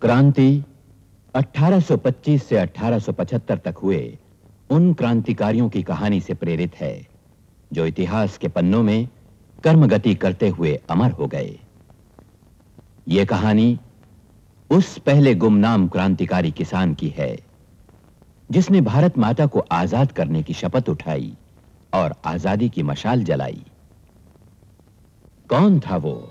क्रांति 1825 से 1875 तक हुए उन क्रांतिकारियों की कहानी से प्रेरित है जो इतिहास के पन्नों में कर्मगति करते हुए अमर हो गए। यह कहानी उस पहले गुमनाम क्रांतिकारी किसान की है जिसने भारत माता को आजाद करने की शपथ उठाई और आजादी की मशाल जलाई। कौन था वो?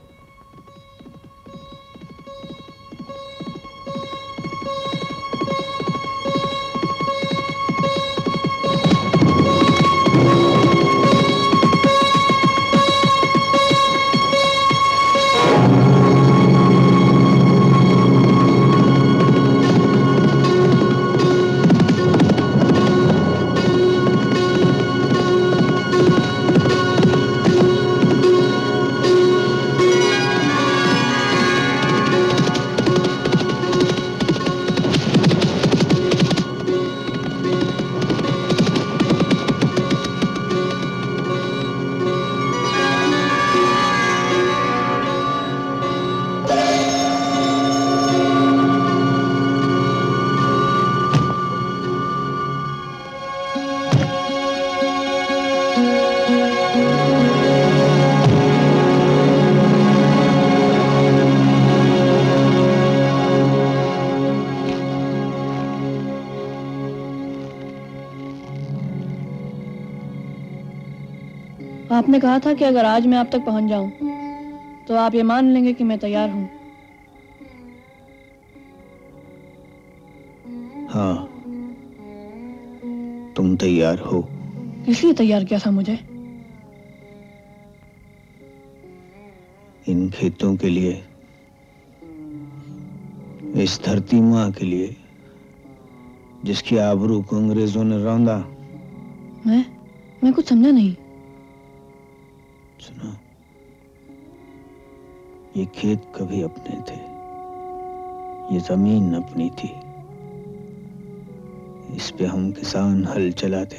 आपने कहा था कि अगर आज मैं आप तक पहुंच जाऊं तो आप ये मान लेंगे कि मैं तैयार हूं। हाँ, तुम तैयार हो। किस लिए तैयार किया था मुझे? इन खेतों के लिए, इस धरती माँ के लिए जिसकी आबरू को अंग्रेजों ने रौंदा। मैं कुछ समझा नहीं। सुनो, ये खेत कभी अपने थे, ये जमीन अपनी थी। इस पे हम किसान हल चलाते,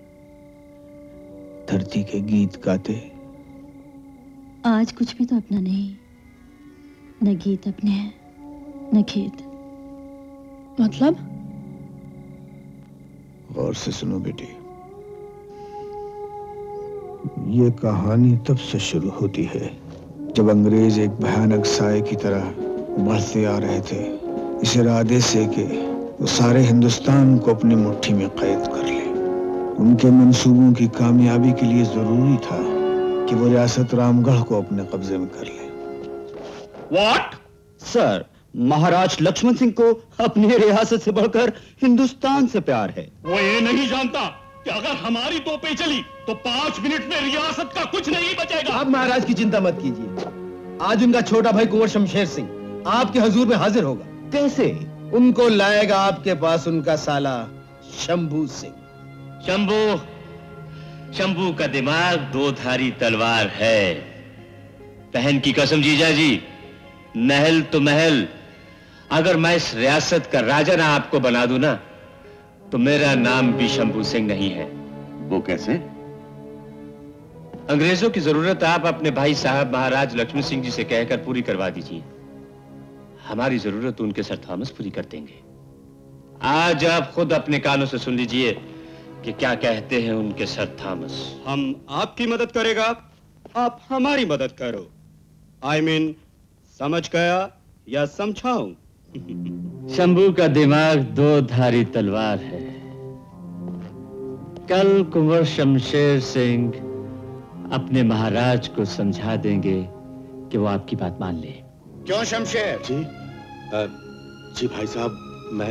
धरती के गीत गाते। आज कुछ भी तो अपना नहीं, न गीत अपने हैं न खेत। मतलब? गौर से सुनो बेटी, ये कहानी तब से शुरू होती है जब अंग्रेज एक भयानक साए की तरह बढ़ते आ रहे थे, इस इरादे से कि वो सारे हिंदुस्तान को अपनी मुट्ठी में कैद कर ले। उनके मंसूबों की कामयाबी के लिए जरूरी था कि वो रियासत रामगढ़ को अपने कब्जे में कर ले। व्हाट? सर, महाराज लक्ष्मण सिंह को अपनी रियासत से बढ़कर हिंदुस्तान से प्यार है। वो ये नहीं जानता कि अगर हमारी तोपें चली तो 5 मिनट में रियासत का कुछ नहीं बचेगा। आप महाराज की चिंता मत कीजिए। आज उनका छोटा भाई कुंवर शमशेर सिंह आपके हुजूर में हाजिर होगा। कैसे? उनको लाएगा आपके पास उनका साला शंभू सिंह। शंभू का दिमाग 2 धारी तलवार है। बहन की कसम जीजा जी, महल तो महल, अगर मैं इस रियासत का राजा ना आपको बना दूं ना, तो मेरा नाम भी शंभू सिंह नहीं है। वो कैसे? अंग्रेजों की जरूरत आप अपने भाई साहब महाराज लक्ष्मण सिंह जी से कहकर पूरी करवा दीजिए। हमारी जरूरत उनके सर थॉमस पूरी कर देंगे। आज आप खुद अपने कानों से सुन लीजिए कि क्या कहते हैं उनके सर थॉमस। हम आपकी मदद करेगा, आप हमारी मदद करो। I mean, समझ गया या समझाऊं? शंभू का दिमाग 2 धारी तलवार है। कल कुंवर शमशेर सिंह अपने महाराज को समझा देंगे कि वो आपकी बात मान ले। क्यों शमशेर? जी भाई साहब, मैं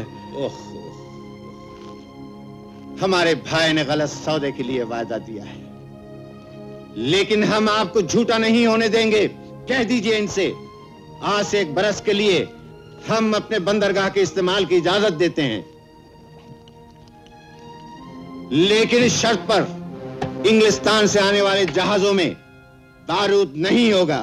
हमारे भाई ने गलत सौदे के लिए वादा दिया है, लेकिन हम आपको झूठा नहीं होने देंगे। कह दीजिए इनसे, आज से 1 बरस के लिए हम अपने बंदरगाह के इस्तेमाल की इजाजत देते हैं, लेकिन इस शर्त पर इंग्लिस्तान से आने वाले जहाजों में बारूद नहीं होगा।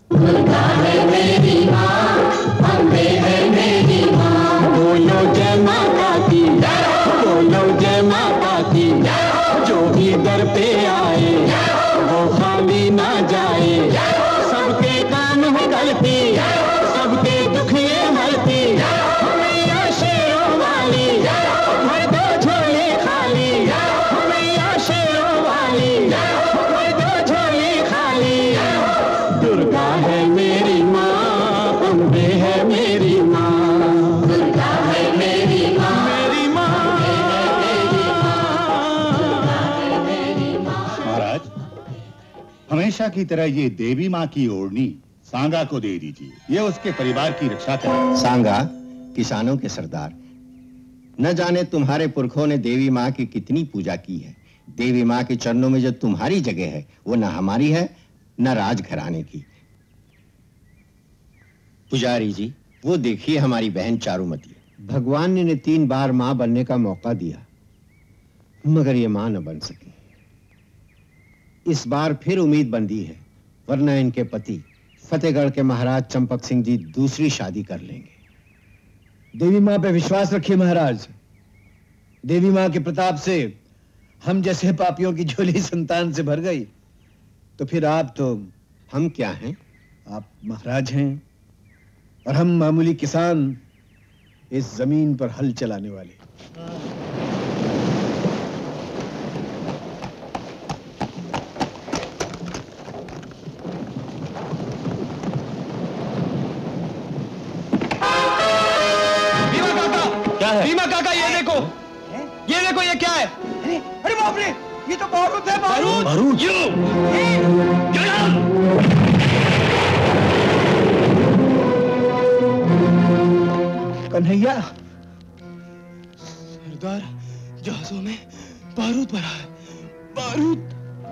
बोलो जय माता की, बोलो जय माता की। जो भी दर पे आए वो खाली ना जाए। सबके काम है गलती, सबके दुख ये हरती। हमेशा की तरह ये देवी माँ की ओढ़नी सांगा को दे दीजिए, ये उसके परिवार की रक्षा करे। सांगा किसानों के सरदार, न जाने तुम्हारे पुरखों ने देवी माँ की कितनी पूजा की है। देवी माँ के चरणों में जो तुम्हारी जगह है वो न हमारी है न राजघराने की। पुजारी जी, वो देखिए हमारी बहन चारुमती। भगवान ने 3 बार माँ बनने का मौका दिया, मगर ये माँ न बन सकी। इस बार फिर उम्मीद बंधी है, वरना इनके पति फतेहगढ़ के महाराज चंपक सिंह जी दूसरी शादी कर लेंगे। देवी माँ पे विश्वास रखिए महाराज। देवी माँ के प्रताप से हम जैसे पापियों की झोली संतान से भर गई, तो फिर आप तो। हम क्या हैं? आप महाराज हैं और हम मामूली किसान, इस जमीन पर हल चलाने वाले। भीमा काका, ये देखो, ये क्या है? अरे बाप रे, ये तो बारूद है। बारूद कन्हैया, सरदार, जहाजों में बारूद भरा है। बारूद।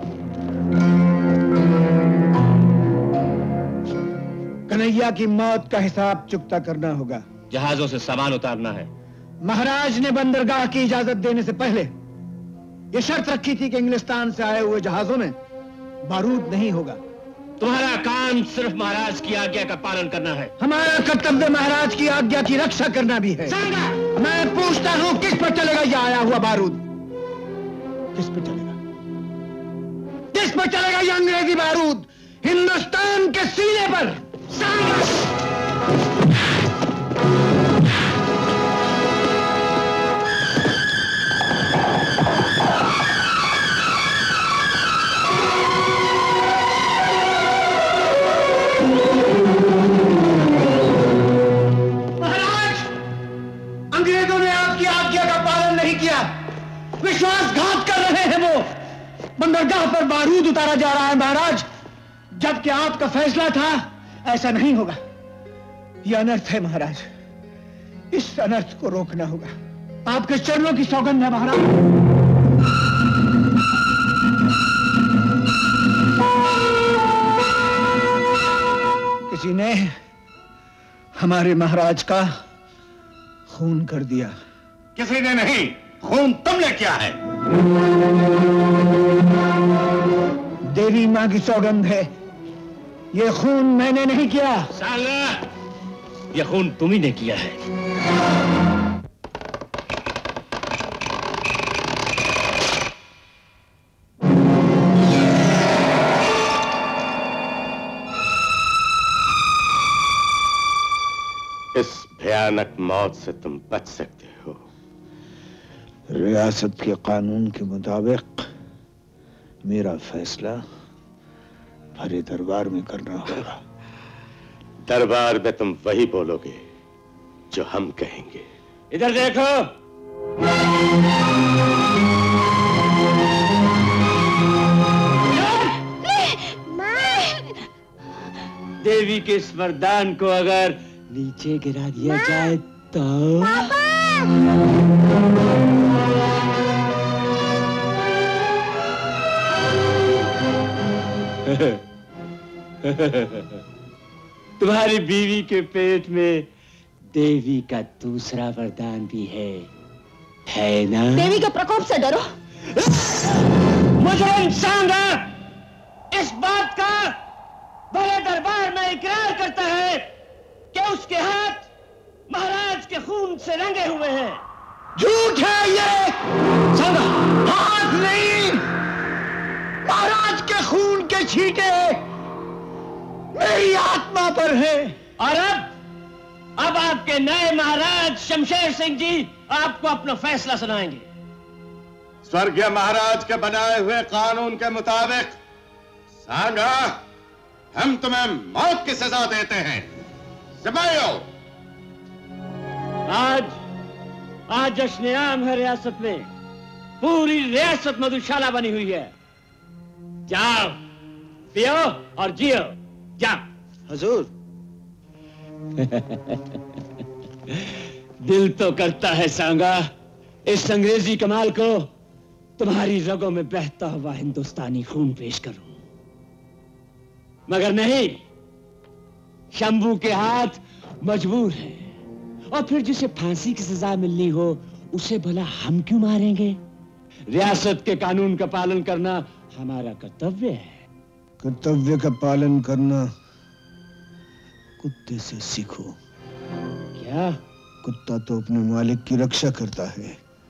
कन्हैया की मौत का हिसाब चुकता करना होगा। जहाजों से सामान उतारना है। महाराज ने बंदरगाह की इजाजत देने से पहले यह शर्त रखी थी कि इंग्लिस्तान से आए हुए जहाजों में बारूद नहीं होगा। तुम्हारा काम सिर्फ महाराज की आज्ञा का पालन करना है। हमारा कर्तव्य महाराज की आज्ञा की रक्षा करना भी है। मैं पूछता हूं, किस पर चलेगा यह आया हुआ बारूद? किस पर चलेगा? किस पर चलेगा यह अंग्रेजी बारूद? हिंदुस्तान के सीने पर। विश्वासघात कर रहे हैं वो। बंदरगाह पर बारूद उतारा जा रहा है महाराज, जबकि आपका फैसला था ऐसा नहीं होगा। यह अनर्थ है महाराज, इस अनर्थ को रोकना होगा। आपके चरणों की सौगंध है महाराज। किसी ने हमारे महाराज का खून कर दिया। किसी ने नहीं, खून तुमने किया है। देवी मां की सौगंध है, ये खून मैंने नहीं किया। सांगा, ये खून तुम ही ने किया है। इस भयानक मौत से तुम बच सकते हो। रियासत के कानून के मुताबिक मेरा फैसला भरे दरबार में करना होगा। दरबार में तुम वही बोलोगे जो हम कहेंगे। इधर देखो, देवी के इस वरदान को अगर नीचे गिरा दिया जाए तो। तुम्हारी बीवी के पेट में देवी का दूसरा वरदान भी है ना? देवी के प्रकोप से डरो। मुझे सांगा इस बात का बड़े दरबार में इकरार करता है कि उसके हाथ महाराज के खून से रंगे हुए हैं। झूठ है ये। सांगा, हाथ नहीं, महाराज के खून के छींटे मेरी आत्मा पर है। और अब आपके नए महाराज शमशेर सिंह जी आपको अपना फैसला सुनाएंगे। स्वर्गीय महाराज के बनाए हुए कानून के मुताबिक सांगा, हम तुम्हें मौत की सजा देते हैं। सिपाहियों, आज जश्न आम है रियासत में। पूरी रियासत मधुशाला बनी हुई है। जाओ, पियो और जियो। जा। हुजूर। दिल तो करता है सांगा इस अंग्रेजी कमाल को तुम्हारी रगों में बहता हुआ हिंदुस्तानी खून पेश करूं, मगर नहीं, शंभू के हाथ मजबूर है। और फिर जिसे फांसी की सजा मिलनी हो उसे भला हम क्यों मारेंगे? रियासत के कानून का पालन करना हमारा कर्तव्य है। कर्तव्य का पालन करना कुत्ते से सीखो। क्या? कुत्ता तो अपने मालिक की रक्षा करता है,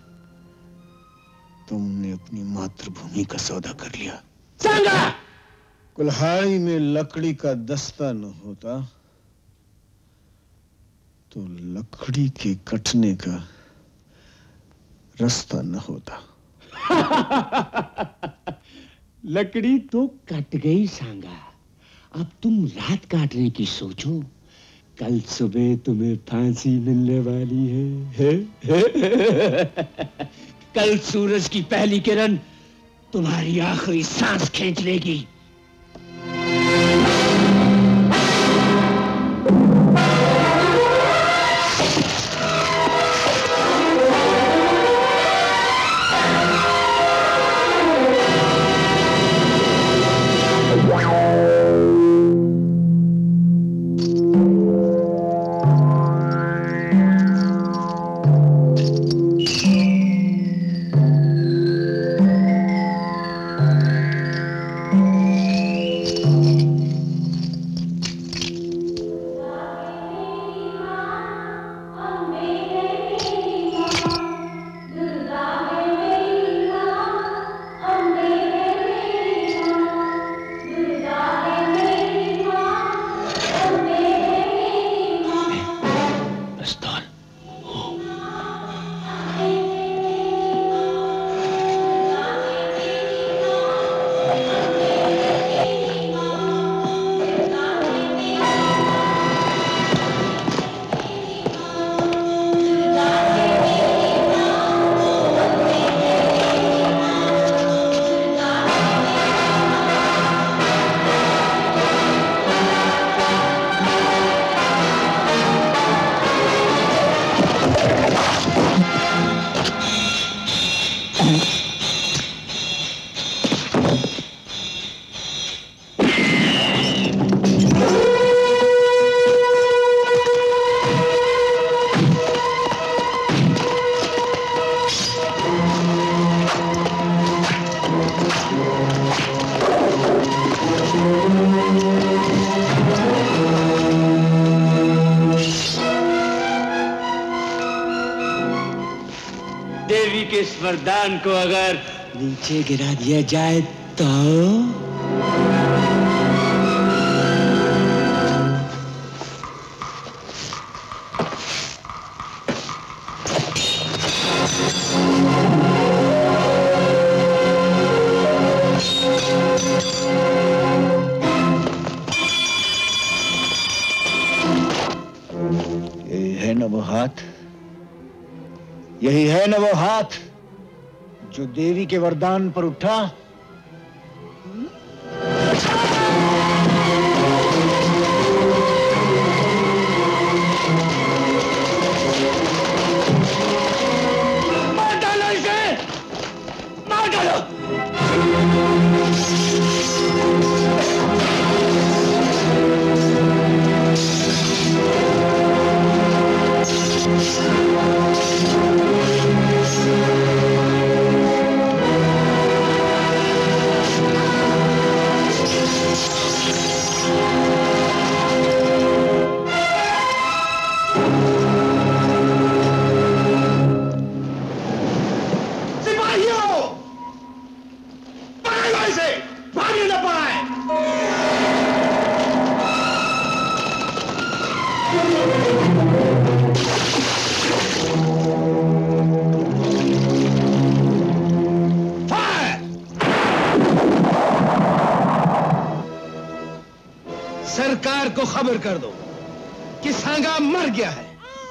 तुमने अपनी मातृभूमि का सौदा कर लिया। सांगा! कुल्हाड़ी में लकड़ी का दस्ता न होता तो लकड़ी के कटने का रास्ता न होता। लकड़ी तो कट गई सांगा, अब तुम रात काटने की सोचो। कल सुबह तुम्हें फांसी मिलने वाली है। कल सूरज की पहली किरण तुम्हारी आखिरी सांस खींच लेगी। देवी के इस वरदान को अगर नीचे गिरा दिया जाए तो यही है न वो हाथ, यही है न वो हाथ जो देवी के वरदान पर उठा। मार डालो इसे, मार डालो। सरकार को खबर कर दो कि सांगा मर गया है।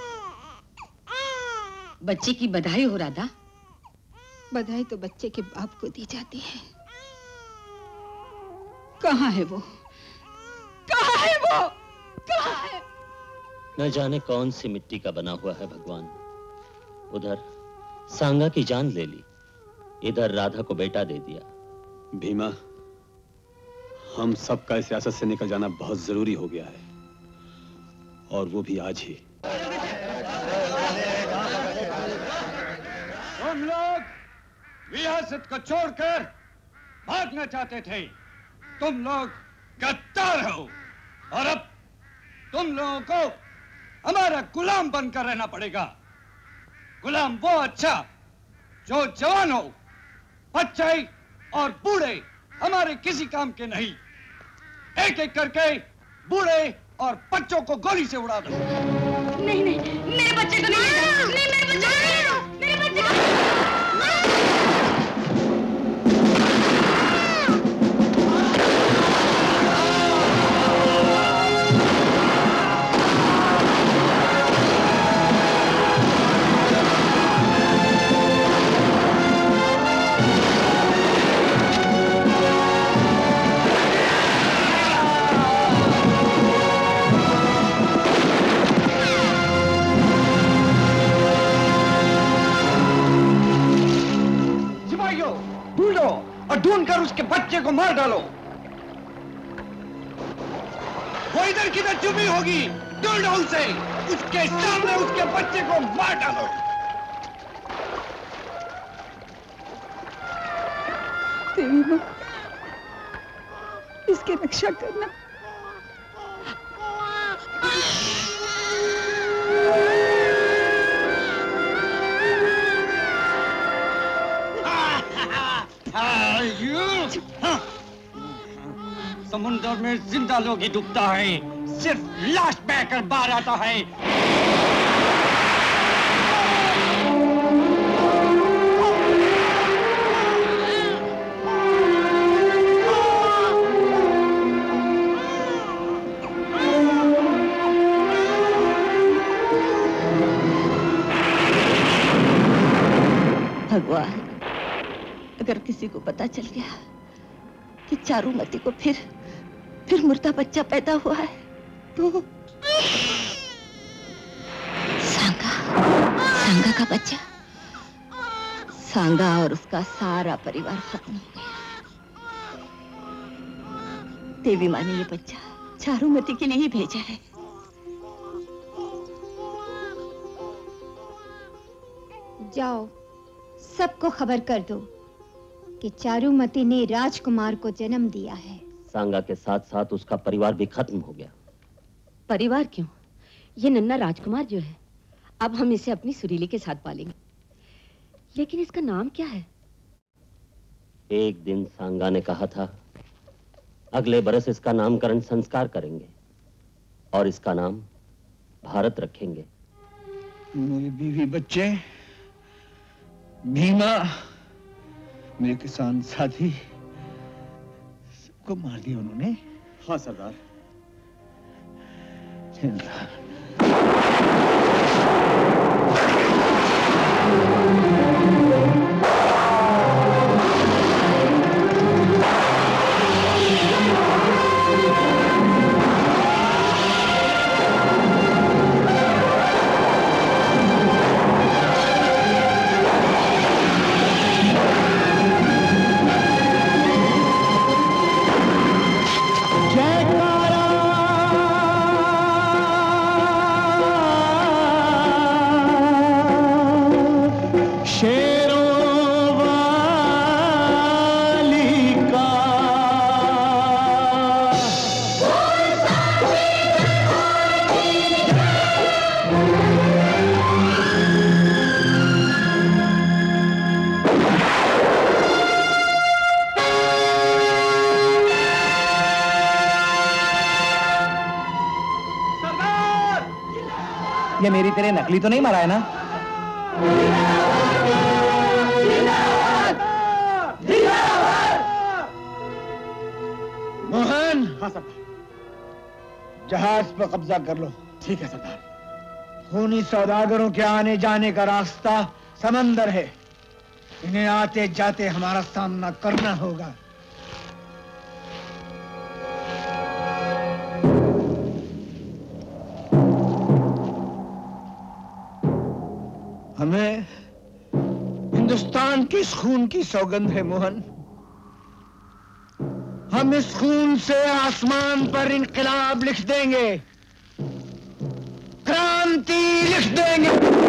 बच्चे की बधाई हो राधा। बधाई तो बच्चे के बाप को दी जाती है, कहाँ है वो? कहाँ है वो? कहाँ है? न जाने कौन सी मिट्टी का बना हुआ है भगवान। उधर सांगा की जान ले ली, इधर राधा को बेटा दे दिया। भीमा, हम सबका इस सियासत से निकल जाना बहुत जरूरी हो गया है, और वो भी आज ही। तुम लोग रियासत को छोड़कर भागना चाहते थे। तुम लोग गद्दार हो, और अब तुम लोगों को हमारा गुलाम बनकर रहना पड़ेगा। गुलाम वो अच्छा जो जवान हो, बच्चे और बूढ़े हमारे किसी काम के नहीं। एक एक करके बूढ़े और बच्चों को गोली से उड़ा दो। नहीं नहीं, मेरे बच्चे को नहीं, नहीं मेरे बच्चे को नहीं, मेरे बच्चे को और ढूंढकर उसके बच्चे को मार डालो। वो इधर किधर छुपी होगी, ढूंढो उसे, उसके सामने उसके बच्चे को मार डालो। देवी मां, इसकी रक्षा करना। समुद्र में जिंदा लोग ही डूबता है, सिर्फ लाश बहकर बाहर आता है। भगवान, अगर किसी को पता चल गया कि चारुमती को फिर मुर्दा बच्चा पैदा हुआ है तो सांगा का बच्चा, सांगा और उसका सारा परिवार खत्म हो गया। देवी माँ ने ये बच्चा चारुमती के लिए ही भेजा है। जाओ, सबको खबर कर दो कि चारुमती ने राजकुमार को जन्म दिया है। सांगा के साथ साथ उसका परिवार भी खत्म हो गया। परिवार क्यों? ये नन्हा राजकुमार जो है, अब हम इसे अपनी सुरीली के साथ पालेंगे। लेकिन इसका नाम क्या है? एक दिन सांगा ने कहा था, अगले बरस इसका नामकरण संस्कार करेंगे और इसका नाम भारत रखेंगे। मेरी बीवी, बच्चे, भीमा, मेरे किसान साथी, सबको मार दिया उन्होंने। हाँ सरदार। ये मेरी तेरे नकली तो नहीं मारा है ना? मोहन। हाँ सरदार। जहाज पर कब्जा कर लो। ठीक है सरदार। खूनी सौदागरों के आने जाने का रास्ता समंदर है, इन्हें आते जाते हमारा सामना करना होगा। हमें हिंदुस्तान के इस खून की सौगंध है मोहन। हम इस खून से आसमान पर इनकलाब लिख देंगे, क्रांति लिख देंगे।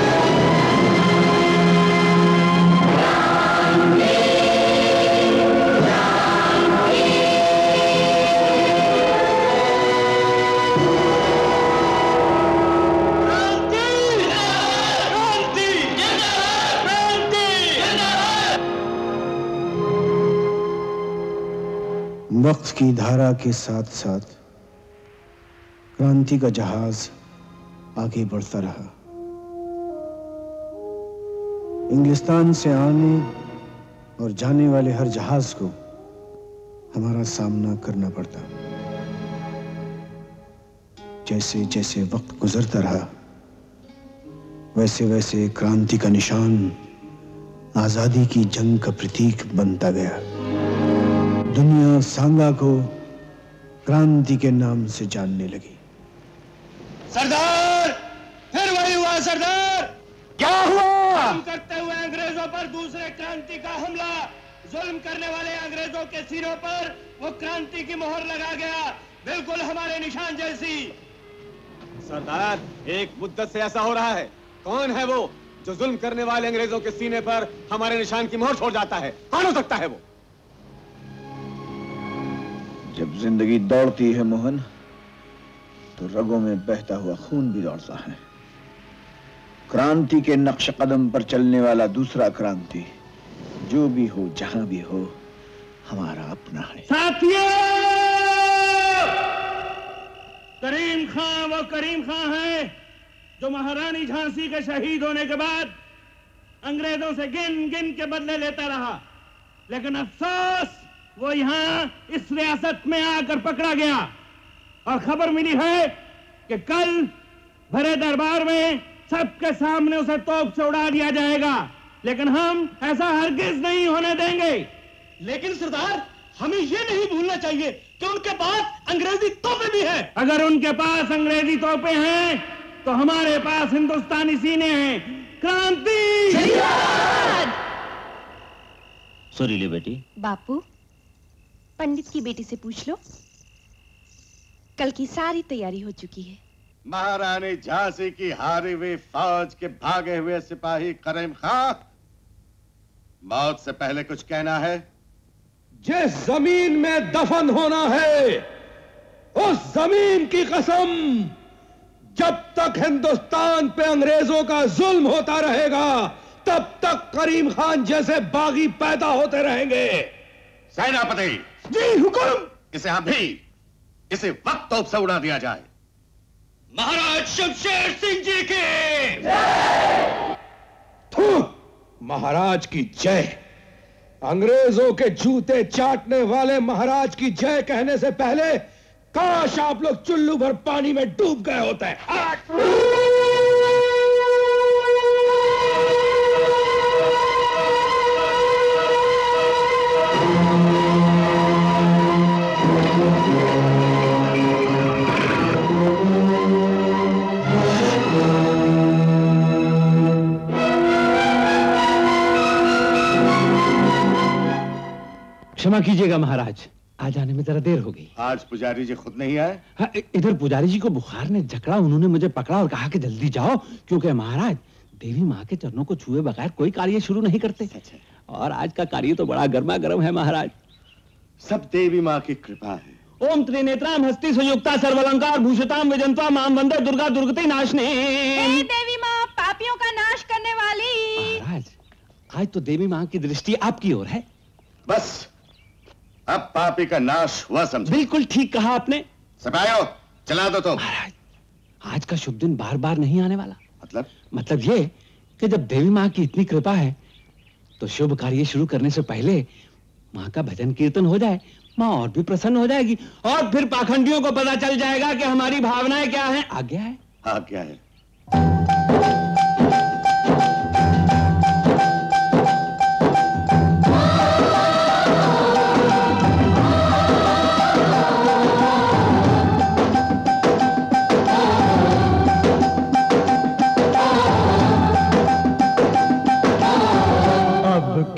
वक्त की धारा के साथ साथ क्रांति का जहाज आगे बढ़ता रहा। इंग्लिस्तान से आने और जाने वाले हर जहाज को हमारा सामना करना पड़ता। जैसे जैसे वक्त गुजरता रहा वैसे वैसे क्रांति का निशान आजादी की जंग का प्रतीक बनता गया। दुनिया सांगा को क्रांति के नाम से जानने लगी। सरदार, फिर वही हुआ सरदार। क्या हुआ? हम करते हुए अंग्रेजों पर दूसरे क्रांति का हमला, जुल्म करने वाले अंग्रेजों के सिरों पर वो क्रांति की मोहर लगा गया, बिल्कुल हमारे निशान जैसी। सरदार, एक मुद्दत से ऐसा हो रहा है। कौन है वो जो जुल्म करने वाले अंग्रेजों के सीने पर हमारे निशान की मोहर छोड़ जाता है? कौन हो सकता है वो? जब जिंदगी दौड़ती है मोहन, तो रगों में बहता हुआ खून भी दौड़ता है। क्रांति के नक्श कदम पर चलने वाला दूसरा क्रांति, जो भी हो जहां भी हो, हमारा अपना है। साथियों, करीम खां वो करीम खां है जो महारानी झांसी के शहीद होने के बाद अंग्रेजों से गिन गिन के बदले लेता रहा, लेकिन अफसोस वो यहां इस रियासत में आकर पकड़ा गया और खबर मिली है कि कल भरे दरबार में सबके सामने उसे तोप से उड़ा दिया जाएगा, लेकिन हम ऐसा हरगिज नहीं होने देंगे। लेकिन सरदार, हमें ये नहीं भूलना चाहिए कि उनके पास अंग्रेजी तोपें भी हैं। अगर उनके पास अंग्रेजी तोपें हैं तो हमारे पास हिंदुस्तानी सीने हैं। क्रांति! सुरीली बेटी। बापू, पंडित की बेटी से पूछ लो, कल की सारी तैयारी हो चुकी है। महारानी झांसी की हारी हुई फौज के भागे हुए सिपाही करीम खां, मौत से पहले कुछ कहना है? जिस जमीन में दफन होना है, उस जमीन की कसम, जब तक हिंदुस्तान पे अंग्रेजों का जुल्म होता रहेगा, तब तक करीम खान जैसे बागी पैदा होते रहेंगे। सेनापति जी हुक्म। इसे इसे वक्त तोप से उड़ा दिया जाए। महाराज शमशेर सिंह जी की महाराज की जय। अंग्रेजों के जूते चाटने वाले महाराज की जय कहने से पहले काश आप लोग चुल्लू भर पानी में डूब गए होते। क्षमा कीजिएगा महाराज, आज आने में जरा देर हो गई। आज पुजारी जी खुद नहीं आए? हाँ, इधर पुजारी जी को बुखार ने जकड़ा, उन्होंने मुझे पकड़ा और कहा कि जल्दी जाओ, क्योंकि महाराज देवी माँ के चरणों को छुए बगैर कोई कार्य शुरू नहीं करते। और आज का कार्य तो बड़ा गर्मा गर्म है महाराज। सब देवी माँ की कृपा है। ओम त्रिनेत्राम हस्ति संयुक्ता सर्वलंकार भूषिताम विजंत्वा माम वंदे दुर्गा दुर्गति नाशनी। देवी माँ पापियों का नाश करने वाली। महाराज, आज तो देवी माँ की दृष्टि आपकी ओर है। बस अब पापी का नाश हुआ समझो। बिल्कुल ठीक कहा आपने। सिपाहियों, चला दो तो। महाराज, आज का शुभ दिन बार बार नहीं आने वाला। मतलब ये कि जब देवी माँ की इतनी कृपा है तो शुभ कार्य शुरू करने से पहले माँ का भजन कीर्तन हो जाए, माँ और भी प्रसन्न हो जाएगी और फिर पाखंडियों को पता चल जाएगा कि हमारी भावनाएं क्या हैं। आज्ञा है? आज्ञा है।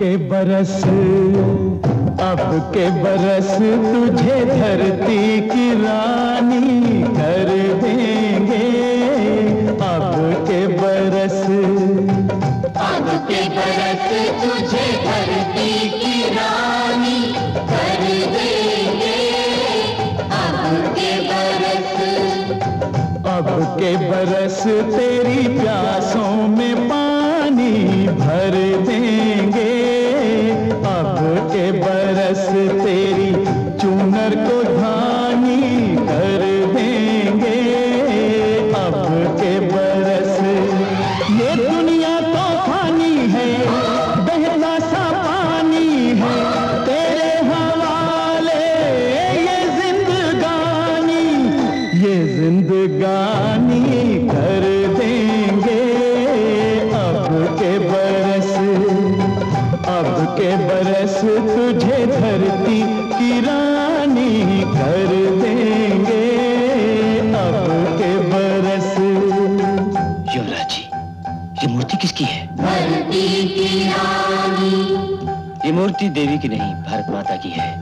के बरस, अब के बरस तुझे धरती की रानी कर देंगे। अब के बरस, अब के बरस तुझे धरती की रानी कर देंगे। अब के बरस, अब के बरस तेरी प्यासों में पानी भर देंगे। अब के बरस तेरी चूनर को धानी कर देंगे। अब के बरस, ये दुनिया तो फानी है, बहता सा पानी है, तेरे हवाले ये जिंदगानी, ये जिंदगानी कर देंगे। अब के बरस, अब के बरस तुझे धरती की रानी कर देंगे। अब के बरस। युवराज जी, ये मूर्ति किसकी है? धरती की रानी। ये मूर्ति देवी की नहीं, भारत माता की है।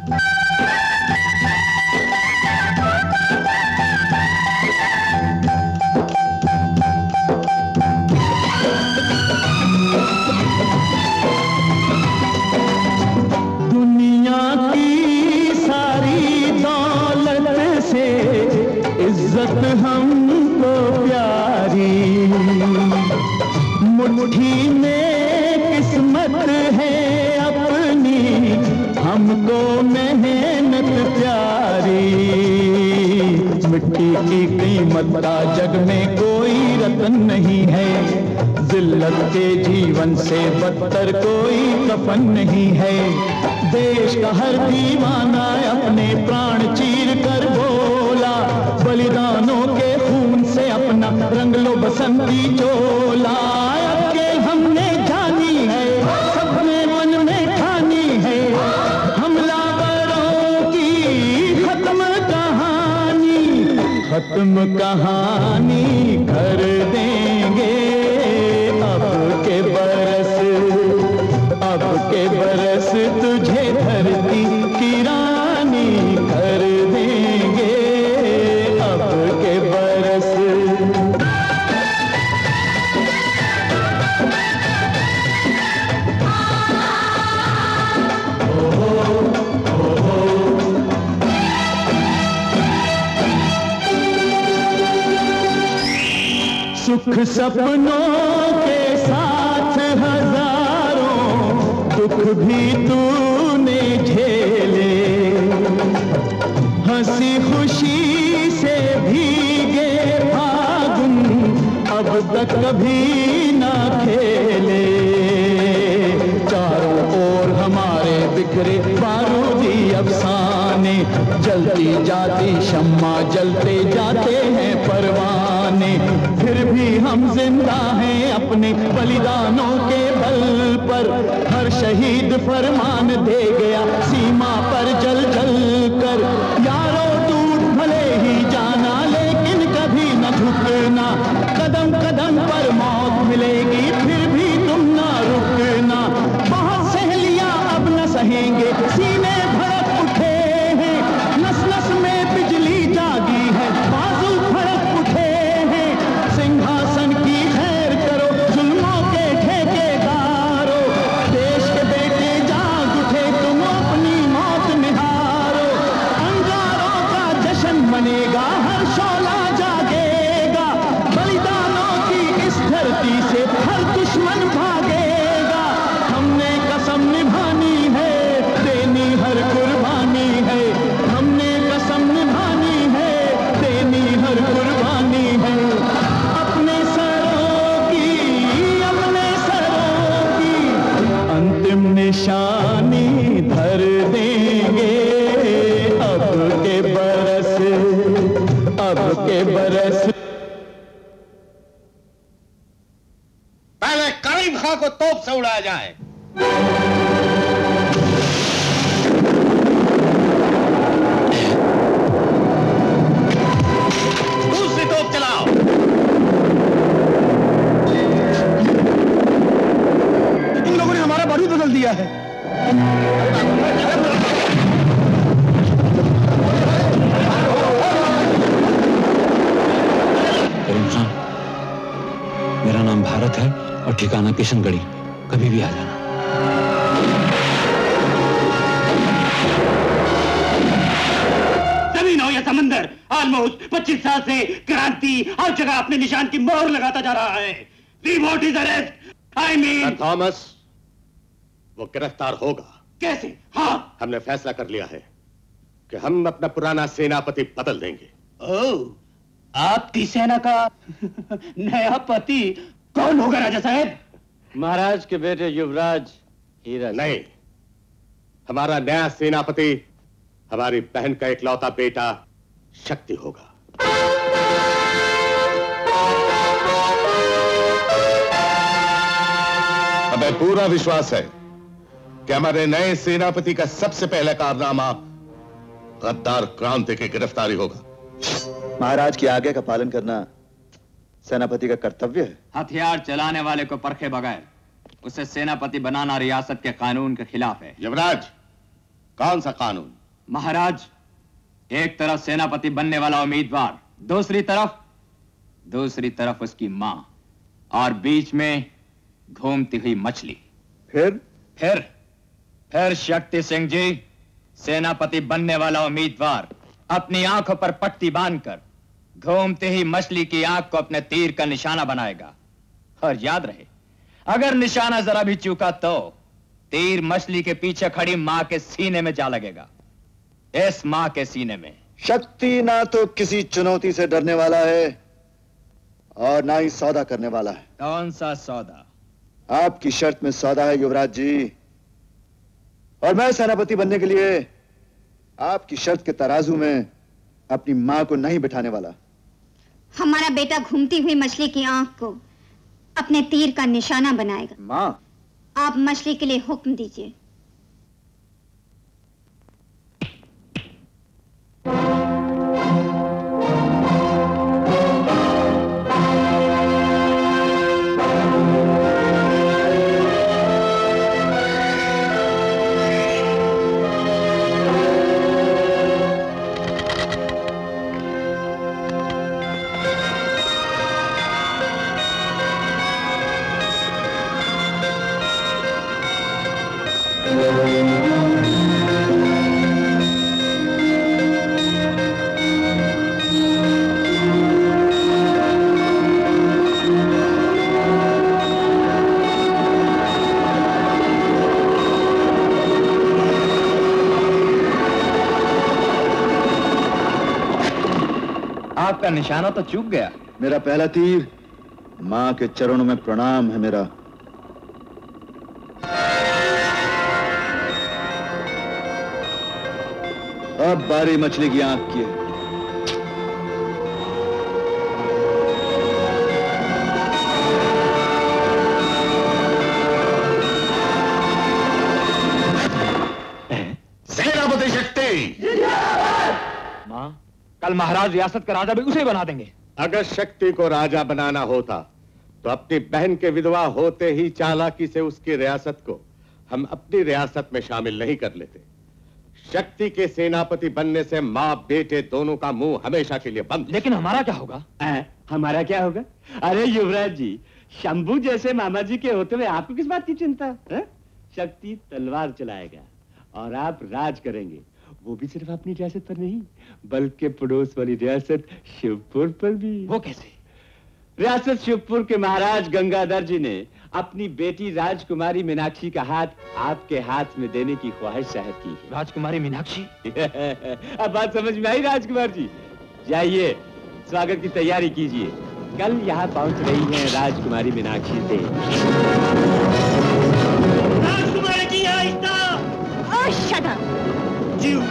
दुनिया की सारी दौलत से इज्जत हमको प्यारी, मुट्ठी में किस्मत है अपनी, हमको मेहनत प्यारी। मिट्टी की कीमत का जग में कोई रतन नहीं है, जिल्लत के जीवन से बदतर कोई कफन नहीं है। देश का हर दीवाना अपने प्राण चीर कर बोला, बलिदानों के खून से अपना रंग लो बसंती चोला। के हमने जानी है, सबने मन में ठानी है, हमलावरों की खत्म कहानी, खत्म कहानी कर देंगे। अब के बरस, अब के बरस तुझे धरती की रानी कर देंगे। अब के बरस। सुख सपनों के साथ हजारों दुख भी तूने झेले, हंसी खुशी से भीगे फागुन अब तक कभी ना खेले। चारों ओर हमारे बिखरे बारूदी अफसाने, जलती जाती शम्मा जलते जाते हैं परवाने, फिर भी हम जिंदा हैं अपने बलिदानों के बल पर। हर शहीद फरमान दे गया सीमा पर जल जल कर, यारों टूट भले ही जाना लेकिन कभी न झुकना, कदम कदम पर मौत मिलेगी फिर भी तुम ना रुकना। बहुत सहेलियां अब न सहेंगे, सीने भड़क उठे हैं, नस नस में बिजली जागी है, बाजू फड़क उठे हैं। सिंहासन की खैर करो जुल्मों के ठेकेदारों, देश के बेटे जाग उठे तुम अपनी मौत निहारो। अंगारों का जश्न मनेगा, हर शोला जागेगा, बलिदानों की इस धरती से हर दुश्मन भागेगा। हमने कसम निभानी है, देनी हर कुर्बानी है, हमने कसम निभानी है, देनी हर कुर्बानी है। अपने सरों की अंतिम निशानी धर देंगे। अब के बरस, अब के बरस। पहले करीम खां को तोप से उड़ाया जाए। दूसरी तोप चलाओ। इन लोगों ने हमारा बारूद बदल दिया है। मेरा नाम भारत है और ठिकाना किशनगढ़ी, कभी भी आ जाना। जमीन हो या समंदर, ऑलमोस्ट 25 साल से क्रांति हर जगह अपने निशान की मोहर लगाता जा रहा है। We want his arrest. I mean... Thomas, वो गिरफ्तार होगा। कैसे? हाँ, हमने फैसला कर लिया है कि हम अपना पुराना सेनापति बदल देंगे। ओह, आपकी सेना का नया पति कौन होगा राजा साहब? महाराज के बेटे युवराज हीरा। नहीं, हमारा नया सेनापति हमारी बहन का इकलौता बेटा शक्ति होगा। हमें पूरा विश्वास है कि हमारे नए सेनापति का सबसे पहला कारनामा गद्दार क्रांति की गिरफ्तारी होगा। महाराज की आज्ञा का पालन करना सेनापति का कर्तव्य है। हथियार चलाने वाले को परखे बगैर उसे सेनापति बनाना रियासत के कानून के खिलाफ है। युवराज, कौन सा कानून? महाराज, एक तरफ सेनापति बनने वाला उम्मीदवार, दूसरी तरफ उसकी मां, और बीच में घूमती हुई मछली। फिर शक्ति सिंह जी, सेनापति बनने वाला उम्मीदवार अपनी आंखों पर पट्टी बांधकर घूमती ही मछली की आंख को अपने तीर का निशाना बनाएगा। और याद रहे, अगर निशाना जरा भी चूका तो तीर मछली के पीछे खड़ी मां के सीने में जा लगेगा। इस मां के सीने में। शक्ति ना तो किसी चुनौती से डरने वाला है और ना ही सौदा करने वाला है। कौन सा सौदा? आपकी शर्त में सौदा है युवराज जी, और मैं सेनापति बनने के लिए आपकी शर्त के तराजू में अपनी मां को नहीं बिठाने वाला। हमारा बेटा घूमती हुई मछली की आंख को अपने तीर का निशाना बनाएगा। मां, आप मछली के लिए हुक्म दीजिए। आपका निशाना तो चूक गया। मेरा पहला तीर मां के चरणों में प्रणाम है मेरा। अब बारी मछली की आंख की है। सेनापति शक्ति। मां, कल महाराज रियासत का राजा भी उसे बना देंगे। अगर शक्ति को राजा बनाना होता तो अपनी बहन के विधवा होते ही चालाकी से उसकी रियासत को हम अपनी रियासत में शामिल नहीं कर लेते। शक्ति के सेनापति बनने से माँ बेटे दोनों का मुंह हमेशा के लिए बंद। लेकिन हमारा क्या होगा? हमारा क्या होगा? अरे युवराज जी, शंभू जैसे मामा जी के होते हुए आपको किस बात की चिंता है? शक्ति तलवार चलाएगा और आप राज करेंगे, वो भी सिर्फ अपनी रियासत पर नहीं बल्कि पड़ोस वाली रियासत शिवपुर पर भी। वो कैसे? रियासत शिवपुर के महाराज गंगाधर जी ने अपनी बेटी राजकुमारी मीनाक्षी का हाथ आपके हाथ में देने की ख्वाहिश जाहिर की है। राजकुमारी मीनाक्षी? अब बात समझ में आई राजकुमार जी? जाइए स्वागत की तैयारी कीजिए, कल यहाँ पहुंच रही है राजकुमारी मीनाक्षी से। राजकुमारी जी आहिस्ता। Oh shut up. जीव।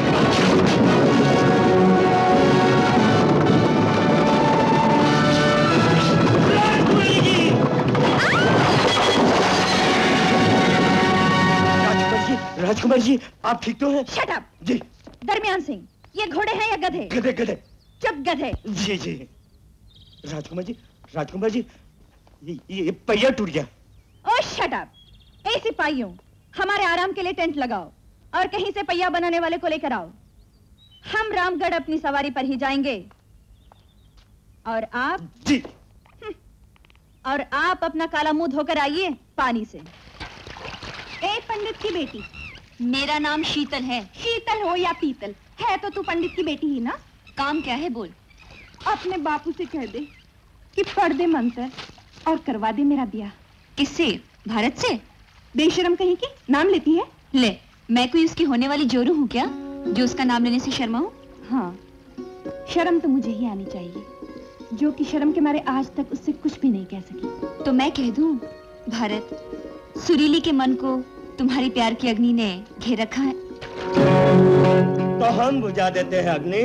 राजकुमार जी, आप ठीक तो हैं? Shut up. जी। दरमियान सिंह, ये घोड़े हैं या गधे? गधे गधे। चुप गधे। जी जी। राजकुमार जी, ये पहिया टूट गया। ओह शट अप। ए सिपाहियों, हमारे आराम के लिए टेंट लगाओ और कहीं से पहिया बनाने वाले को लेकर आओ। हम रामगढ़ अपनी सवारी पर ही जाएंगे। और आप? जी। और आप अपना काला मुंह धोकर आइए पानी से। ए पंडित की बेटी, मेरा नाम शीतल है। शीतल हो या पीतल, है तो तू पंडित की बेटी ही ना। काम क्या है बोल। अपने बापू से कह दे कि पढ़ दे मंत्र और करवा दे मेरा ब्याह। किससे? भारत से? बेशरम कहीं की, नाम लेती है। ले, मैं कोई उसकी होने वाली जोरू हूँ क्या जो उसका नाम लेने से शर्माऊं? हाँ, शर्म तो मुझे ही आनी चाहिए, जो कि शर्म के मारे आज तक उससे कुछ भी नहीं कह सकी। तो मैं कह दूं, भारत, सुरीली के मन को तुम्हारी प्यार की अग्नि ने घेर रखा है। तो हम बुझा देते हैं अग्नि।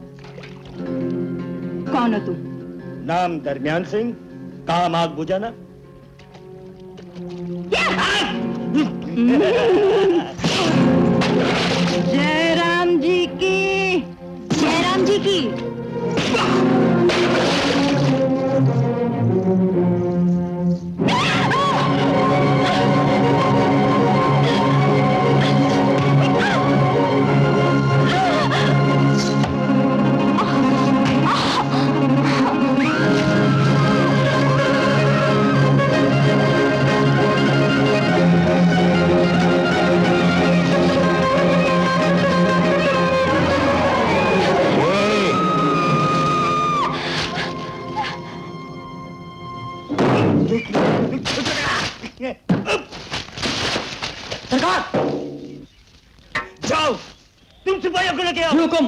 कौन हो तुम? नाम दरमियान सिंह, काम आग बुझाना। जय राम जी की, जय राम जी की। सरकार, जाओ, तुम सिपाहियों को लेके आओ। हुकुम।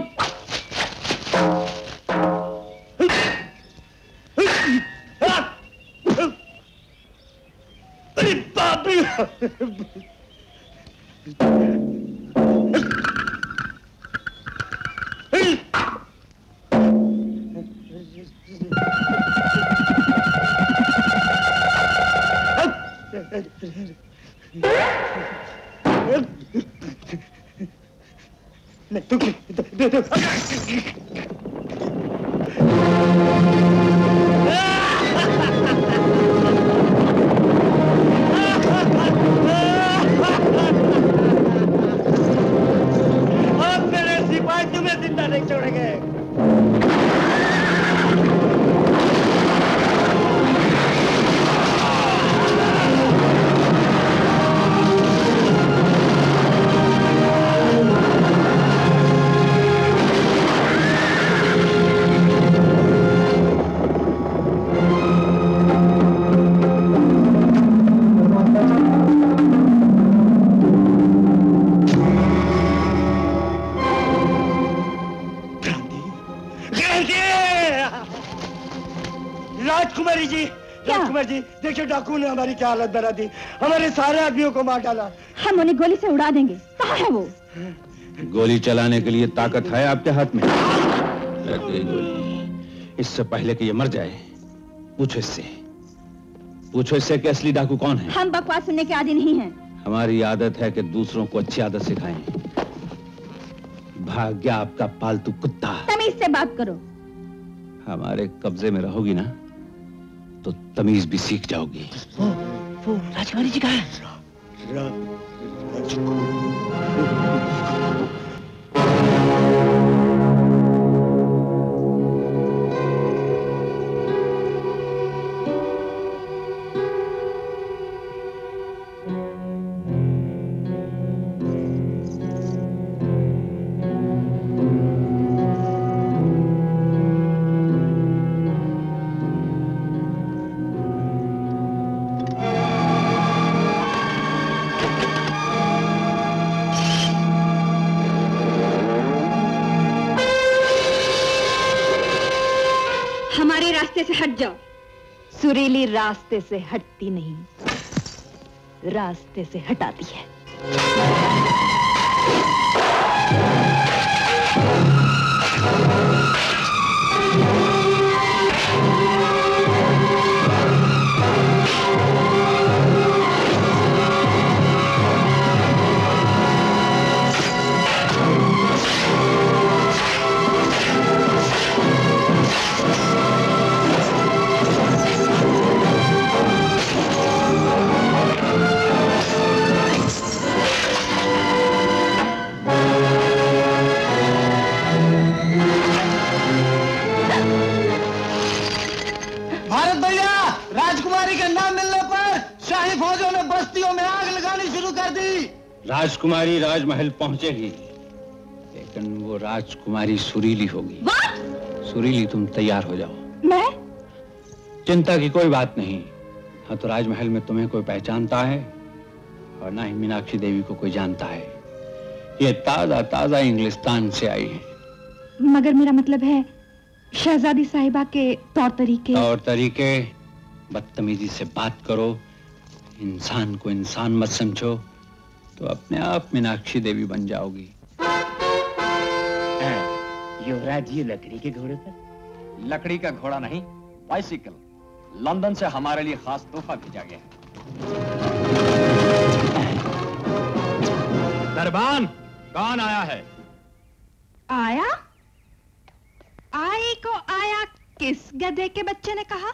अरे बाप रे! अब मेरे सिपाही तुम्हें जिंदा नहीं छोड़ेंगे। राजकुमारी जी, राजकुमारी जी, देखिए डाकू ने हमारी क्या हालत बना दी, हमारे सारे आदमियों को मार डाला। हम उन्हें गोली से उड़ा देंगे। कहाँ है वो? गोली चलाने के लिए ताकत है आपके हाथ में? लग गई गोली। इससे पहले कि ये मर जाए, पूछो इससे कि असली डाकू कौन है। हम बकवास सुनने के आदी नहीं हैं। हमारी आदत है कि दूसरों को अच्छी आदत सिखाएं। भाग गया आपका पालतू कुत्ता। तमीज से बात करो। हमारे कब्जे में रहोगी ना तो तमीज भी सीख जाओगी। वो राजकुमारी जी कहाँ है? हमारे रास्ते से हट जाओ। सुरीली रास्ते से हटती नहीं, रास्ते से हटाती है। राजकुमारी राजमहल पहुंचेगी, लेकिन वो राजकुमारी सुरीली होगी। सुरीली, तुम तैयार हो जाओ। मैं? चिंता की कोई बात नहीं। हाँ, तो राजमहल में तुम्हें कोई पहचानता है और ना ही मीनाक्षी देवी को कोई जानता है। ये ताजा ताजा इंग्लिस्तान से आई है। मगर मेरा मतलब है शहजादी साहिबा के तौर तरीके। बदतमीजी से बात करो, इंसान को इंसान मत समझो, तो अपने आप मीनाक्षी देवी बन जाओगी। युवराज जी लकड़ी के घोड़े पर? लकड़ी का घोड़ा नहीं, बाइसिकल। लंदन से हमारे लिए खास तोहफा भेजा गया है। दरबान, कौन आया है? आया? आए को आया किस गधे के बच्चे ने कहा?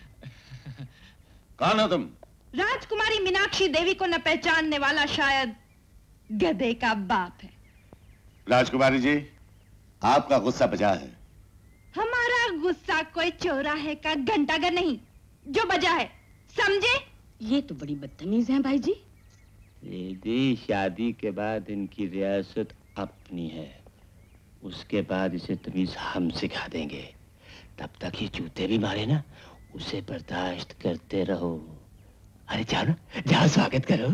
कौन हो तुम? राजकुमारी मीनाक्षी देवी को न पहचानने वाला शायद गधे का बाप है। राजकुमारी जी, आपका गुस्सा बजा है। हमारा गुस्सा कोई चौराहे का घंटाघर नहीं जो बजा है, समझे? ये तो बड़ी बदतमीज है भाई जी। दीदी, शादी के बाद इनकी रियासत अपनी है, उसके बाद इसे तमीज हम सिखा देंगे। तब तक ये जूते भी मारे ना, उसे बर्दाश्त करते रहो। अरे जाओ ना, जाओ स्वागत करो।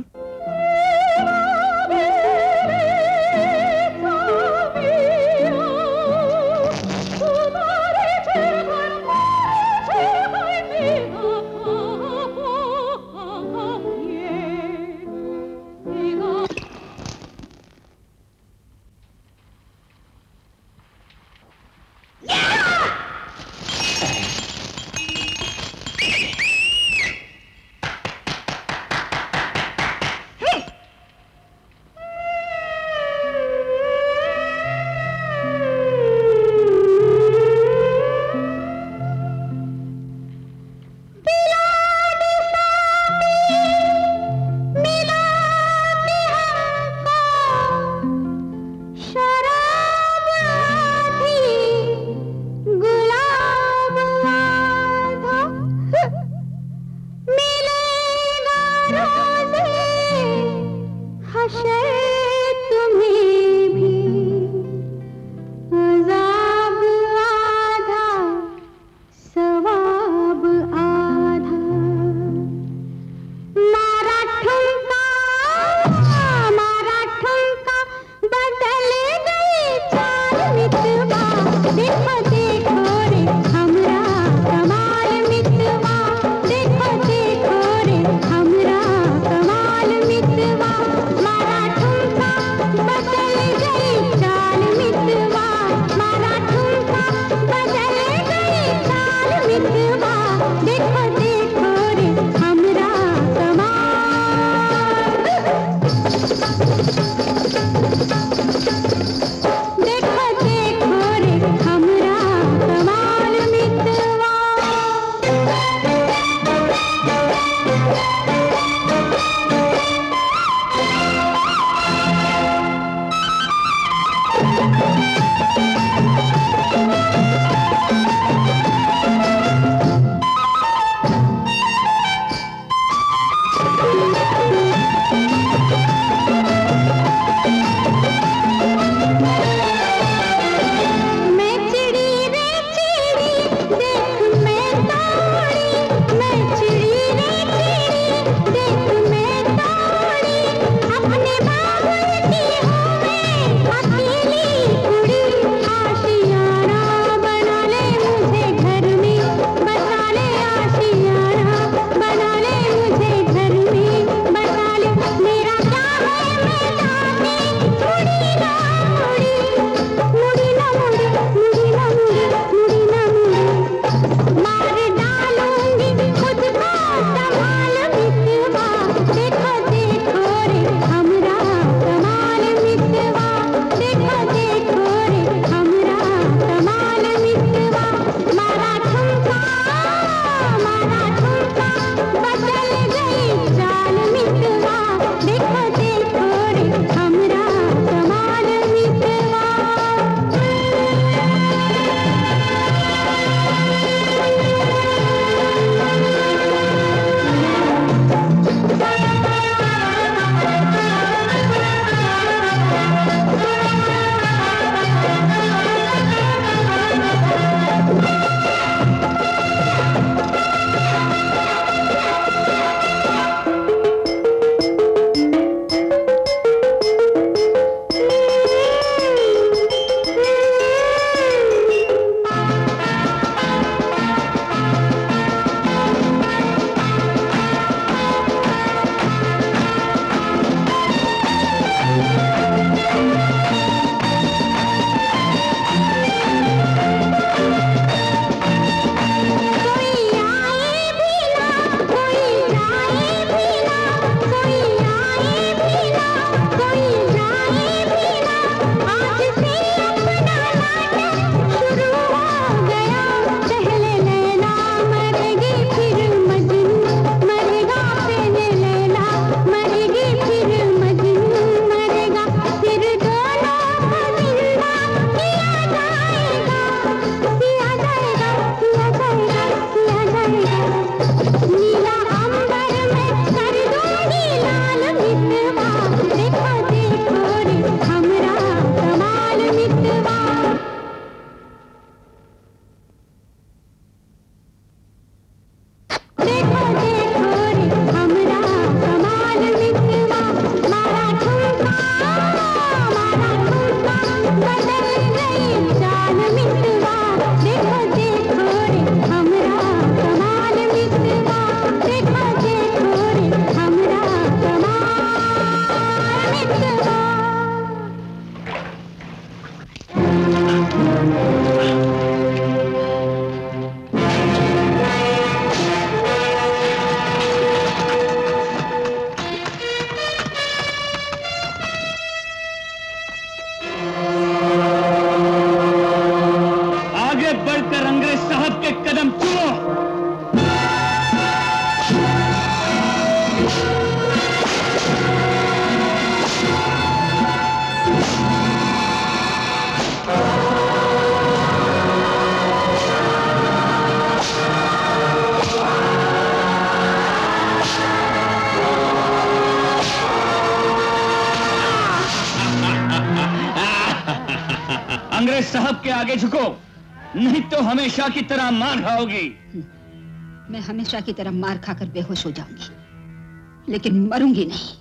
साहब के आगे झुको, नहीं तो हमेशा की तरह मार खाओगी। मैं हमेशा की तरह मार खाकर बेहोश हो जाऊंगी, लेकिन मरूंगी नहीं।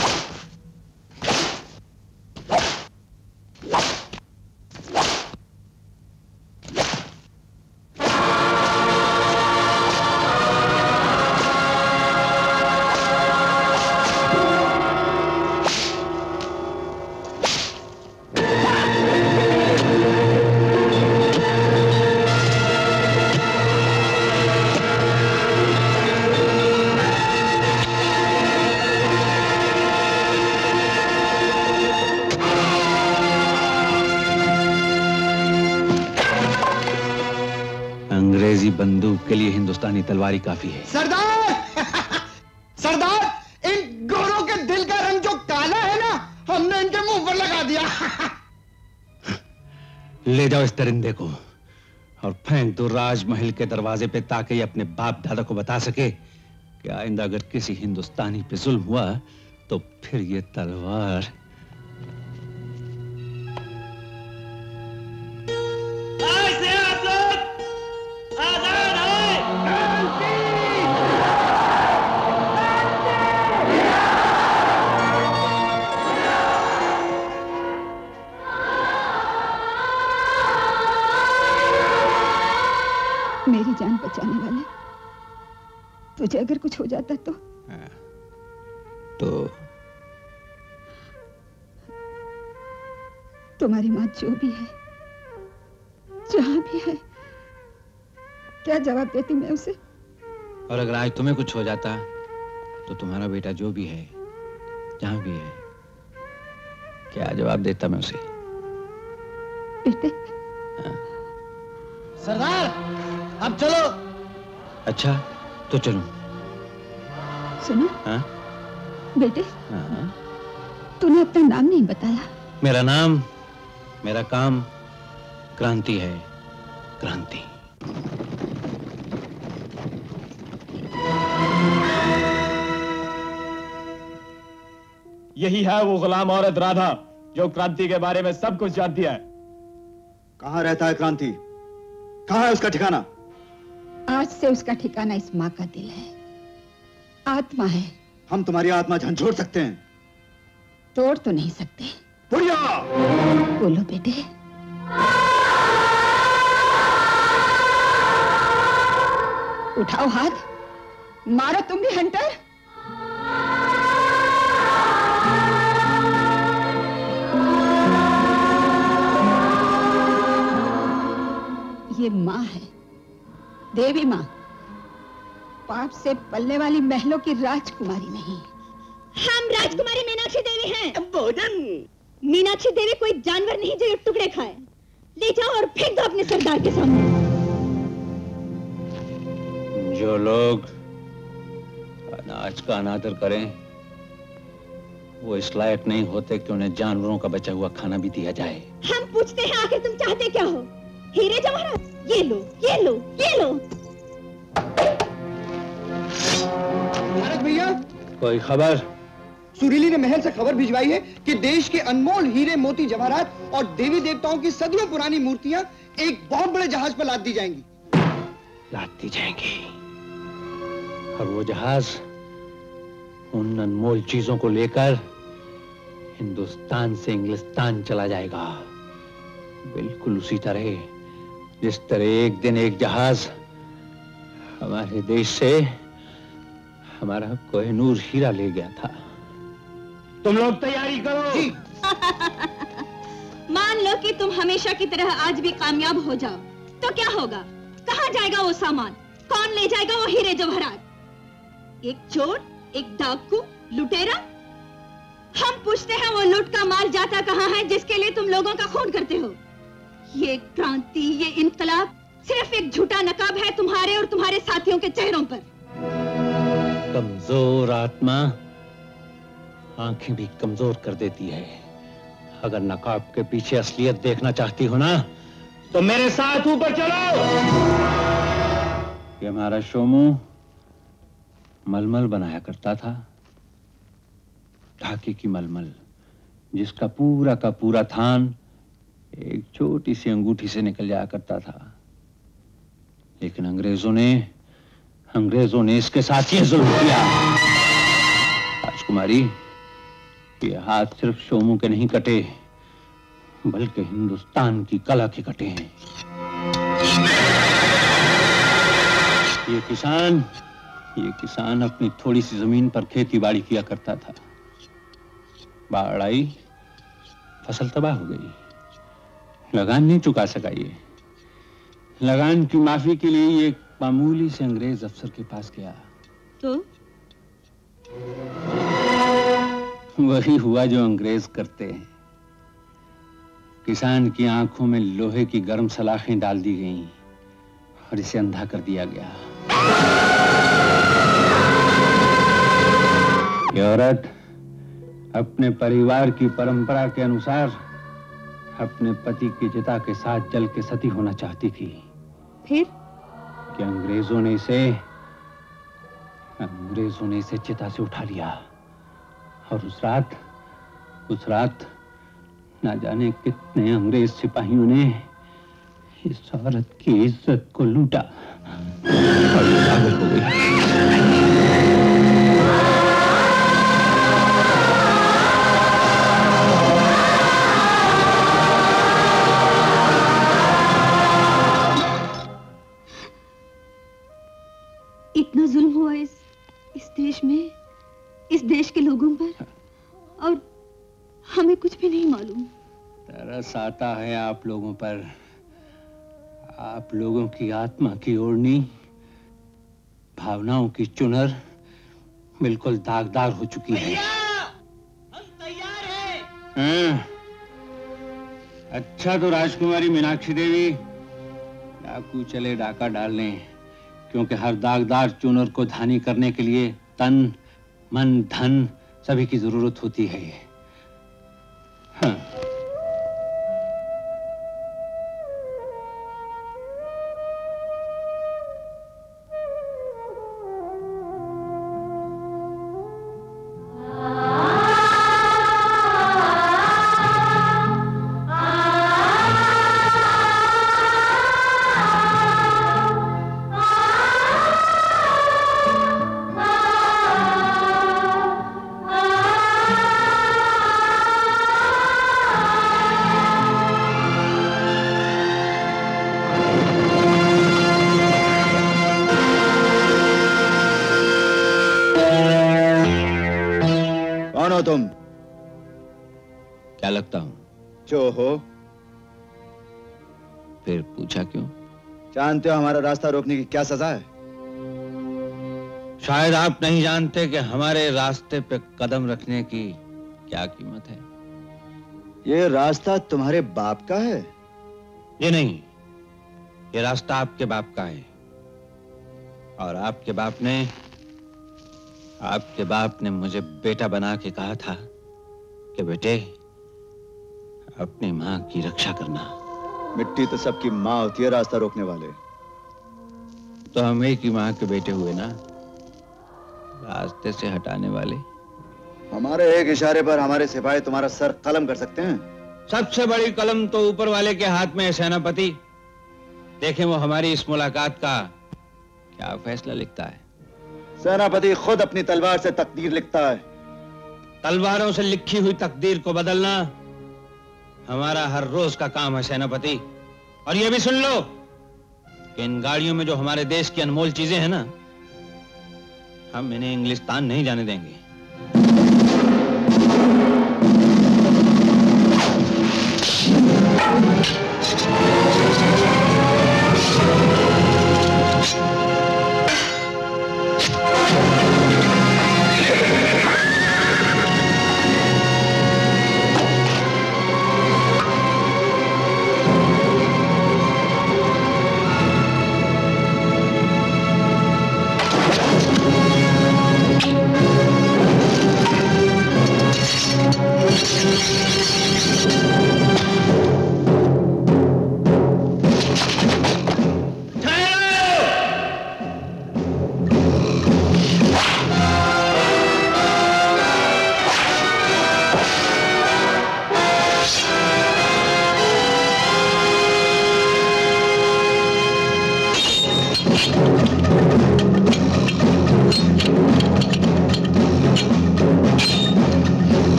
बंदूक के लिए हिंदुस्तानी तलवारी काफी है। सरदार सरदार, इन गोरों के दिल का रंग जो काला है ना, हमने इनके मुंह पर लगा दिया। ले जाओ इस दरिंदे को और फेंक दो राजमहल के दरवाजे पे, ताकि ये अपने बाप दादा को बता सके कि आइंदा अगर किसी हिंदुस्तानी पे जुल्म हुआ तो फिर ये तलवार। मेरी जान बचाने वाले, तुझे अगर कुछ हो जाता तो तुम्हारी माँ जो भी है, जहां भी है, क्या जवाब देती मैं उसे? और अगर आज तुम्हें कुछ हो जाता तो तुम्हारा बेटा जो भी है, जहां भी है, क्या जवाब देता मैं उसे? बेटे। सरदार, अब चलो। अच्छा तो चलो। सुनो। हाँ? बेटे, हाँ? तूने अपना नाम नहीं बताया। मेरा नाम, मेरा काम क्रांति है, क्रांति। यही है वो गुलाम औरत राधा जो क्रांति के बारे में सब कुछ जानती है। कहां रहता है क्रांति? कहां है उसका ठिकाना? आज से उसका ठिकाना इस माँ का दिल है, आत्मा है। हम तुम्हारी आत्मा झंझोड़ सकते हैं, तोड़ तो नहीं सकते। बुढ़िया! बोलो बेटे। उठाओ हाथ, मारो तुम भी हंटर। ये माँ है, देवी माँ, पाप से पलने वाली महलों की राजकुमारी नहीं। हम राजकुमारी मीनाक्षी देवी हैं। भोजन। मीनाक्षी देवी कोई जानवर नहीं जो टुकड़े खाए। ले जाओ और फेंक दो अपने सरदार के सामने। जो लोग अनाज का अनादर करें वो इस लायक नहीं होते कि उन्हें जानवरों का बचा हुआ खाना भी दिया जाए। हम पूछते हैं आखिर तुम चाहते क्या हो? हीरे जवाहरात? ये लो, ये लो, ये लो। महाराज भैया, कोई खबर? सुरीली ने महल से खबर भिजवाई है कि देश के अनमोल हीरे मोती जवाहरात और देवी देवताओं की सदियों पुरानी मूर्तियां एक बहुत बड़े जहाज पर लाद दी जाएंगी। लाद दी जाएंगी और वो जहाज उन अनमोल चीजों को लेकर हिंदुस्तान से इंग्लिस्तान चला जाएगा, बिल्कुल उसी तरह जिस तरह एक दिन एक जहाज हमारे देश से हमारा कोहिनूर हीरा ले गया था। तुम लोग तैयारी करो। जी। मान लो कि तुम हमेशा की तरह आज भी कामयाब हो जाओ, तो क्या होगा? कहाँ जाएगा वो सामान? कौन ले जाएगा वो हीरे जवाहरात? एक चोर, एक डाकू, लुटेरा? हम पूछते हैं वो लूट का माल जाता कहाँ है जिसके लिए तुम लोगों का खून करते हो? ये क्रांति, ये इनकलाब सिर्फ एक झूठा नकाब है तुम्हारे और तुम्हारे साथियों के चेहरों पर। कमजोर आत्मा आंखें भी कमजोर कर देती है। अगर नकाब के पीछे असलियत देखना चाहती हो ना, तो मेरे साथ ऊपर चलो। ये हमारा शोमू मलमल बनाया करता था, ढाके की मलमल, जिसका पूरा का पूरा थान एक छोटी सी अंगूठी से निकल जाया करता था, लेकिन अंग्रेजों ने इसके साथ ये जुल्म किया। राजकुमारी, ये हाथ सिर्फ शोमू के नहीं कटे, बल्कि हिंदुस्तान की कला के कटे हैं। ये किसान अपनी थोड़ी सी जमीन पर खेती बाड़ी किया करता था। बाढ़ आई, फसल तबाह हो गई, लगान नहीं चुका सका। ये लगान की माफी के लिए ये एक मामूली से अंग्रेज अफसर के पास गया, तो वही हुआ जो अंग्रेज करते हैं। किसान की आंखों में लोहे की गर्म सलाखें डाल दी गईं और इसे अंधा कर दिया गया। ये औरत अपने परिवार की परंपरा के अनुसार अपने पति की चिता के साथ जल के सती होना चाहती थी। फिर कि अंग्रेजों ने इसे चिता से उठा लिया और उस रात ना जाने कितने अंग्रेज सिपाहियों ने इस औरत की इज्जत को लूटा और ये पागल हो गई। इतना जुल्म हुआ इस देश में, इस देश के लोगों पर, और हमें कुछ भी नहीं मालूम। तरस आता है आप लोगों पर। आप लोगों की आत्मा की ओढ़नी, भावनाओं की चुनर बिल्कुल दागदार हो चुकी है। हम तैयार हैं। अच्छा तो राजकुमारी मीनाक्षी देवी, डाकू चले डाका डालने, क्योंकि हर दागदार चुनर को धानी करने के लिए तन, मन, धन सभी की जरूरत होती है। हाँ। तुम क्या लगता हूं? जो हो। फिर पूछा क्यों? जानते हो हमारा रास्ता रोकने की क्या सजा है? शायद आप नहीं जानते कि हमारे रास्ते पे कदम रखने की क्या कीमत है। ये रास्ता तुम्हारे बाप का है? ये नहीं, ये रास्ता आपके बाप का है। और आपके बाप ने मुझे बेटा बना के कहा था कि बेटे, अपनी मां की रक्षा करना। मिट्टी तो सबकी मां होती है रास्ता रोकने वाले। तो हम एक ही मां के बेटे हुए ना, रास्ते से हटाने वाले। हमारे एक इशारे पर हमारे सिपाही तुम्हारा सर कलम कर सकते हैं। सबसे बड़ी कलम तो ऊपर वाले के हाथ में है सेनापति। देखें वो हमारी इस मुलाकात का क्या फैसला लिखता है। सेनापति खुद अपनी तलवार से तकदीर लिखता है। तलवारों से लिखी हुई तकदीर को बदलना हमारा हर रोज का काम है सेनापति। और ये भी सुन लो कि इन गाड़ियों में जो हमारे देश की अनमोल चीजें हैं ना, हम इन्हें इंग्लिस्तान नहीं जाने देंगे।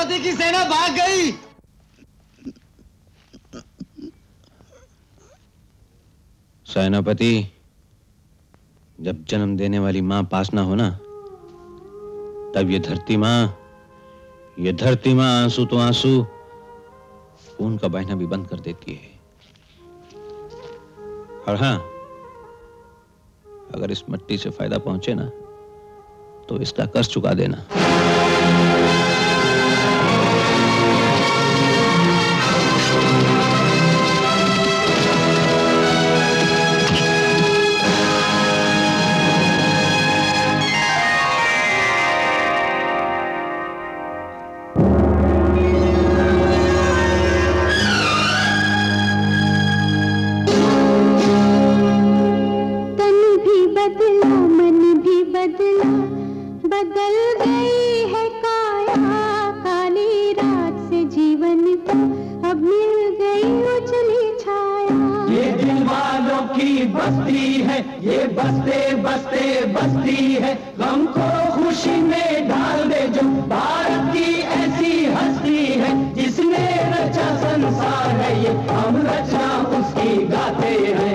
सेनापति की सेना भाग गई। सेनापति, जब जन्म देने वाली मां पास ना हो ना, तब ये धरती मां आंसू तो आंसू, खून का बहना भी बंद कर देती है। और हाँ, अगर इस मिट्टी से फायदा पहुंचे ना, तो इसका कर्ज चुका देना। बदल गई है काया, काली रात से जीवन को अब मिल गई उजली छाया। ये दिल वालों की बस्ती है, ये बसते बसते बस्ती है, गम को खुशी में ढाल दे जो भारत की ऐसी हस्ती है, जिसने रचा संसार है, ये हम रचना उसकी गाते हैं।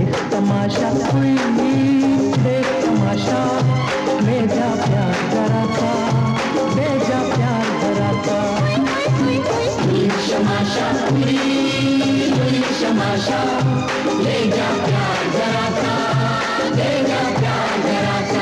तमाशा, देख तमाशा, ले जा प्यार जरा ले जा प्यार जरा सा, ले जा प्यार जरा सा।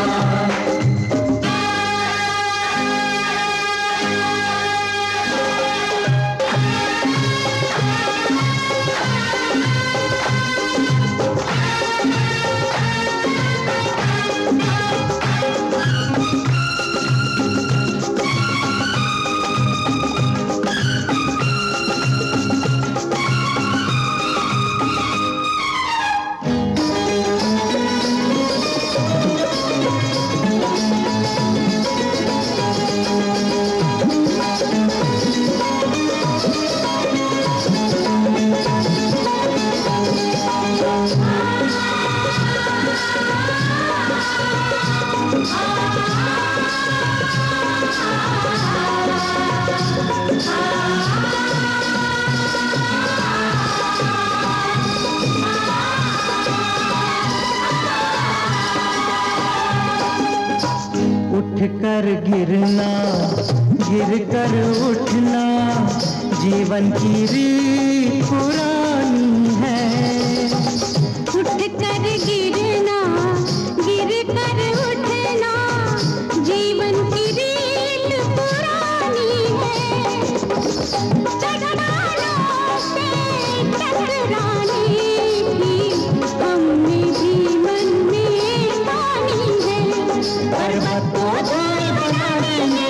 उठ कर गिरना, गिर कर उठना, जीवन की रीत पुरानी है। उठ कर गिरना, गिर कर उठना, जीवन की रीत पुरानी है। चट्टानों से टकराने की हमने जीवन में ठानी है। पर्वत को धूल बना देंगे,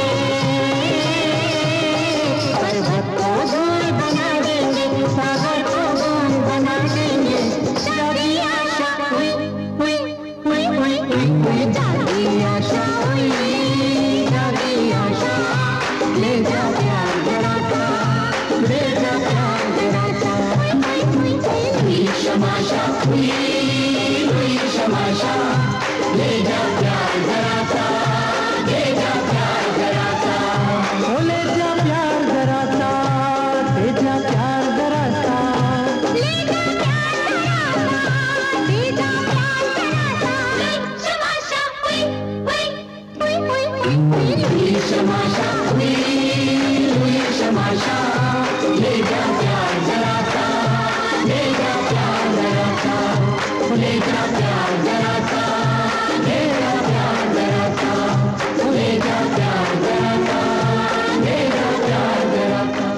पर्वत को धूल बना देंगे, सागर को गोंद बना देंगे। जागी आशा हुई हुई हुई हुई हुई हुई, जागी आशा हुई, जागी आशा। ले जा प्यार जरा सा, ले जा प्यार जरा सा। हुई शमाशा, हुई हुई शमाशा। ले जा प्यार जरा सा, ले जा प्यार जरा सा। ओ ले जा प्यार जरा सा, ले जा प्यार जरा सा। ले जा प्यार जरा सा, ले जा प्यार जरा सा। शमाशा हुई हुई हुई हुई हुई हुई शमाशा, हुई हुई शमाशा। ले जा प्यार जरा सा, ले जा प्यार जरा सा, ले जा प्यार जरा सा, ले जा प्यार जरा सा, ले जा प्यार जरा सा, ले जा प्यार जरा सा।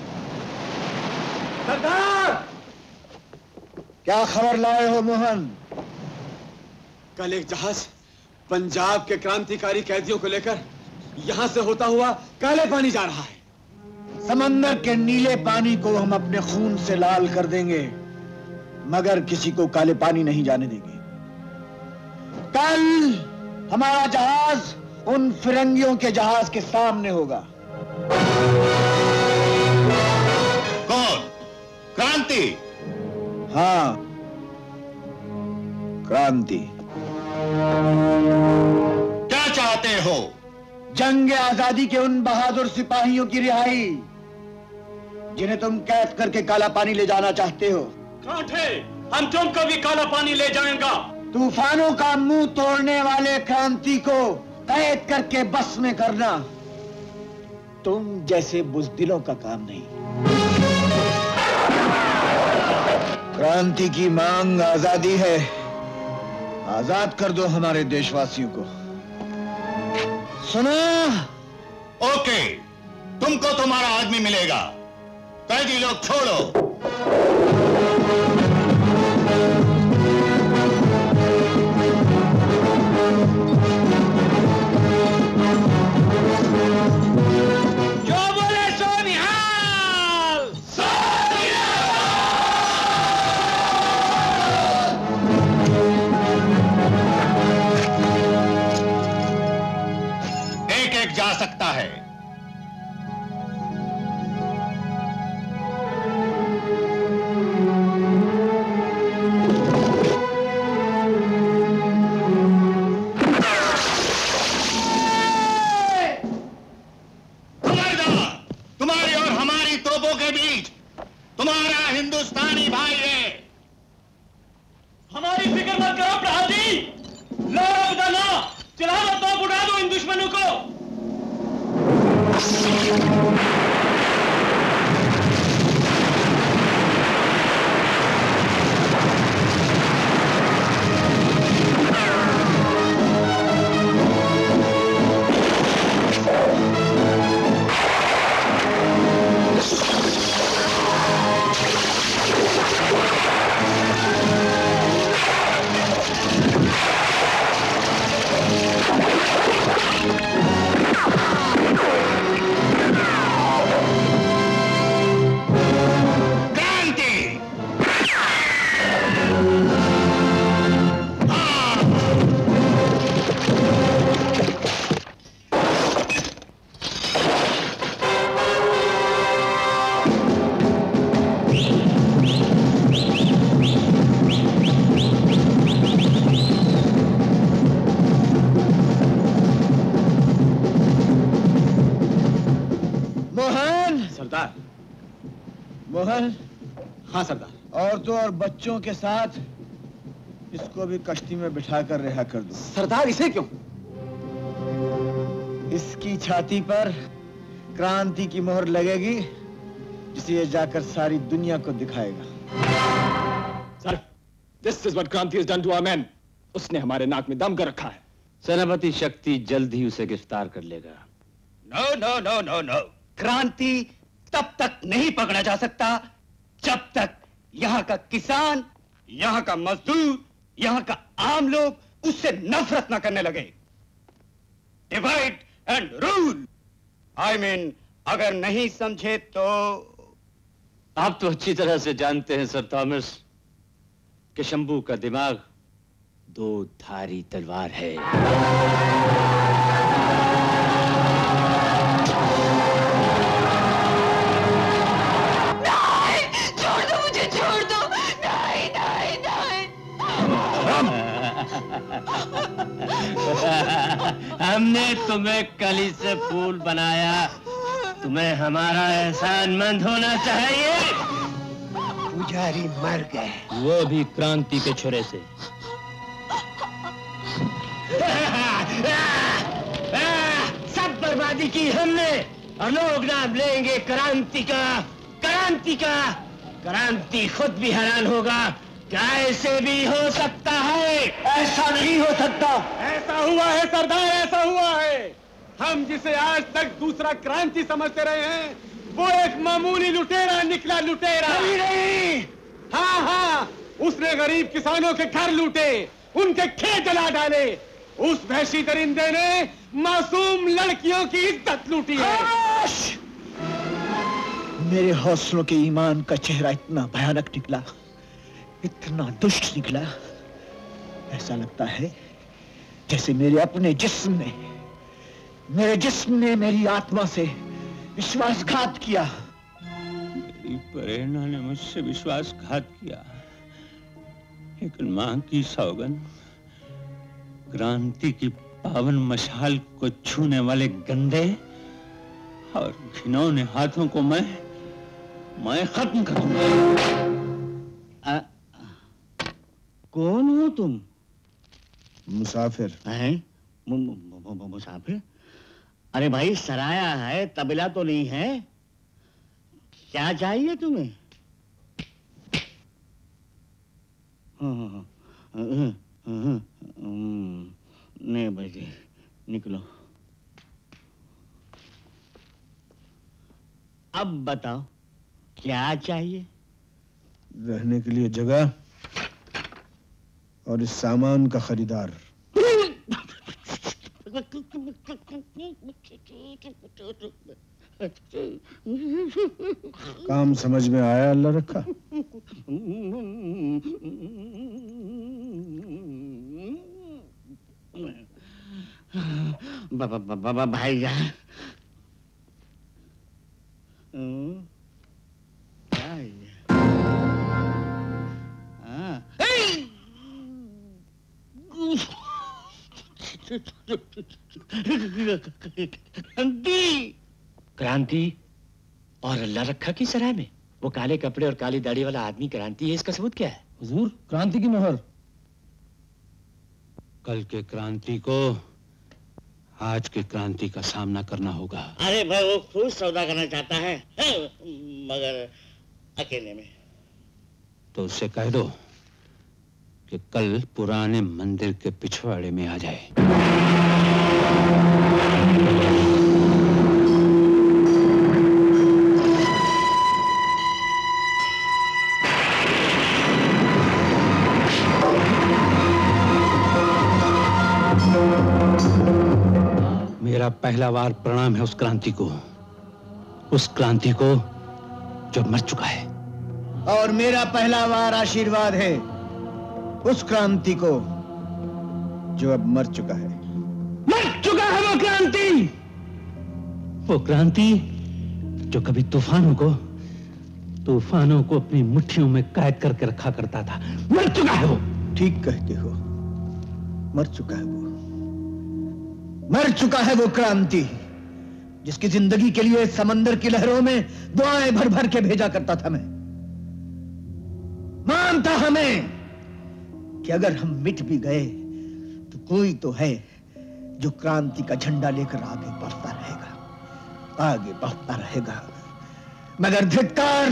सरदार, क्या खबर लाए हो मोहन? कल एक जहाज पंजाब के क्रांतिकारी कैदियों को लेकर यहां से होता हुआ काले पानी जा रहा है। समंदर के नीले पानी को हम अपने खून से लाल कर देंगे, मगर किसी को काले पानी नहीं जाने देंगे। कल हमारा जहाज उन फिरंगियों के जहाज के सामने होगा। कौन? क्रांति? हाँ, क्रांति। क्या चाहते हो? जंग आजादी के उन बहादुर सिपाहियों की रिहाई जिन्हें तुम कैद करके काला पानी ले जाना चाहते हो। कांटे, हम तुमको भी काला पानी ले जाएंगे। तूफानों का मुंह तोड़ने वाले क्रांति को कैद करके बस में करना तुम जैसे बुजदिलों का काम नहीं। क्रांति की मांग आजादी है। आजाद कर दो हमारे देशवासियों को। सुना? ओके, तुमको तुम्हारा आदमी मिलेगा। कैदी लोग छोड़ो। जो बोले सो निहाल। एक एक जा सकता है। तुम्हारी और हमारी तोपों के बीच तुम्हारा हिंदुस्तानी भाई है। हमारी फिक्र मत करो प्रहाजी। लो उदाना, चला लो, तो उड़ा दो इन दुश्मनों को। मोहन। हाँ सरदार। औरतों और बच्चों के साथ इसको भी कश्ती में बिठाकर रिहा कर दो। सरदार इसे क्यों? इसकी छाती पर क्रांति की मोहर लगेगी, जिसे ये जाकर सारी दुनिया को दिखाएगा। सर, this is what क्रांति has done to our men. उसने हमारे नाक में दम कर रखा है। सेनापति शक्ति जल्द ही उसे गिरफ्तार कर लेगा। No no no no no, क्रांति तब तक नहीं पकड़ा जा सकता जब तक यहाँ का किसान, यहाँ का मजदूर, यहाँ का आम लोग उससे नफरत ना करने लगे। Divide and rule. I mean, अगर नहीं समझे तो। आप तो अच्छी तरह से जानते हैं सर थॉमस कि शंभू का दिमाग दो धारी तलवार है। नहीं, छोड़ दो मुझे, छोड़ दो। नहीं नहीं नहीं। हमने तुम्हें कली से फूल बनाया, तुम्हें हमारा एहसानमंद होना चाहिए। पुजारी मर गए, वो भी क्रांति के छुरे से। सब बर्बादी की हमने और लोग नाम लेंगे क्रांति का, क्रांति का। क्रांति खुद भी हैरान होगा, क्या ऐसे भी हो सकता है? ऐसा नहीं हो सकता। ऐसा हुआ है सरदार, ऐसा हुआ है। हम जिसे आज तक दूसरा क्रांति समझते रहे हैं, वो एक मामूली लुटेरा निकला, लुटेरा। नहीं। हाँ हाँ, उसने गरीब किसानों के घर लूटे, उनके खेत जला डाले। उस वहशी दरिंदे ने मासूम लड़कियों की इज्जत लूटी है। मेरे हौसलों के ईमान का चेहरा इतना भयानक निकला, इतना दुष्ट निकला, ऐसा लगता है जैसे मेरे अपने जिस्म ने मेरी आत्मा से विश्वासघात किया। मेरी प्रेरणा ने मुझसे विश्वासघात किया, लेकिन मां की सौगंध, क्रांति की पावन मशाल को छूने वाले गंदे और घिनौने हाथों को मैं खत्म करूंगा। कौन हो तुम? मुसाफिर हैं? मुसाफिर? अरे भाई, सराया है, तबला तो नहीं है। क्या चाहिए तुम्हें? नहीं बजे, निकलो। अब बताओ क्या चाहिए? रहने के लिए जगह और इस सामान का खरीदार। काम समझ में आया? अल्लाह रखा। बाबा भाई जान, क्या है ये? क्रांति और अल्लाह रखा की सराय में वो काले कपड़े और काली दाढ़ी वाला आदमी क्रांति है, इसका सबूत क्या है? हुजूर, क्रांति की मोहर। कल के क्रांति को आज के क्रांति का सामना करना होगा। अरे भाई, वो खुद सौदा करना चाहता है, मगर अकेले में। तो उससे कह दो कि कल पुराने मंदिर के पिछवाड़े में आ जाए। मेरा पहला वार प्रणाम है उस क्रांति को जो मर चुका है। और मेरा पहला वार आशीर्वाद है उस क्रांति को जो अब मर चुका है। मर चुका है वो क्रांति जो कभी तूफानों को अपनी मुट्ठियों में कैद करके रखा करता था। मर चुका है वो। ठीक कहते हो, मर चुका है वो, मर चुका है वो क्रांति जिसकी जिंदगी के लिए समंदर की लहरों में दुआएं भर भर के भेजा करता था मैं। मानता हमें कि अगर हम मिट भी गए तो कोई तो है जो क्रांति का झंडा लेकर आगे बढ़ता रहेगा, आगे बढ़ता रहेगा। मगर धिक्कार,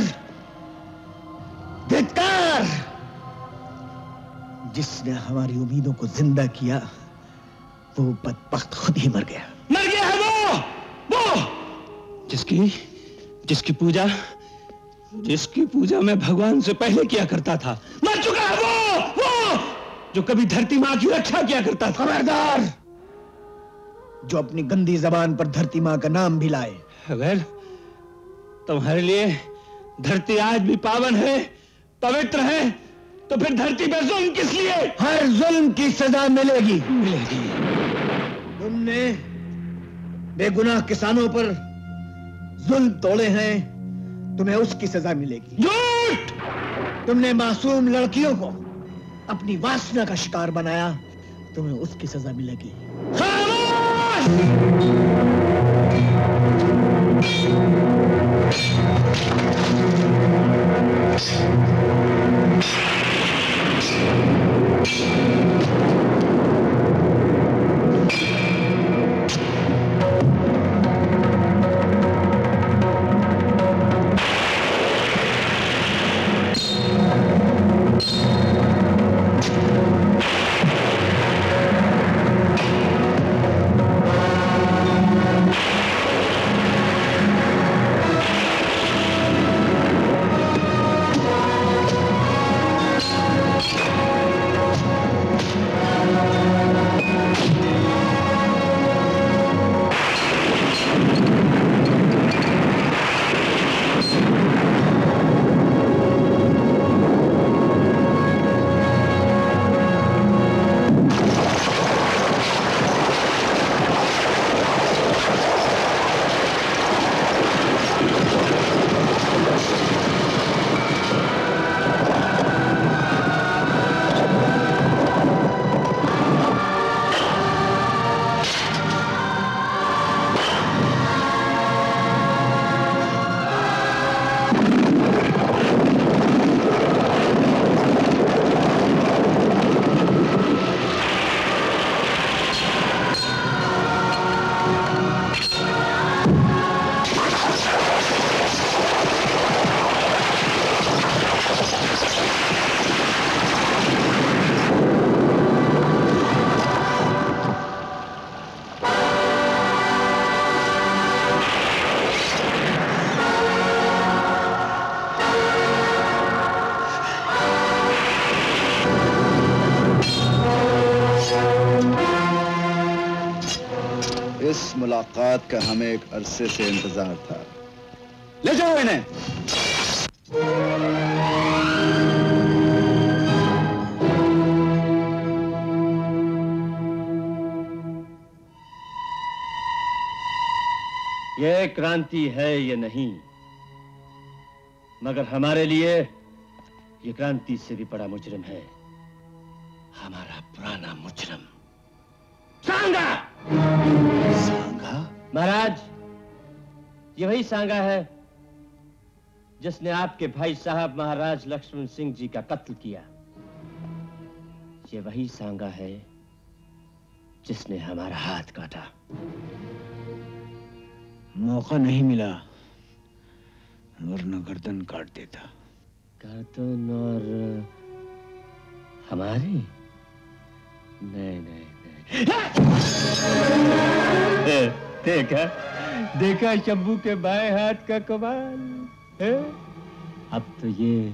धिक्कार! जिसने हमारी उम्मीदों को जिंदा किया वो बदबख्त खुद ही मर गया। मर गया है वो जिसकी पूजा मैं भगवान से पहले किया करता था। मर चुका है वो जो कभी धरती मां की रक्षा किया करता था। खबरदार! जो अपनी गंदी जबान पर धरती मां का नाम भी लाए। अगर तुम्हारे लिए धरती आज भी पावन है, पवित्र है, तो फिर धरती पे जुल्म किस लिए? हर जुल्म की सजा मिलेगी। तुमने बेगुनाह किसानों पर जुल्म तोड़े हैं, तुम्हें उसकी सजा मिलेगी। झूठ! तुमने मासूम लड़कियों को अपनी वासना का शिकार बनाया, तुम्हें उसकी सजा मिलेगी। इस मुलाकात का हमें एक अरसे से इंतजार था। ले जाओ इन्हें। ये क्रांति है ये नहीं, मगर हमारे लिए ये क्रांति से भी बड़ा मुजरिम है, हमारा पुराना मुजरिम सांगा। सांगा? महाराज, ये वही सांगा है जिसने आपके भाई साहब महाराज लक्ष्मण सिंह जी का कत्ल किया। ये वही सांगा है जिसने हमारा हाथ काटा। मौका नहीं मिला वरना गर्दन काट देता। गर्दन और हमारी? नहीं नहीं देखा देखा शंभू के बाएं हाथ का कमाल है। अब तो ये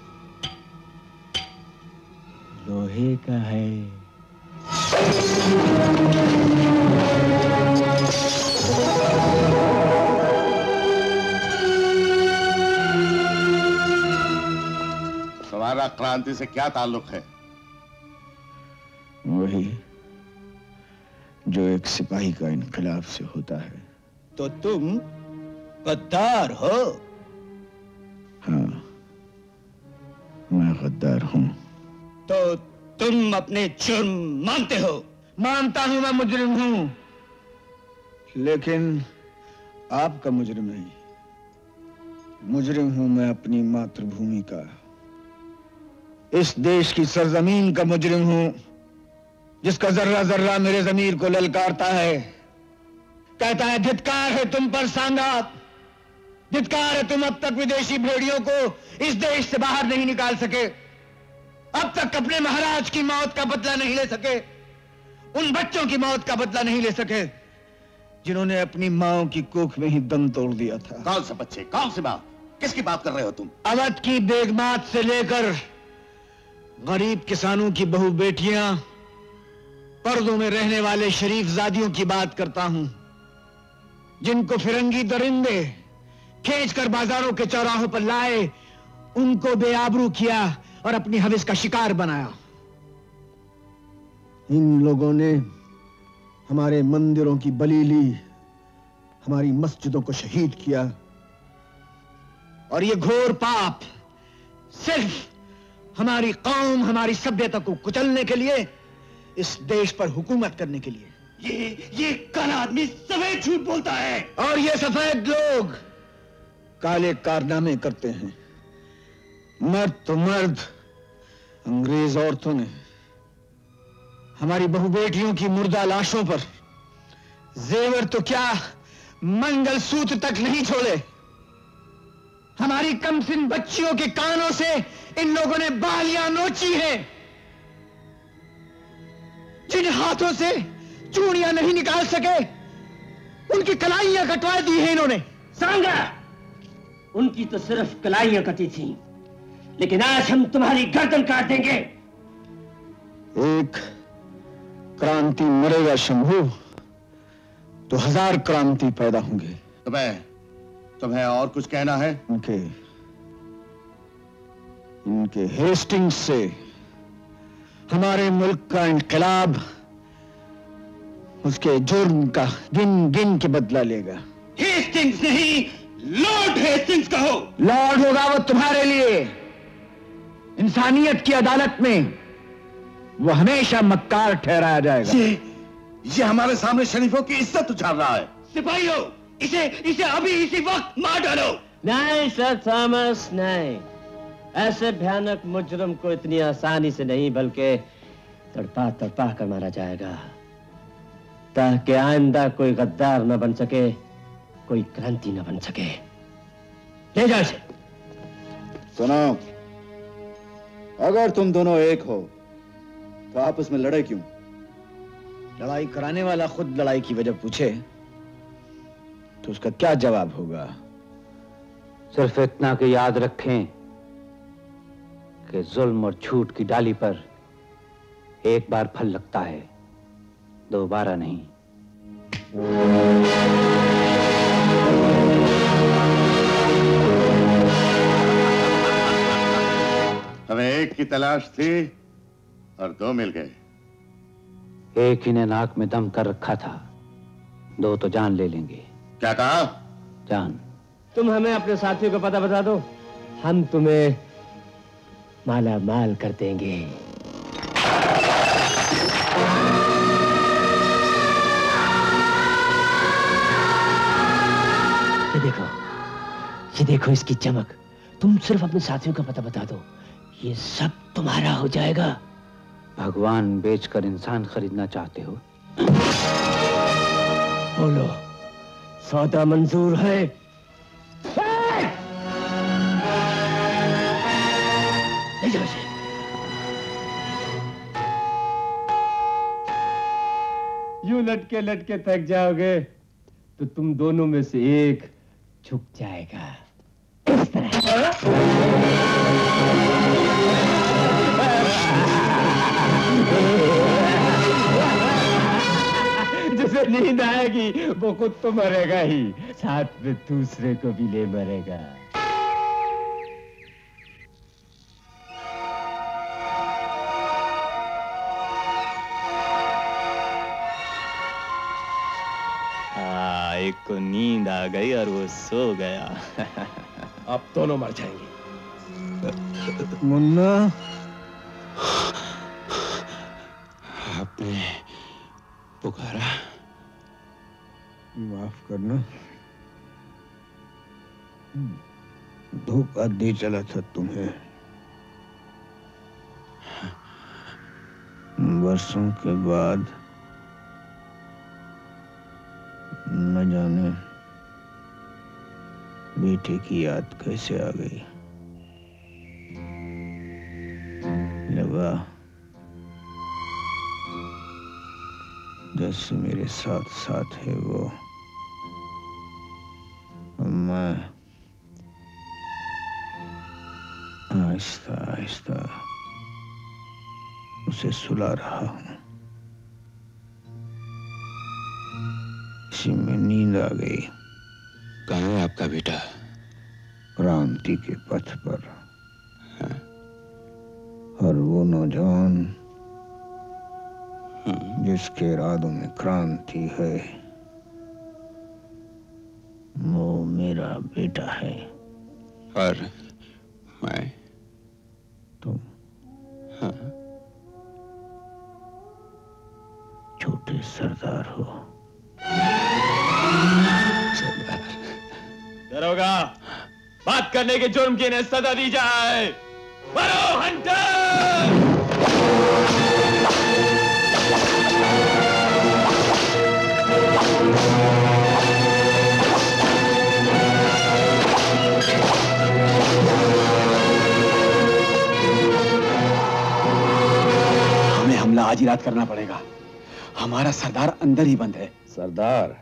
लोहे का है। तुम्हारा क्रांति से क्या ताल्लुक है? वही जो एक सिपाही का इनकलाब से होता है। तो तुम गद्दार हो? हाँ, मैं गद्दार हूं। तो तुम अपने जुर्म मानते हो? मानता हूं मैं मुजरिम हूं, लेकिन आपका मुजरिम नहीं, मुजरिम हूं मैं अपनी मातृभूमि का, इस देश की सरजमीन का मुजरिम हूं, जिसका जर्रा जर्रा मेरे जमीर को ललकारता है, कहता है धिक्कार है तुम पर सांगा, धिक्कार है तुम अब तक विदेशी भेड़ियों को इस देश से बाहर नहीं निकाल सके, अब तक अपने महाराज की मौत का बदला नहीं ले सके, उन बच्चों की मौत का बदला नहीं ले सके जिन्होंने अपनी मां की कोख में ही दम तोड़ दिया था। कौन से बच्चे, कौन सी मां, किसकी बात कर रहे हो तुम? अवध की बेगमात से लेकर गरीब किसानों की बहू बेटियां, पर्दों में रहने वाले शरीफ जादियों की बात करता हूं, जिनको फिरंगी दरिंदे खींचकर बाजारों के चौराहों पर लाए, उनको बेआबरू किया और अपनी हविस का शिकार बनाया। इन लोगों ने हमारे मंदिरों की बलि ली, हमारी मस्जिदों को शहीद किया, और ये घोर पाप सिर्फ हमारी कौम, हमारी सभ्यता को कुचलने के लिए, इस देश पर हुकूमत करने के लिए। ये काला आदमी सफेद झूठ बोलता है, और ये सफेद लोग काले कारनामे करते हैं। मर्द तो मर्द, अंग्रेज औरतों ने हमारी बहु बेटियों की मुर्दा लाशों पर जेवर तो क्या, मंगलसूत्र तक नहीं छोड़े। हमारी कमसिन बच्चियों के कानों से इन लोगों ने बालियां नोची हैं, जिन हाथों से चूड़ियां नहीं निकाल सके, उनकी कलाइयां कटवा दी हैं इन्होंने। सांगा, उनकी तो सिर्फ कलाइयां कटी थी, लेकिन आज हम तुम्हारी गर्दन काट देंगे। एक क्रांति मरेगा शंभू, तो 1000 क्रांति पैदा होंगे। तुम्हें और कुछ कहना है? इनके हेस्टिंग्स से हमारे मुल्क का इंकलाब उसके जुर्म का गिन गिन के बदला लेगा। हेस्टिंग्स नहीं, लॉर्ड हेस्टिंग्स कहो। लॉर्ड होगा वो तुम्हारे लिए, इंसानियत की अदालत में वो हमेशा मक्कार ठहराया जाएगा। ये हमारे सामने शरीफों की इज्जत उछाल रहा है। सिपाहियों, इसे अभी इसी वक्त मार डालो। नहीं सर थॉमस, नहीं, ऐसे भयानक मुजरिम को इतनी आसानी से नहीं, बल्कि तड़पा तड़पा कर मारा जाएगा, ताकि आइंदा कोई गद्दार न बन सके, कोई क्रांति न बन सके। ले जाओ इसे। सुनो, अगर तुम दोनों एक हो तो आपस में लड़े क्यों? लड़ाई कराने वाला खुद लड़ाई की वजह पूछे तो उसका क्या जवाब होगा? सिर्फ इतना कि याद रखें कि जुल्म और झूठ की डाली पर एक बार फल लगता है, दोबारा नहीं। हमें एक की तलाश थी और 2 मिल गए। एक ही ने नाक में दम कर रखा था, 2 तो जान ले लेंगे। क्या कहा? जान। तुम हमें अपने साथियों का पता बता दो, हम तुम्हें माला माल कर देंगे। ये देखो इसकी चमक। तुम सिर्फ अपने साथियों का पता बता दो, ये सब तुम्हारा हो जाएगा। भगवान बेचकर इंसान खरीदना चाहते हो? बोलो, सौदा मंजूर है? ले जाओ इसे। यूं लटके लटके थक जाओगे तो तुम दोनों में से एक झुक जाएगा, इस तरह। जिसे नींद आएगी वो खुद तो मरेगा ही, साथ में दूसरे को भी ले मरेगा। एक को नींद आ गई और वो सो गया। अब दोनों मर जाएंगे। मुन्ना, आपने पुकारा? माफ करना, धोखा दे चला था तुम्हें। वर्षों के बाद न जाने बेटे की याद कैसे आ गई। लगा जैसे मेरे साथ साथ है वो। मैं आहिस्ता आहिस्ता उसे सुला रहा हूं। इसी में नींद आ गई। कहाँ है आपका बेटा? क्रांति के पथ पर। और वो नौजवान जिसके इरादों में क्रांति है, वो मेरा बेटा है। और मैं? तुम छोटे सरदार हो। दरोगा, बात करने के जुर्म की इन्हें सजा दी जाए। मारो हंटर! हमें हमला आज ही रात करना पड़ेगा। हमारा सरदार अंदर ही बंद है। सरदार?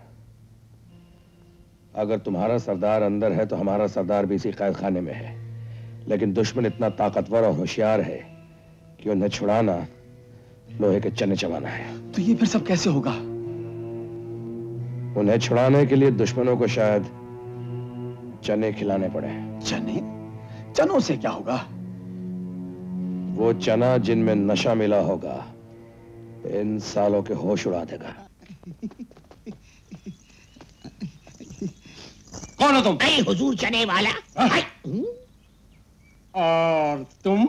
अगर तुम्हारा सरदार अंदर है तो हमारा सरदार भी इसी कैद खाने में है। लेकिन दुश्मन इतना ताकतवर और होशियार है कि उन्हें छुड़ाना लोहे के चने चबाना है। तो ये फिर सब कैसे होगा? उन्हें छुड़ाने के लिए दुश्मनों को शायद चने खिलाने पड़े। चने? चनों से क्या होगा? वो चना जिनमें नशा मिला होगा इन सालों के होश उड़ा देगा। कौन हो तुम? अरे हुजूर चने वाला। और तुम?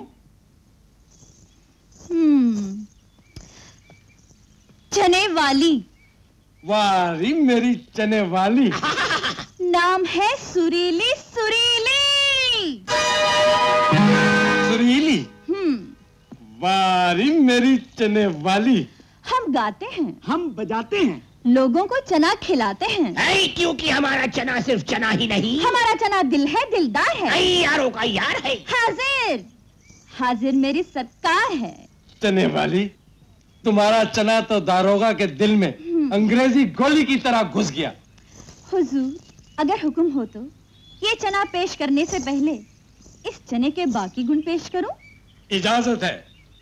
चने वाली। वारी मेरी चने वाली। नाम है सुरीली सुरीली। सुरीली? वारी मेरी चने वाली। हम गाते हैं, हम बजाते हैं, लोगों को चना खिलाते हैं। क्योंकि हमारा चना सिर्फ चना ही नहीं, हमारा चना दिल है, दिलदार है, यारों का यार है। हाजिर हाजिर मेरी सरकार है। चने वाली, तुम्हारा चना तो दारोगा के दिल में अंग्रेजी गोली की तरह घुस गया। हुजूर, अगर हुक्म हो तो ये चना पेश करने से पहले इस चने के बाकी गुण पेश करूं? इजाजत है।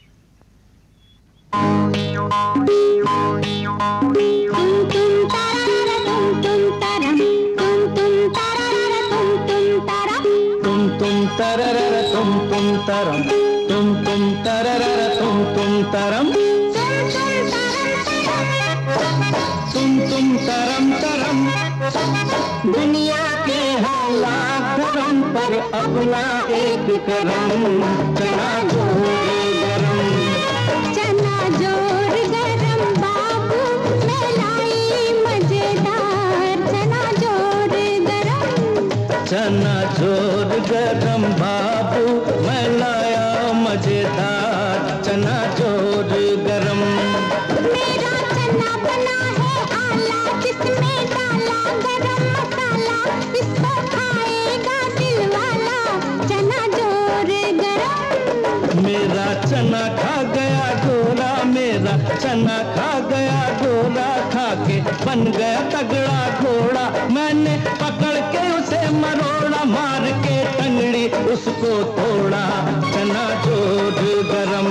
दुनिया के हालात धर्म पर अपना एक करम। चना जोर गरम, चना जोर गरम बाबू मैं लाई मजेदार। चना जोर गरम, चना जोर गरम बाबू मैं लाया मजेदार। चना जोर गरम, मेरा चना बना है आला जिसमें डाला गरम मसाला। इसको खाएगा दिल वाला। चना जोर गरम, मेरा चना खा गया गोरा, मेरा चना खा गया गोरा। खा के बन गया तगड़ा घोड़ा, मैंने पकड़ के उसे मरोड़ा। मार के टंगड़ी उसको तोड़ा। चना जोर गरम।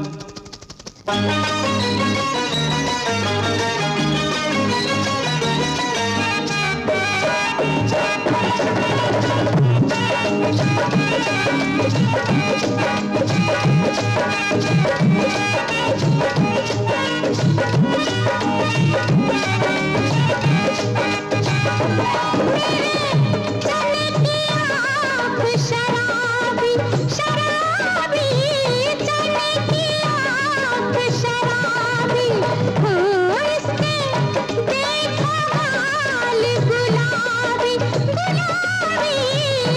शराबी शराबी चने की आँख शराबी। हो इसके देखो हाल गुलाबी गुलाबी।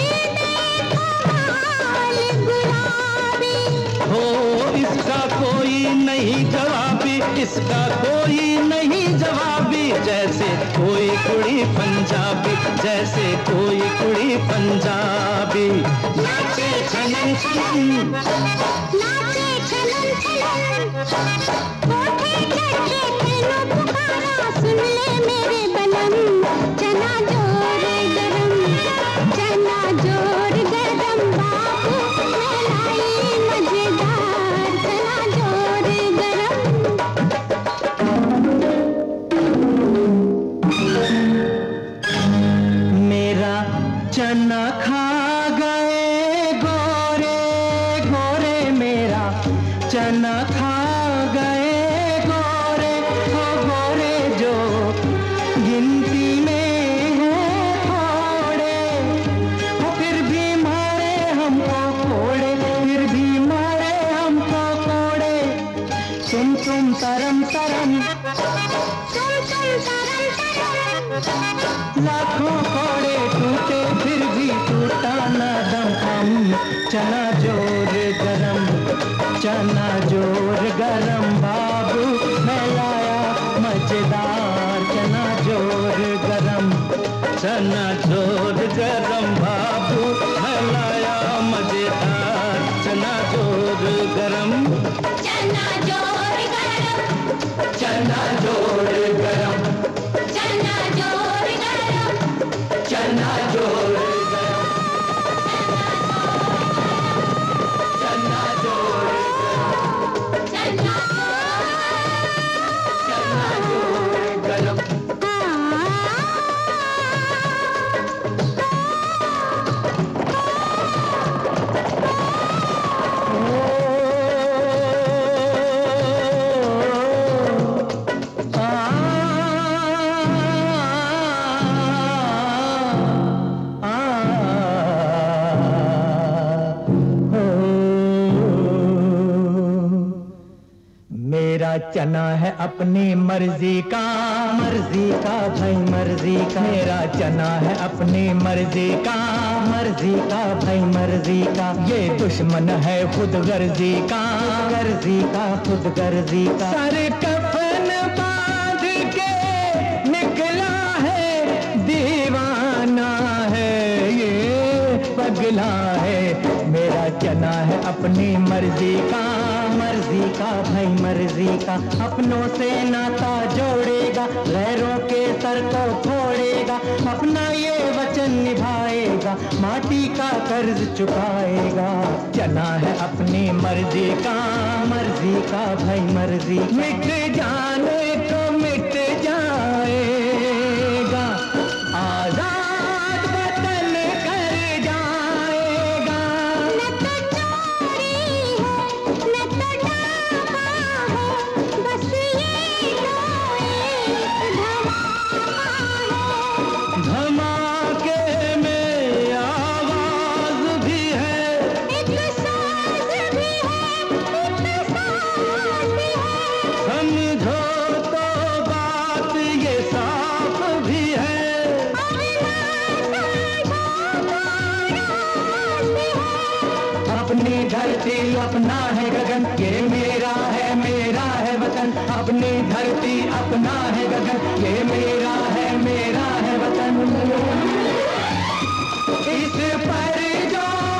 इसका कोई नहीं जवाबी, जैसे कोई कुड़ी पंजाबी, जैसे कोई कुड़ी पंजाबी। नाचे छलन छलन, नाचे छलन छलन, कोठे चढ़ के तेनों पुकारा, सुन ले मेरे बलम, चना जोर गरम, चना जोर गरम, बाबू मैं लाई मजेदार, चना जोर गरम। मेरा चना खा गए गोरे गोरे, मेरा चना खा गए गोरे, हो गोरे जो गिनती में है थोड़े, हो फिर भी मारे हमको कोड़े, फिर भी मारे हमको कोड़े। तुम तरम तरम, तुम तरम तरम, लाखों कोड़े टूटे फिर भी टूटा ना दम हम। चना जोर गरम, चना जोर गरम, बाबू मैं लाया मजेदार, चना जोर गरम, चना जोर गरम, बाबू मैं लाया मजेदार, चना जोर गरम, चना जोर गरम, चना जोर गरम, चना जोर गरम, चना जोर गरम, चना जोर गरम, चना जोर गरम। मेरा चना है अपनी मर्जी का, मर्जी का भाई मर्जी का, मेरा चना है अपनी मर्जी का, मर्जी का भाई मर्जी का। ये दुश्मन है खुद गर्जी का, गर्जी का खुद गर्जी का। सर कफन बांध के निकला है दीवाना है, ये पगला है। मेरा चना है अपनी मर्जी का, मर्जी का भाई मर्जी का। अपनों से नाता जोड़ेगा, गैरों के सर को फोड़ेगा, अपना ये वचन निभाएगा, माटी का कर्ज चुकाएगा। चना है अपनी मर्जी का, मर्जी का भाई मर्जी। मिट जाने को मिट जाएगा, आजाद वतन कर जाएगा। न तो चोरी है न तो डाका है, बस ये तो एक धमाका है। धमाके में आवाज भी है, एक साज भी है, एक साज भी है। समझो तो बात ये साफ भी है, अपनी धरती अपना है गगन, ये मेरा है वतन। अपनी धरती अपना है गगन, ये मेरा है वतन। इस पर जो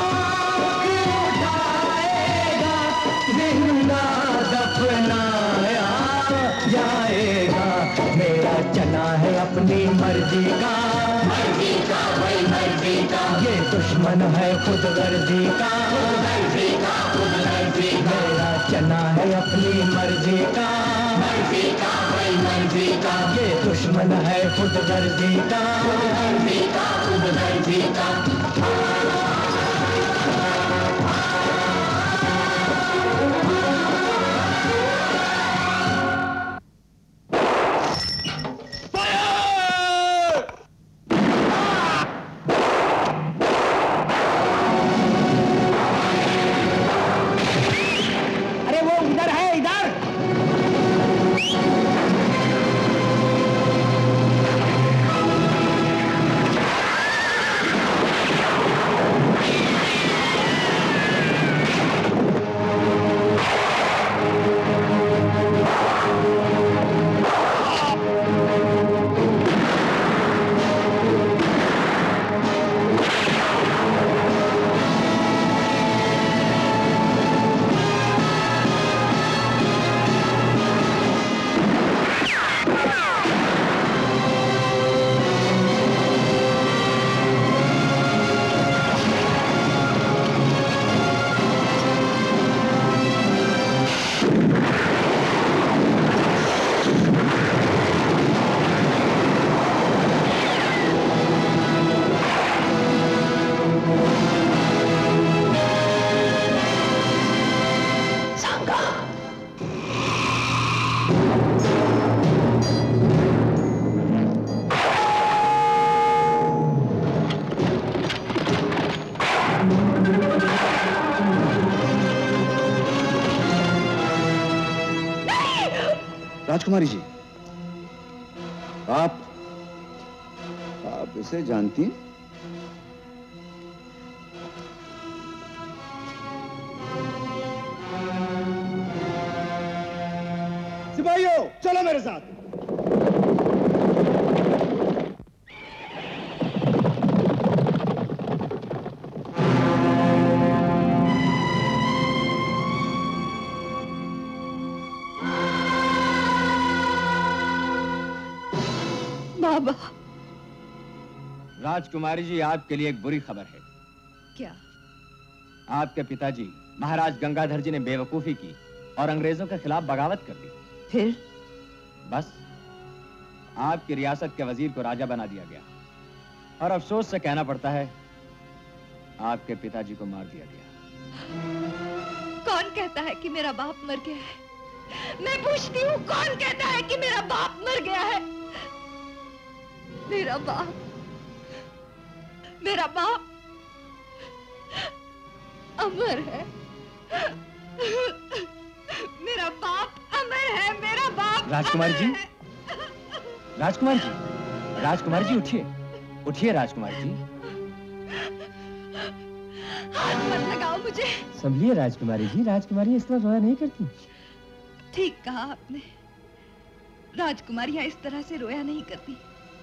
उठाएगा, जिंदा दफनाया जाएगा। मेरा चना है अपनी मर्जी का, मर्जी का भाई मर्जी का। ये दुश्मन है खुद गर्जी का, मर्जी का खुद गर्जी का। मेरा चना है अपनी मर्जी का, मर्जी का भाई मर्जी का। ये दुश्मन है खुद गर्जी का, मर्जी का खुद गर्जी का। राजकुमारी जी, आप इसे जानती हैं? सिपाहियों, चलो मेरे साथ। बाबा। राजकुमारी जी, आपके लिए एक बुरी खबर है। क्या? आपके पिताजी महाराज गंगाधर जी ने बेवकूफी की और अंग्रेजों के खिलाफ बगावत कर दी। फिर? बस आपकी रियासत के वजीर को राजा बना दिया गया और अफसोस से कहना पड़ता है आपके पिताजी को मार दिया गया। कौन कहता है कि मेरा बाप मर गया है? मैं पूछती हूँ, कौन कहता है कि मेरा बाप मर गया है? मेरा बाप अमर है। मेरा बाप अमर है। मेरा बाप राजकुमारी जी, राजकुमारी जी, राजकुमारी जी उठिए, उठिए राजकुमारी जी। हाथ मत लगाओ मुझे। संभलिए राजकुमारी जी, राजकुमारी इस तरह रोया नहीं करती। ठीक कहा आपने, राजकुमारियां इस तरह से रोया नहीं करती।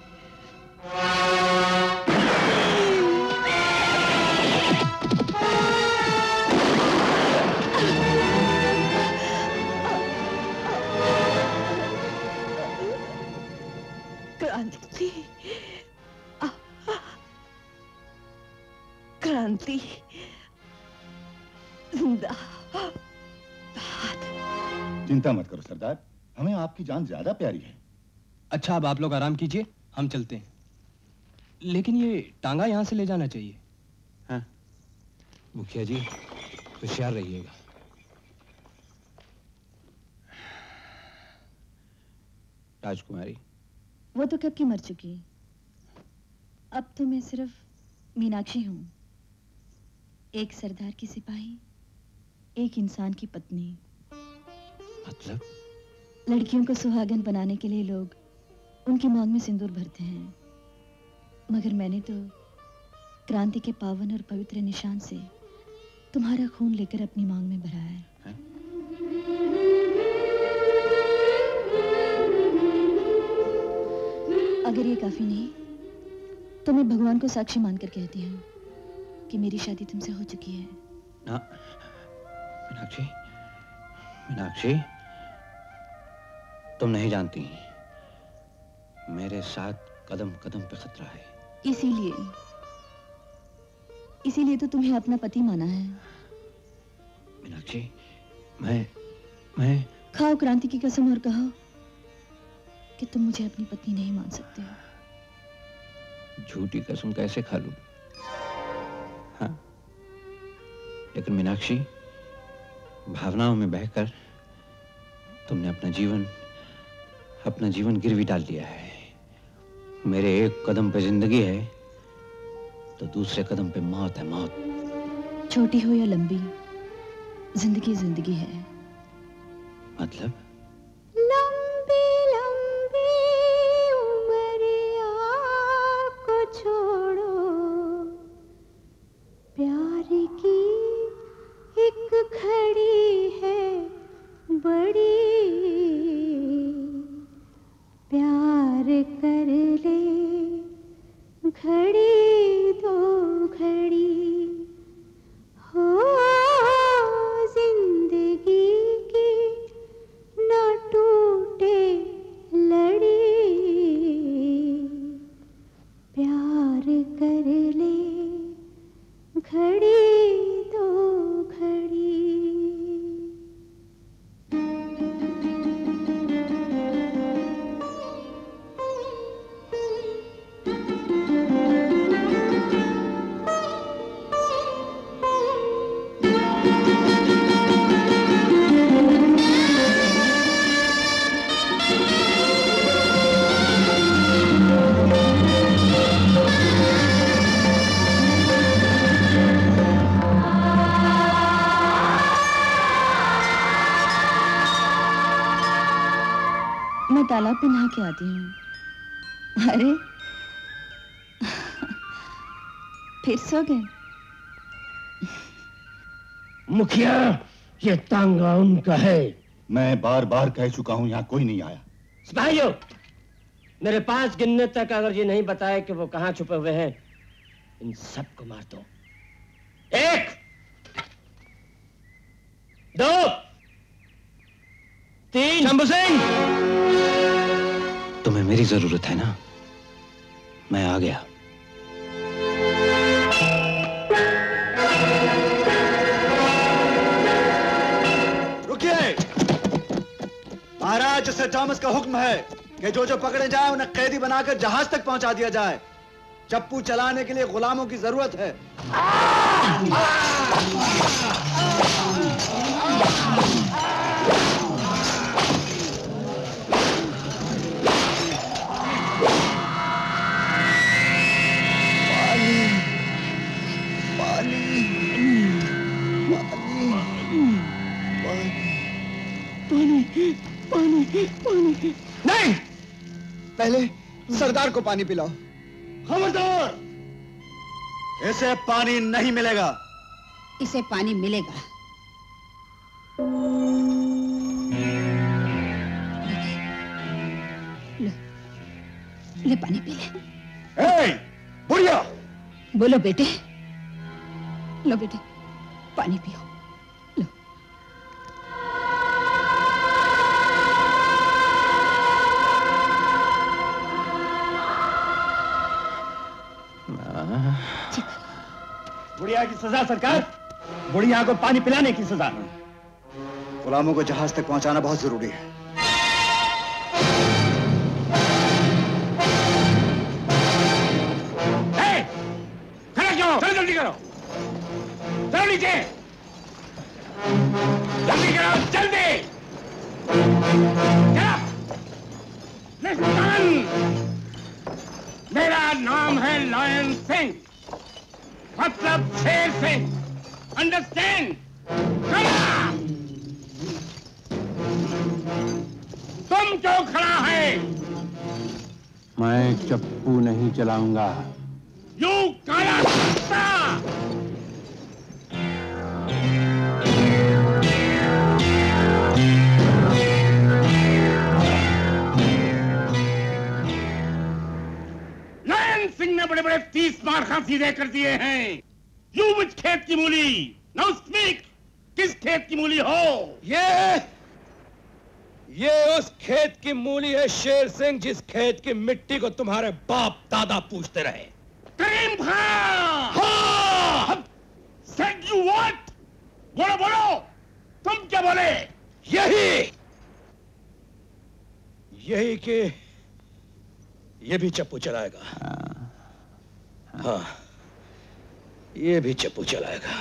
क्रांति, क्रांति जिंदाबाद। चिंता मत करो सरदार, हमें आपकी जान ज्यादा प्यारी है। अच्छा, अब आप लोग आराम कीजिए, हम चलते हैं। लेकिन ये टांगा यहाँ से ले जाना चाहिए। हाँ मुखिया जी, होशियार रहिएगा। राजकुमारी, वो तो कब की मर चुकी। अब तो मैं सिर्फ मीनाक्षी हूँ, एक सरदार की सिपाही, एक इंसान की पत्नी। मतलब? लड़कियों को सुहागन बनाने के लिए लोग उनकी मांग में सिंदूर भरते हैं, मगर मैंने तो क्रांति के पावन और पवित्र निशान से तुम्हारा खून लेकर अपनी मांग में भरा है। अगर ये काफी नहीं तो मैं भगवान को साक्षी मानकर कहती हूँ कि मेरी शादी तुमसे हो चुकी है। ना मीनाक्षी, मीनाक्षी, तुम नहीं जानती, मेरे साथ कदम कदम पे खतरा है। इसीलिए तो तुम्हें अपना पति माना है। मीनाक्षी, मैं खाओ क्रांति की कसम और कहो कि तुम मुझे अपनी पत्नी नहीं मान सकते हो। झूठी कसम कैसे खा लूं? हाँ, लेकिन मीनाक्षी, भावनाओं में बहकर तुमने अपना जीवन गिरवी डाल दिया है। मेरे एक कदम पे जिंदगी है तो दूसरे कदम पे मौत है, मौत। छोटी हो या लंबी, जिंदगी जिंदगी है। मतलब? लंबी लंबी उमरिया को छोड़ो, प्यार की एक घड़ी है बड़ी, प्यार कर ले घड़ी दो घड़ी, हो जिंदगी की न टूटे लड़ी, प्यार कर ले घड़ी दो घड़ी। तालाब पे नहा के आती हूँ। अरे फिर सो गए? मुखिया, ये तांगा उनका है। मैं बार बार कह चुका हूं, यहाँ कोई नहीं आया। सिपाहियों, मेरे 5 गिनने तक अगर ये नहीं बताए कि वो कहां छुपे हुए हैं, इन सबको मार दो। 1, 2, 3। शंभू सिंह, तुम्हें मेरी जरूरत है ना? मैं आ गया। रुकिए। महाराज सर थॉमस का हुक्म है कि जो पकड़े जाए उन्हें कैदी बनाकर जहाज तक पहुंचा दिया जाए। चप्पू चलाने के लिए गुलामों की जरूरत है। पानी नहीं, पहले सरदार को पानी पिलाओ। खबरदार, इसे पानी नहीं मिलेगा। इसे पानी मिलेगा। ले पानी पी ले। बुढ़िया, बोलो बेटे। लो बेटे, पानी पियो। बुढ़िया की सजा सरकार। बुढ़िया को पानी पिलाने की सजा। गुलामों को जहाज तक पहुंचाना बहुत जरूरी है। खड़े क्यों? चलो जल्दी करो, चलो नीचे, जल्दी करो, जल्दी। मेरा नाम है लायन सिंह, मतलब शेर सिंह। अंडरस्टैंड? तुम क्यों खड़ा है? मैं चप्पू नहीं चलाऊंगा। यू काला कुत्ता! लायन सिंह ने बड़े बड़े 30 बार फांसी दे कर दिए हैं। यू विच खेत की मूली? नाउ स्पीक, किस खेत की मूली हो? ये उस खेत की मूली है शेर सिंह, जिस खेत की मिट्टी को तुम्हारे बाप दादा पूछते रहे। करीम खान! हाँ! Said you what? बोलो बोलो, तुम क्या बोले? यही कि ये भी चप्पू चलाएगा। हाँ, ये भी चप्पू चलाएगा।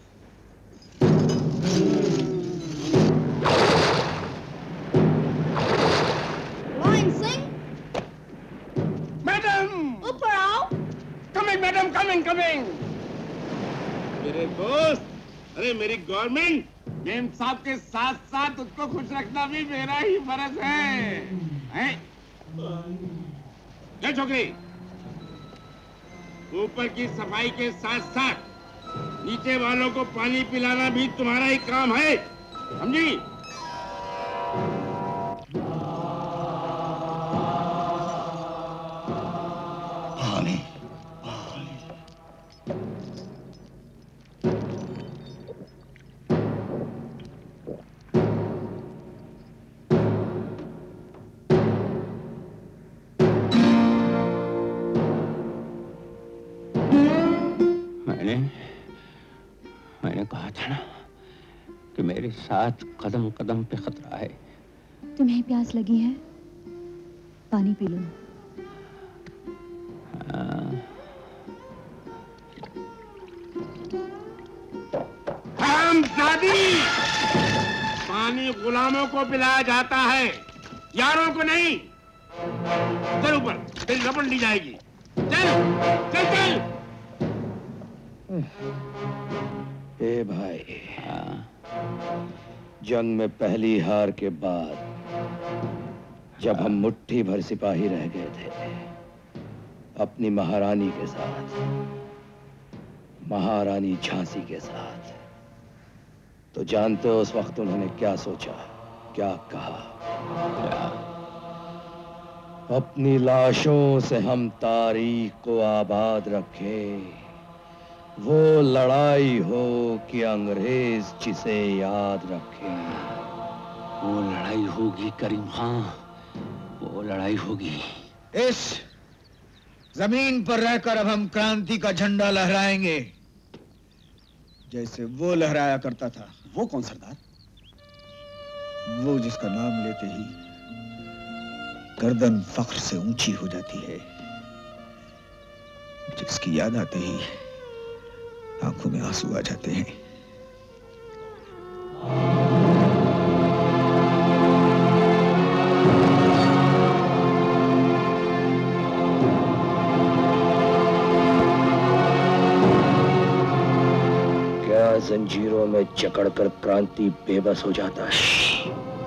मैडम, ऊपर आओ। Coming madam, coming coming. मेरे दोस्त, अरे मेरी गवर्नमेंट, मेम साहब के साथ साथ उसको खुश रखना भी मेरा ही फर्ज है? ये छोकरी, ऊपर की सफाई के साथ साथ नीचे वालों को पानी पिलाना भी तुम्हारा ही काम है, समझी? पानी। मैंने कहा था ना कि मेरे साथ कदम कदम पे खतरा है। तुम्हें प्यास लगी है? पानी पी लो। दादी, पानी गुलामों को पिलाया जाता है, यारों को नहीं। चल ऊपर, फिर रबड़ ली जाएगी। चल चल चल। ए भाई, जंग में पहली हार के बाद जब हम मुट्ठी भर सिपाही रह गए थे अपनी महारानी के साथ, महारानी झांसी के साथ, तो जानते हो उस वक्त उन्होंने क्या सोचा, क्या कहा? अपनी लाशों से हम तारीख को आबाद रखें, वो लड़ाई हो कि अंग्रेज जिसे याद रखें। वो लड़ाई होगी करीम खां, वो लड़ाई होगी। इस जमीन पर रहकर अब हम क्रांति का झंडा लहराएंगे जैसे वो लहराया करता था। वो कौन सरदार? वो जिसका नाम लेते ही गर्दन फख्र से ऊंची हो जाती है, जिसकी याद आते ही आंखों में आंसू आ जाते हैं। क्या जंजीरों में जकड़कर क्रांति बेबस हो जाता है?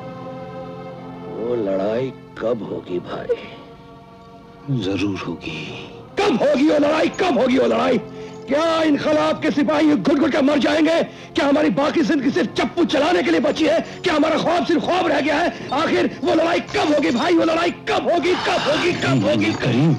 वो लड़ाई कब होगी भाई? जरूर होगी। कब होगी वो लड़ाई? कब होगी वो लड़ाई? क्या इनकलाब के सिपाही घुट घुट कर मर जाएंगे? क्या हमारी बाकी जिंदगी सिर्फ चप्पू चलाने के लिए बची है? क्या हमारा ख्वाब सिर्फ ख्वाब रह गया है? आखिर वो लड़ाई कब होगी भाई? वो लड़ाई कब होगी? कब होगी? कब होगी? करीम,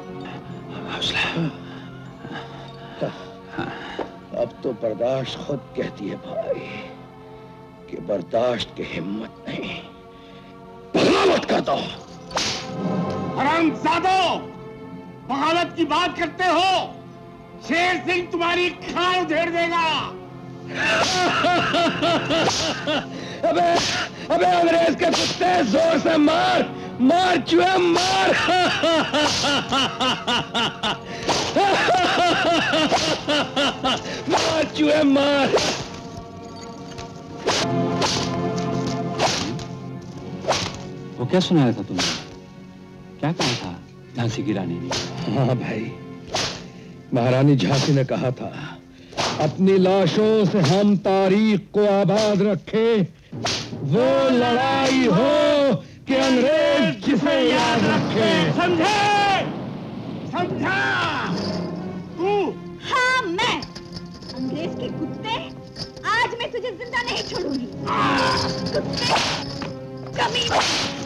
अब तो बर्दाश्त खुद कहती है भाई कि बर्दाश्त की हिम्मत नहीं। बगावत कर दो। हरामजादों, बगावत की बात करते हो? शेर सिंह तुम्हारी खाल उधेड़ देगा। अबे अबे अंग्रेज के कुत्ते, जोर से मार मार चूहे मार। मार चूहे मार। वो क्या सुनाया था तुमने? क्या कहा था झांसी की रानी ने? हाँ भाई, महारानी झांसी ने कहा था, अपनी लाशों से हम तारीख को आबाद रखें, वो लड़ाई हो कि अंग्रेज जिसे याद रखे। समझे? समझा? तू? हाँ, मैं अंग्रेज के कुत्ते, आज मैं तुझे जिंदा नहीं छोड़ूंगी। कुत्ते, कमीने।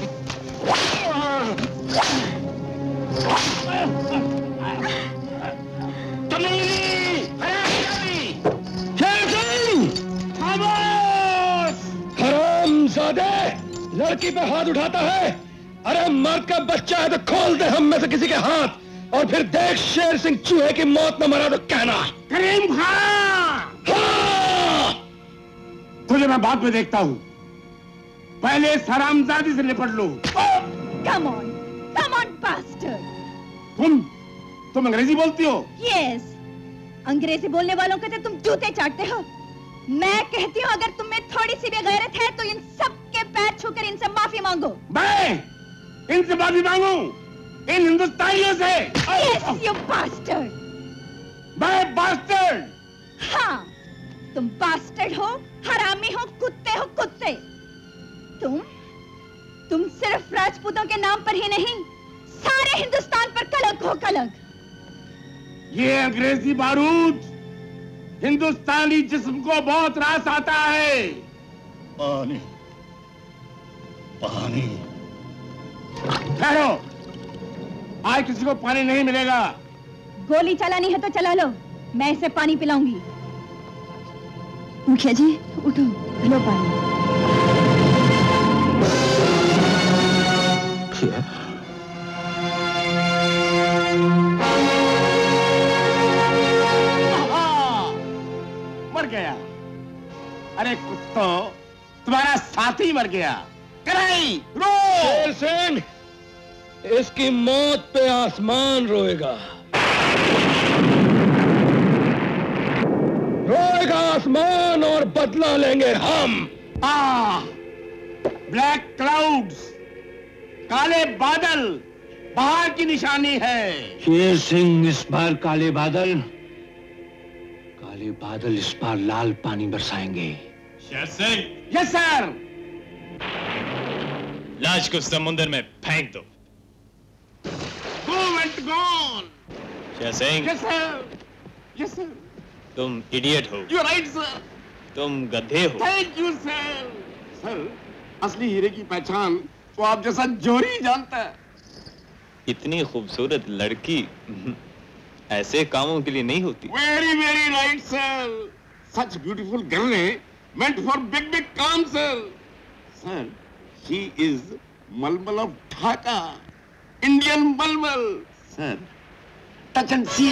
हरामजादे, लड़की पे हाथ उठाता है? अरे मर्द का बच्चा है तो खोल दे हम में से किसी के हाथ, और फिर देख शेर सिंह चूहे की मौत न मरा तो कहना। करीम खां! हाँ! तुझे मैं बाद में देखता हूँ, पहले इस हरामजादी से निपट लो। Come on, bastard! तुम अंग्रेजी बोलती हो? Yes, अंग्रेजी बोलने वालों के तो तुम जूते चाटते हो। मैं कहती हूँ अगर तुम में थोड़ी सी भी गैरत है तो इन सब के पैर छूकर इनसे माफी मांगो। मैं इनसे माफी मांगू? इन हिंदुस्तानियों से? Yes, you bastard! मैं बास्टर्ड? हाँ, तुम बास्टर्ड हो, हरामी हो, कुत्ते हो, कुत्ते। तुम सिर्फ राजपूतों के नाम पर ही नहीं, सारे हिंदुस्तान पर कलंक हो, कलंक। ये अंग्रेजी बारूद हिंदुस्तानी जिस्म को बहुत रास आता है। पानी, पानी। ठहरो, आज किसी को पानी नहीं मिलेगा। गोली चलानी है तो चला लो, मैं इसे पानी पिलाऊंगी। मुखिया जी, उठो, लो पानी। मर गया। अरे कुत्तों, तुम्हारा साथी मर गया। कराई रो। शेर सिंह, इसकी मौत पे आसमान रोएगा, रोएगा आसमान, और बदला लेंगे हम। ब्लैक क्लाउड्स, काले बादल बाहर की निशानी है। शेर सिंह, इस बार काले बादल इस बार लाल पानी बरसाएंगे। शेर सिंह। Yes sir. लाश को समुद्र में फेंक दो। Go and gone. Sher Singh, Yes sir. Yes sir. तुम इडियट हो। You are right sir. तुम गधे हो। Thank you sir. Sir, असली हीरे की पहचान तो आप जैसा जोरी ही जानता है। इतनी खूबसूरत लड़की ऐसे कामों के लिए नहीं होती। Very very right sir. Such beautiful girl meant for big big काम sir. Sir, she is Malmal of Dhaka. Indian Malmal. Sir, touch and see.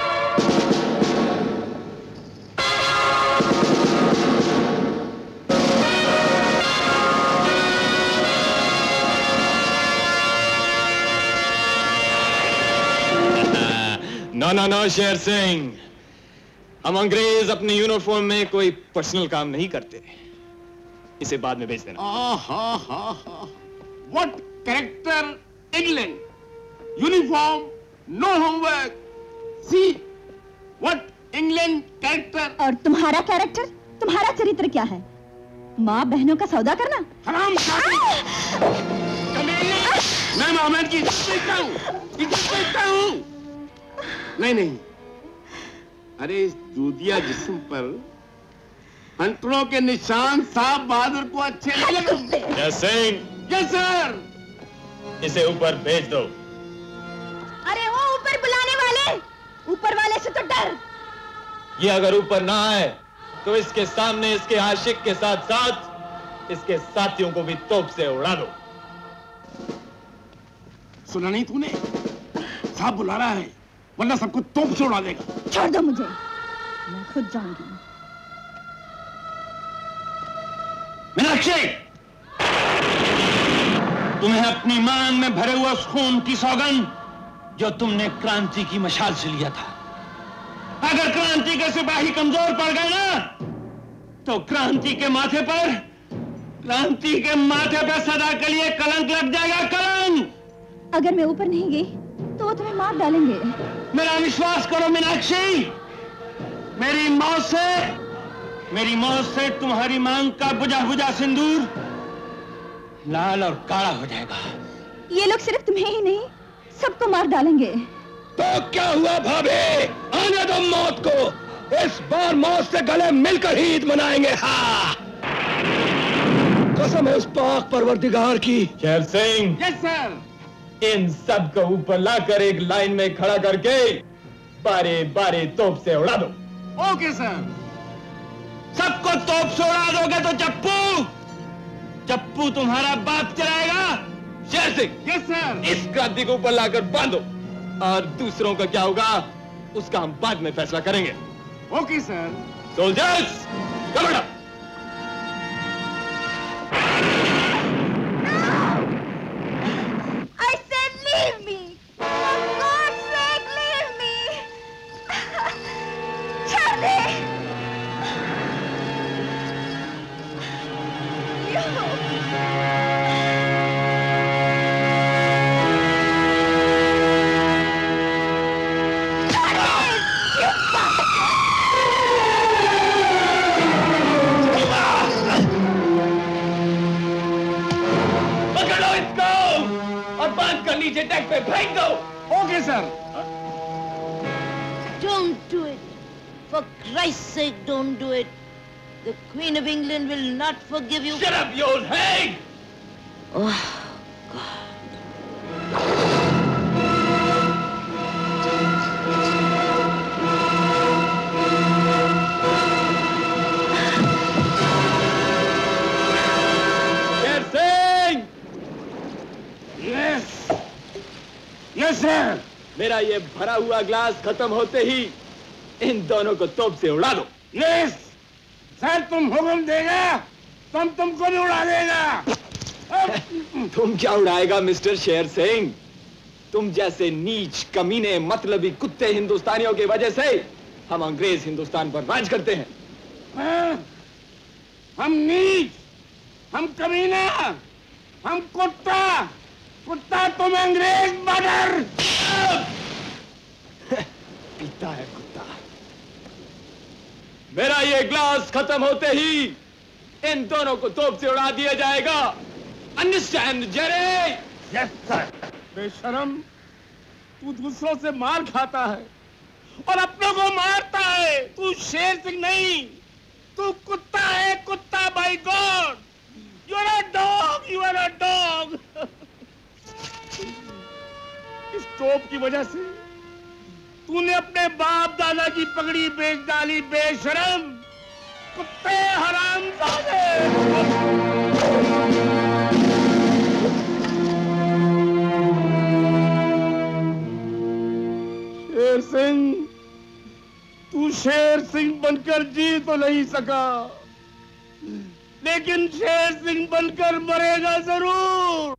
No Sher Singh, हम अंग्रेज अपनी यूनिफॉर्म में कोई पर्सनल काम नहीं करते। इसे बाद में भेज देना। What character England? Uniform, no homework. See, what England character? और तुम्हारा कैरेक्टर, तुम्हारा चरित्र क्या है? माँ बहनों का सौदा करना? हराम मैं मोहम्मद की इज्जत करता हूँ। नहीं, अरे इस दूधिया जिस्म पर हंटरों के निशान साहब बहादुर को अच्छे नहीं लगते। Sher Singh, yes sir. इसे ऊपर भेज दो। अरे वो ऊपर बुलाने वाले, ऊपर वाले से तो डर। ये अगर ऊपर ना आए तो इसके सामने इसके आशिक के साथ साथ इसके साथियों को भी तोप से उड़ा दो। सुना नहीं तूने? साहब बुला रहा है, वरना सबको तोप से उड़ा देगा। छोड़ दो मुझे, मैं खुद जाऊंगी। मीनाक्षी, तुम्हें अपनी मांग में भरे हुए उस खून की सौगंध जो तुमने क्रांति की मशाल से लिया था, अगर क्रांति के सिपाही कमजोर पड़ गए ना, तो क्रांति के माथे पर सदा के लिए कलंक लग जाएगा, कलंक। अगर मैं ऊपर नहीं गई तो वो तुम्हें मार डालेंगे। मेरा विश्वास करो मीनाक्षी, मेरी मौत से तुम्हारी मांग का बुझा सिंदूर लाल और काला हो जाएगा। ये लोग सिर्फ तुम्हें ही नहीं, सबको मार डालेंगे। तो क्या हुआ भाभी, आने दो मौत को। इस बार मौत से गले मिलकर ही ईद मनाएंगे। हाँ, कसम है उस पाक परवरदिगार की। Sher Singh, yes sir. इन सब को ऊपर लाकर एक लाइन में खड़ा करके बारे बारे तोप से उड़ा दो। Okay sir. सबको तोप से उड़ा दोगे तो चप्पू तुम्हारा बाप चलाएगा। Sher Singh, yes sir. इस क्रांति को ऊपर लाकर बांधो, और दूसरों का क्या होगा उसका हम बाद में फैसला करेंगे। Okay sir. Soldiers, come up. Leave me! For God's sake, leave me! Charlie! पकड़ो इसको और बांध कर नीचे टैग पे फेंक दो। Okay sir. Don't do it. For Christ's sake, don't do it. The Queen of England will not forgive you. Shut up, you old hag! Oh, Sher Singh! Yes sir. मेरा ये भरा हुआ ग्लास खत्म होते ही इन दोनों को तोप से उड़ा दो। यस सर, तुम हुक्म देगा तो तुमको भी उड़ा देगा। तुम क्या उड़ाएगा मिस्टर शेर सिंह? तुम जैसे नीच कमीने मतलबी कुत्ते हिंदुस्तानियों की वजह से हम अंग्रेज हिंदुस्तान पर राज करते हैं। हम नीच, हम कमीना, हम कुत्ता तुम अंग्रेज बदर। पीता है कुत्ता। मेरा ये ग्लास खत्म होते ही इन दोनों को तोप से उड़ा दिया जाएगा। अंडरस्टैंड जेरे? Yes sir. बेशरम, तू दूसरों से मार खाता है और अपनों को मारता है। तू शेर सिंह नहीं, तू कुत्ता है, कुत्ता। By god, you are a dog, you are a dog. इस टोप की वजह से तूने अपने बाप दादा की पगड़ी बेच डाली। बेशरम, कुत्ते, हरामजादे। शेर सिंह, तू शेर सिंह बनकर जी तो नहीं सका, लेकिन शेर सिंह बनकर मरेगा जरूर।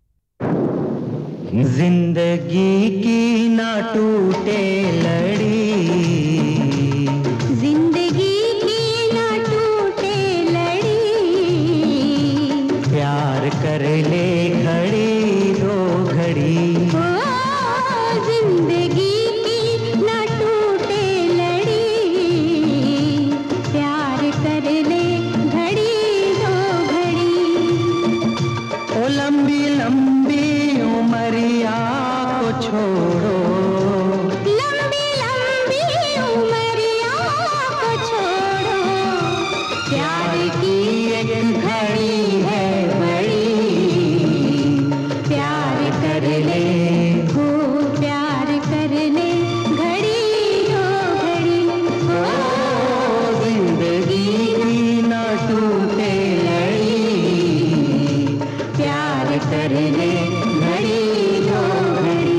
जिंदगी की ना टूटे लड़ी, जिंदगी की ना टूटे लड़ी, प्यार कर ले घड़ी दो घड़ी। ओ जिंदगी की ना टूटे लड़ी, प्यार कर ले घड़ी दो घड़ी। ओ लंबी लंबी उमरिया को छोड़ो, लंबी लंबी उमरिया को छोड़ो, प्यार की एक घड़ी है बड़ी, प्यार कर ले, हो प्यार कर ले घड़ी दो घड़ी। ओ जिंदगी की ना टूटे लड़ी, प्यार कर ले घड़ी दो घड़ी।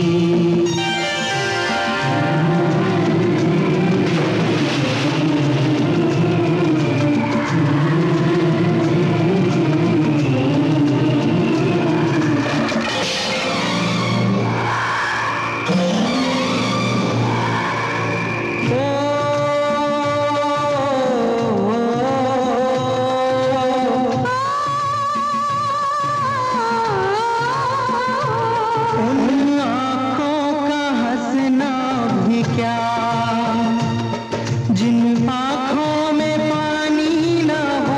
उन आँखों का हंसना भी क्या, जिन आँखों में पानी न हो।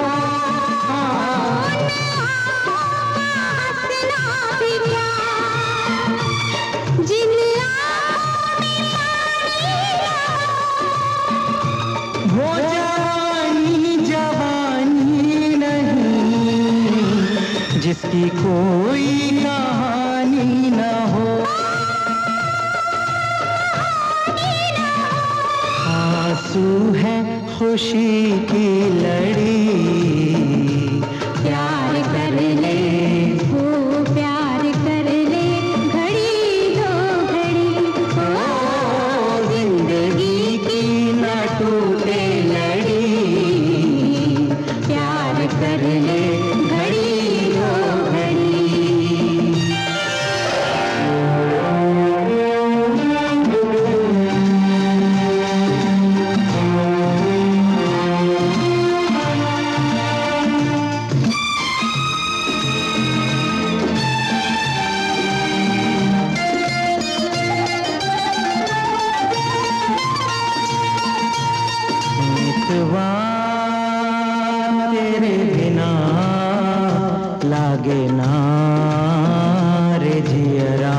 जिन वो जवानी जवानी नहीं, जिसकी कोई कहानी न हो। आंसू है खुशी की लड़ी, प्यार कर ले, हो प्यार कर ले घड़ी दो घड़ी। ओ जिंदगी की न टूटे लड़ी, प्यार कर ले घड़ी दो घड़ी। मितवा तेरे बिना लागे ना रे जियरा।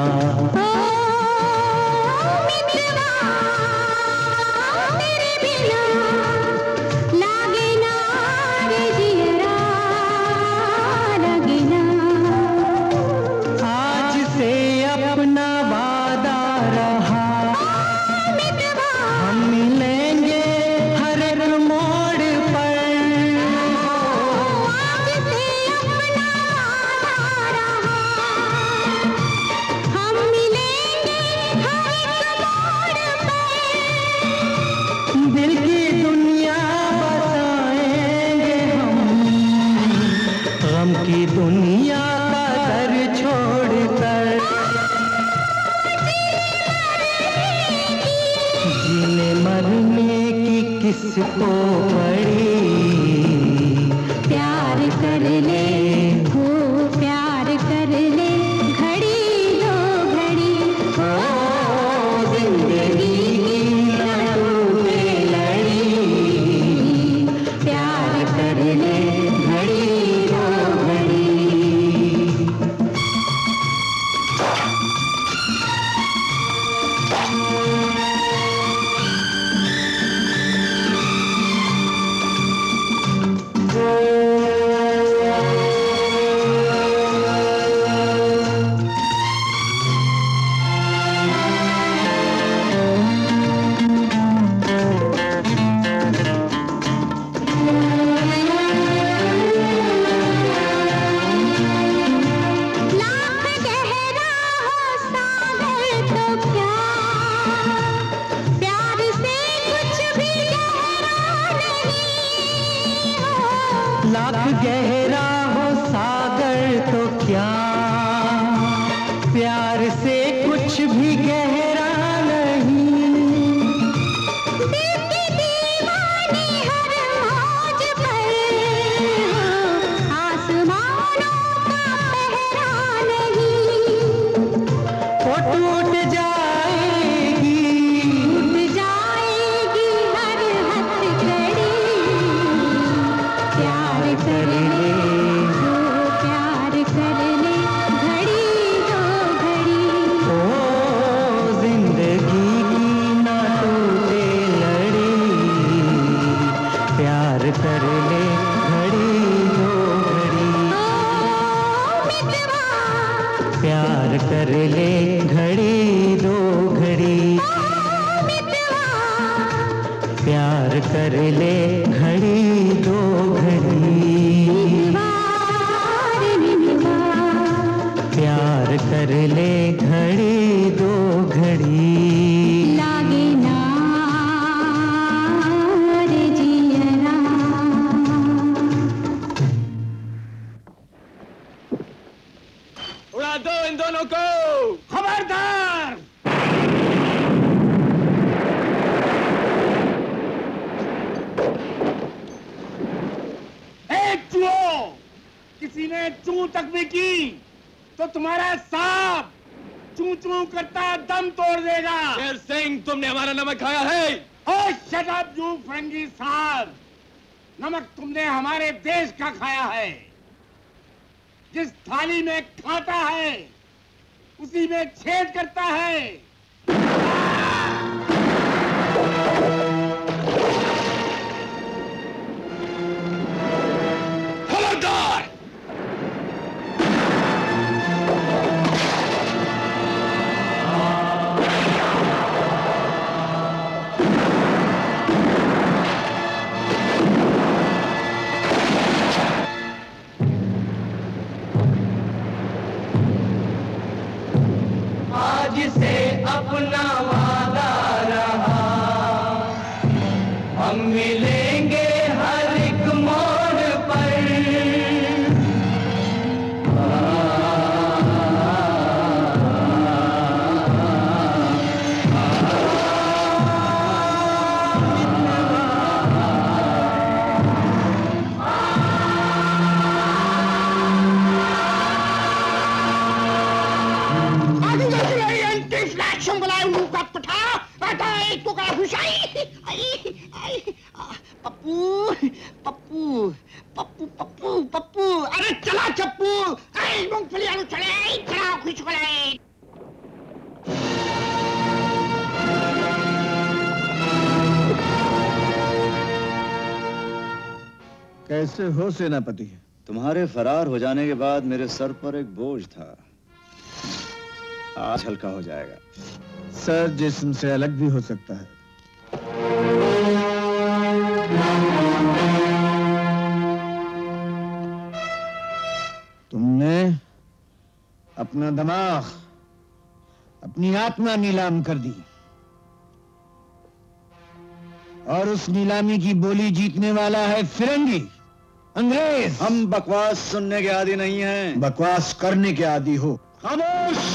तेरे बिना लागे ना रे जियरा, लागे ना। आज से अपना वादा रहा, हम मिलेंगे हर एक मोड़ पर। आज से अपना वादा रहा, हम मिलेंगे हर एक मोड़ पर। दिल की दुनिया बसाएंगे हम, गम की दुनिया का दर छोड़कर। जीने मरने की किसको पड़ी, प्यार कर ले, हो प्यार कर ले घड़ी दो घड़ी। ओ जिंदगी की न टूटे लड़ी, प्यार कर ले घड़ी दो घड़ी। गहरा हो सागर तो क्या, प्यार से कुछ भी गहरा नहीं। दीवाने हर मौज पर हो, आसमानों का पहरा नहीं। वो टूट जाएगी हर हथकड़ी। प्यार कर ले जो प्यार कर ले, घड़ी दो घड़ी। ओ जिंदगी की ना टूटे लड़ी, प्यार कर ले घड़ी दो घड़ी। प्यार कर ले घड़ी दो घड़ी। प्यार कर ले घड़ी दो घड़ी। प्यार कर ले घड़ी दो घड़ी। लागे ना रे जियरा। उड़ा दो इन दोनों को। खबरदार! किसी ने चू तक भी की तो तुम्हारा सांप चू चू करता दम तोड़ देगा। शेर सिंह, तुमने हमारा नमक खाया है? ओ शट अप यू फरंगी साहब, नमक तुमने हमारे देश का खाया है। जिस थाली में खाता है उसी में छेद करता है। खबरदार! आज से अपना वादा रहा, हम मिलेंगे हर एक मोड़ पर। पप्पू पप्पू पप्पू पप्पू पप्पू, अरे चला चप्पू, अरे मूंगफली आलू चले, चला खुश चले। कैसे हो सेनापति? तुम्हारे फरार हो जाने के बाद मेरे सर पर एक बोझ था, आज हल्का हो जाएगा। सर जिस्म से अलग भी हो सकता है। तुमने अपना दिमाग, अपनी आत्मा नीलाम कर दी और उस नीलामी की बोली जीतने वाला है फिरंगी, अंग्रेज। हम बकवास सुनने के आदी नहीं हैं। बकवास करने के आदी हो। खामोश!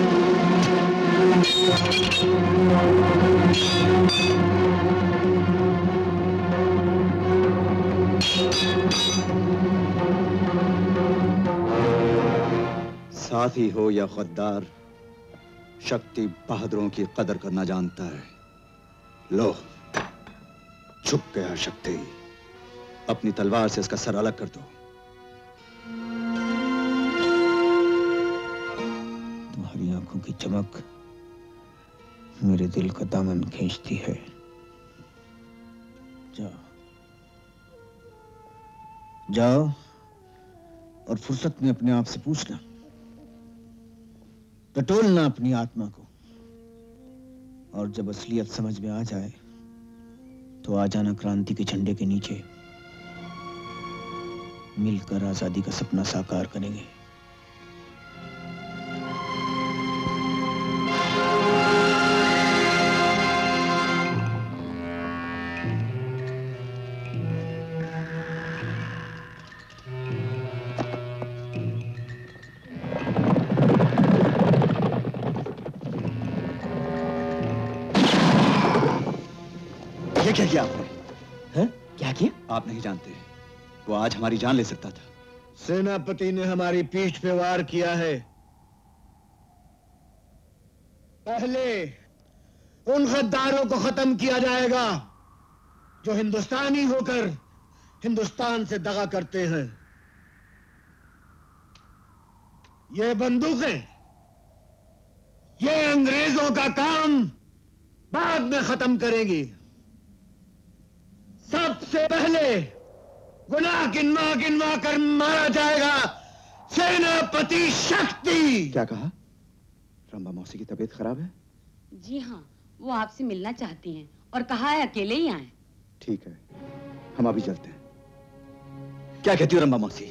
साथी हो या गद्दार, शक्ति बहादुरों की कदर करना जानता है। लो, झुक गया शक्ति, अपनी तलवार से इसका सर अलग कर दो। तुम्हारी आंखों की चमक मेरे दिल का दामन खींचती है। जाओ जाओ और फुर्सत में अपने आप से पूछना, टटोलना अपनी आत्मा को, और जब असलियत समझ में आ जाए तो आ जाना क्रांति के झंडे के नीचे। मिलकर आजादी का सपना साकार करेंगे। ये क्या किया आपने? हैं? क्या किया? आप नहीं जानते, वो आज हमारी जान ले सकता था। सेनापति ने हमारी पीठ पे वार किया है। पहले उन गद्दारों को खत्म किया जाएगा जो हिंदुस्तानी होकर हिंदुस्तान से दगा करते हैं। ये बंदूकें, ये अंग्रेजों का काम बाद में खत्म करेंगी। सबसे पहले गुनाह गिनवा गिनवा कर मारा जाएगा सेनापति शक्ति। क्या कहा? रंभा मौसी की तबीयत खराब है? जी हाँ, वो आपसे मिलना चाहती हैं और कहा है अकेले ही आए। ठीक है, हम अभी चलते हैं। क्या कहती हो रंभा मौसी?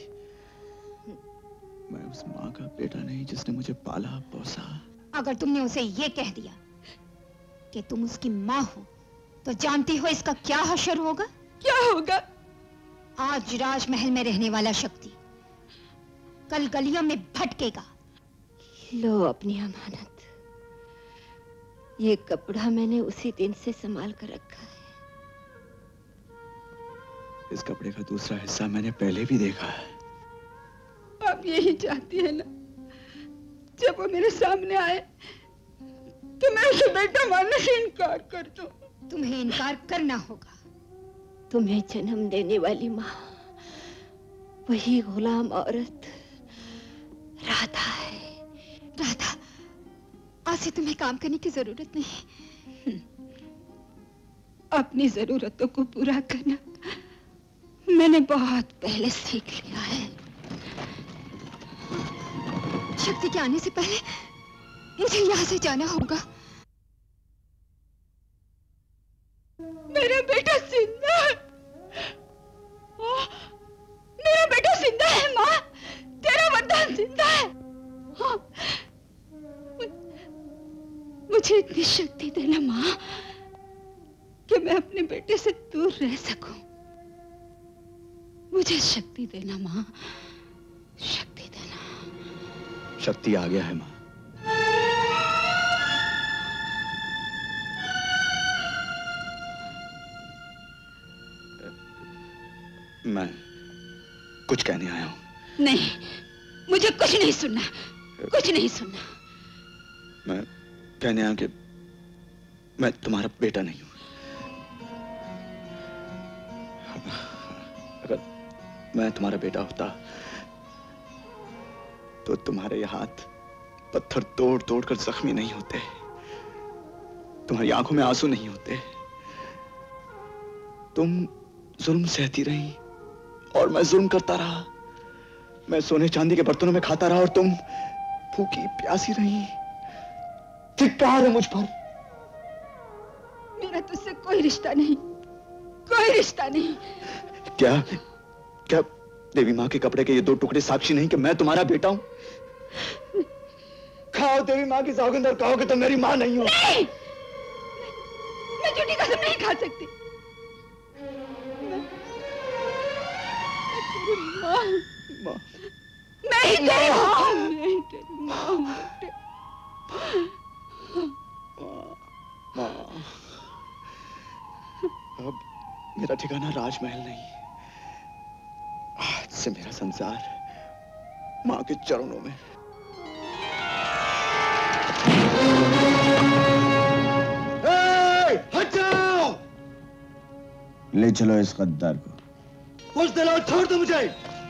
मैं उस माँ का बेटा नहीं जिसने मुझे पाला पोसा। अगर तुमने उसे ये कह दिया कि तुम उसकी माँ हो, तो जानती हो इसका क्या हशर होगा? क्या होगा? आज राजमहल में रहने वाला शक्ति कल गलियों में भटकेगा। लो अपनी अमानत। ये कपड़ा मैंने उसी दिन से संभाल कर रखा है। इस कपड़े का दूसरा हिस्सा मैंने पहले भी देखा है। आप यही चाहती है ना, जब वो मेरे सामने आए तो मैं उसे बेटा मानने से इनकार कर दूं। तुम्हें इनकार करना होगा। तुम्हें जन्म देने वाली माँ वही गुलाम औरत राधा है। राधा, आज से तुम्हें काम करने की जरूरत नहीं। अपनी जरूरतों को पूरा करना मैंने बहुत पहले सीख लिया है। शक्ति के आने से पहले मुझे यहाँ से जाना होगा। मेरा बेटा जिंदा है। मेरा बेटा जिंदा है माँ, तेरा वरदान जिंदा है। हाँ। मुझे इतनी शक्ति देना माँ कि मैं अपने बेटे से दूर रह सकूं। मुझे शक्ति देना माँ, शक्ति देना। शक्ति आ गया है माँ। मैं कुछ कहने आया हूँ। नहीं, मुझे कुछ नहीं सुनना, कुछ नहीं सुनना। मैं कहने आया कि मैं तुम्हारा बेटा नहीं हूँ। अगर मैं तुम्हारा बेटा होता तो तुम्हारे ये हाथ पत्थर तोड़ तोड़ कर जख्मी नहीं होते, तुम्हारी आंखों में आंसू नहीं होते। तुम जुल्म सहती रही और मैं जुल्म करता रहा। मैं सोने चांदी के बर्तनों में खाता रहा और तुम भूखी प्यासी रही। धिक्कार है मुझ पर। मेरा तुझसे कोई रिश्ता नहीं, कोई रिश्ता नहीं। क्या क्या देवी माँ के कपड़े के ये दो टुकड़े साक्षी नहीं कि मैं तुम्हारा बेटा हूं? खाओ देवी माँ की सौगंध और कहो कि तुम मेरी माँ नहीं हो। नहीं, मैं झूठी कसम नहीं खा सकती। माँ, मैं ही तेरी माँ, मैं ही तेरी माँ हूँ बेटे। माँ, अब मेरा ठिकाना राजमहल नहीं, आज से मेरा संसार माँ के चरणों में। हट जाओ! ले चलो इस गद्दार को। पुश दिलाओ, छोड़ दो मुझे।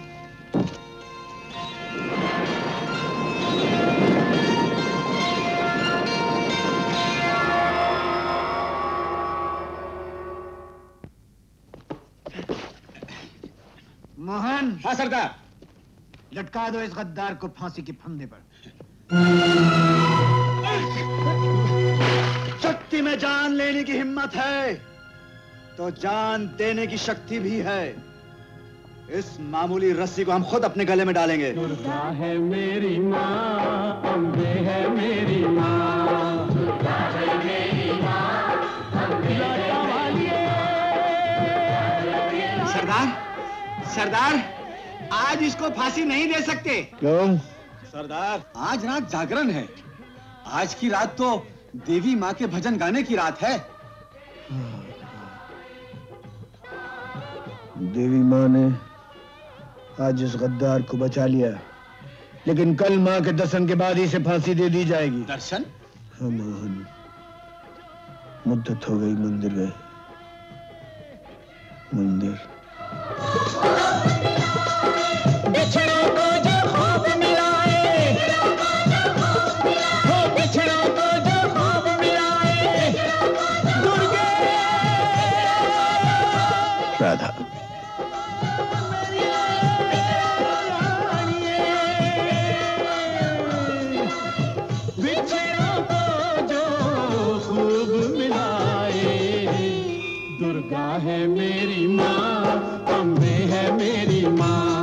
मोहन। हाँ सरदार। लटका दो इस गद्दार को फांसी के फंदे पर। शक्ति में जान लेने की हिम्मत है तो जान देने की शक्ति भी है। इस मामूली रस्सी को हम खुद अपने गले में डालेंगे। दुर्गा है मेरी माँ, अम्बे है मेरी माँ, दुर्गा है मेरी माँ, अम्बे है मेरी माँ। सरदार, सरदार, आज इसको फांसी नहीं दे सकते। क्यों? सरदार, आज रात जागरण है। आज की रात तो देवी माँ के भजन गाने की रात है। देवी माँ ने आज इस गद्दार को बचा लिया, लेकिन कल माँ के दर्शन के बाद ही इसे फांसी दे दी जाएगी। दर्शन? हाँ मोहन, मुद्दत हो गई मंदिर गए। मंदिर बिछड़ों को जो ख्वाब मिलाए, हो बिछड़ों को जो ख्वाब मिलाए, दुर्गे राधा। बिछड़ों को जो खूब मिलाए, दुर्गा है मेरी माँ, अम्बे है मेरी माँ।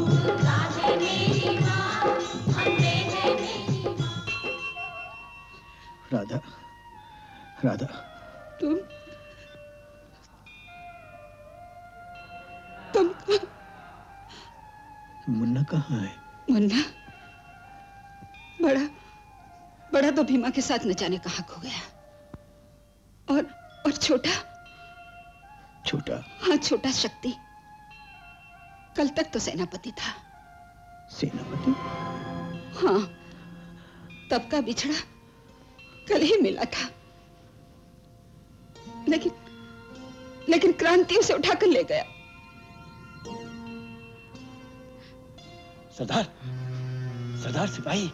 राधा, राधा, तुम मुन्ना कहाँ है? मुन्ना बड़ा तो भीमा के साथ न जाने कहाँ खो गया। और छोटा? छोटा? हाँ, छोटा शक्ति कल तक तो सेनापति था। सेनापति? हाँ, तब का बिछड़ा कल ही मिला था, लेकिन क्रांति उसे उठाकर ले गया। सरदार, सरदार सिपाही।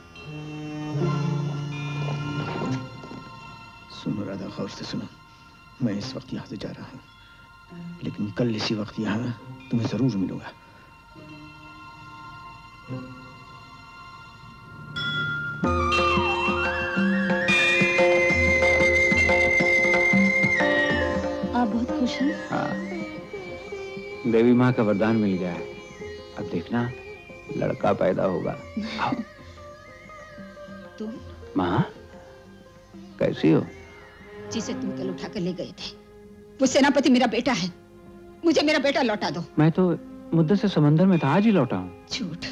सुनो राधा, गौर से सुनो। मैं इस वक्त यहाँ से जा रहा हूँ, लेकिन कल इसी वक्त यहाँ तुम्हें जरूर मिलूंगा। आप बहुत खुश हैं? हाँ, देवी माँ का वरदान मिल गया है। अब देखना लड़का पैदा होगा। तुम? माँ कैसी हो? जिसे तुम कल उठा कर ले गए थे वो सेनापति मेरा बेटा है। मुझे मेरा बेटा लौटा दो। मैं तो मुद्दत से समंदर में था, आज ही लौटा हूँ। झूठ।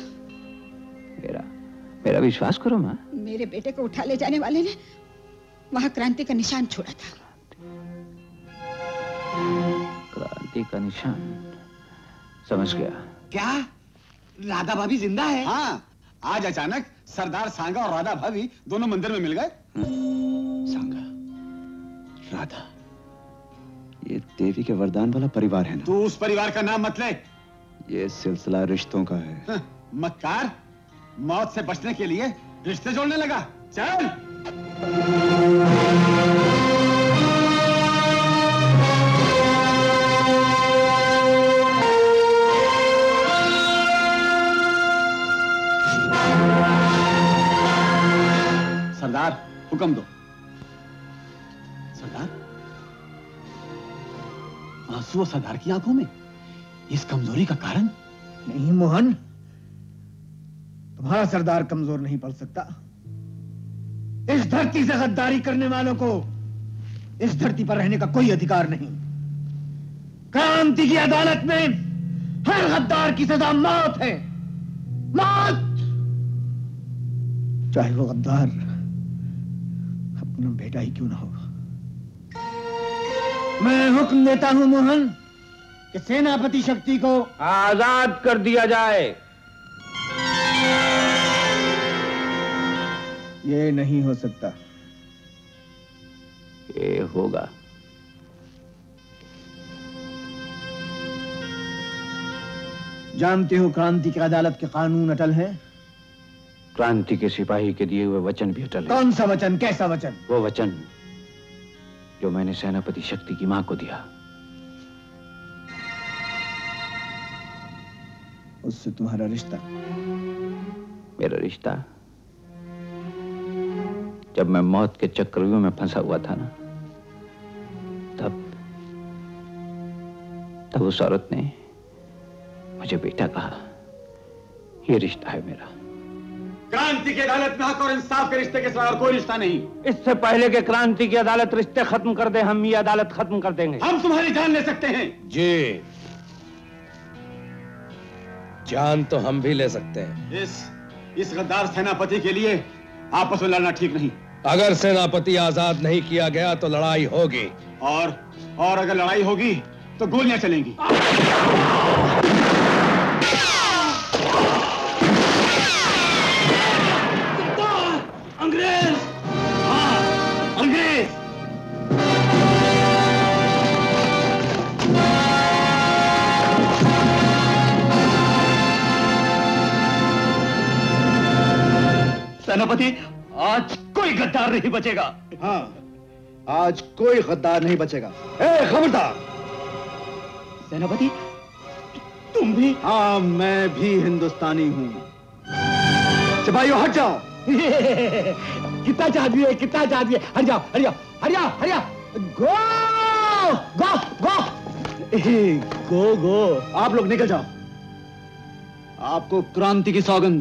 मेरा विश्वास करो माँ। मेरे बेटे को उठा ले जाने वाले ने वहां क्रांति का निशान छोड़ा था। क्रांति का निशान? समझ गया। क्या राधा भाभी जिंदा है? हाँ, आज अचानक सरदार सांगा और राधा भाभी दोनों मंदिर में मिल गए। सांगा, राधा, ये देवी के वरदान वाला परिवार है ना? तू उस परिवार का नाम मत ले। ये सिलसिला रिश्तों का है। मक्कार, मौत से बचने के लिए रिश्ते जोड़ने लगा। चल। सरदार, हुक्म दो। सरदार, आंसू सरदार की आंखों में, इस कमजोरी का कारण? नहीं मोहन, तुम्हारा सरदार कमजोर नहीं पड़ सकता। इस धरती से गद्दारी करने वालों को इस धरती पर रहने का कोई अधिकार नहीं। क्रांति की अदालत में हर गद्दार की सजा मौत है। मौत! चाहे वो गद्दार अपना बेटा ही क्यों ना हो। मैं हुक्म देता हूं मोहन कि सेनापति शक्ति को आजाद कर दिया जाए। ये नहीं हो सकता। ये होगा। जानते हो क्रांति की अदालत के कानून अटल हैं? क्रांति के सिपाही के दिए हुए वचन भी अटल है। कौन सा वचन? कैसा वचन? वो वचन जो मैंने सेनापति शक्ति की मां को दिया। उससे तुम्हारा रिश्ता? मेरा रिश्ता जब मैं मौत के चक्रव्यूह में फंसा हुआ था ना, तब उस औरत ने मुझे बेटा कहा। ये रिश्ता है मेरा। क्रांति की अदालत में हक और इंसाफ के रिश्ते के सिवा और कोई रिश्ता नहीं। इससे पहले कि क्रांति की अदालत रिश्ते खत्म कर दे, हम ये अदालत खत्म कर देंगे। हम तुम्हारी जान ले सकते हैं। जी, जान तो हम भी ले सकते हैं। इस गद्दार सेनापति के लिए आपस में लड़ना ठीक नहीं। अगर सेनापति आजाद नहीं किया गया तो लड़ाई होगी। और अगर लड़ाई होगी तो गोलियां चलेंगी। अंग्रेज! हाँ, अंग्रेज! सेनापति, आज कोई गद्दार नहीं बचेगा। हाँ, आज कोई गद्दार नहीं बचेगा। ए, खबरदार! सेनापति, तुम भी? हाँ, मैं भी हिंदुस्तानी हूँ। सिपाहियों हट जाओ। कितना चाहती है, कितना चाहती है? हट जाओ, हट जाओ, हट जाओ, हट जाओ। गो गो गो गो गो। आप लोग निकल जाओ। आपको क्रांति की सौगंध।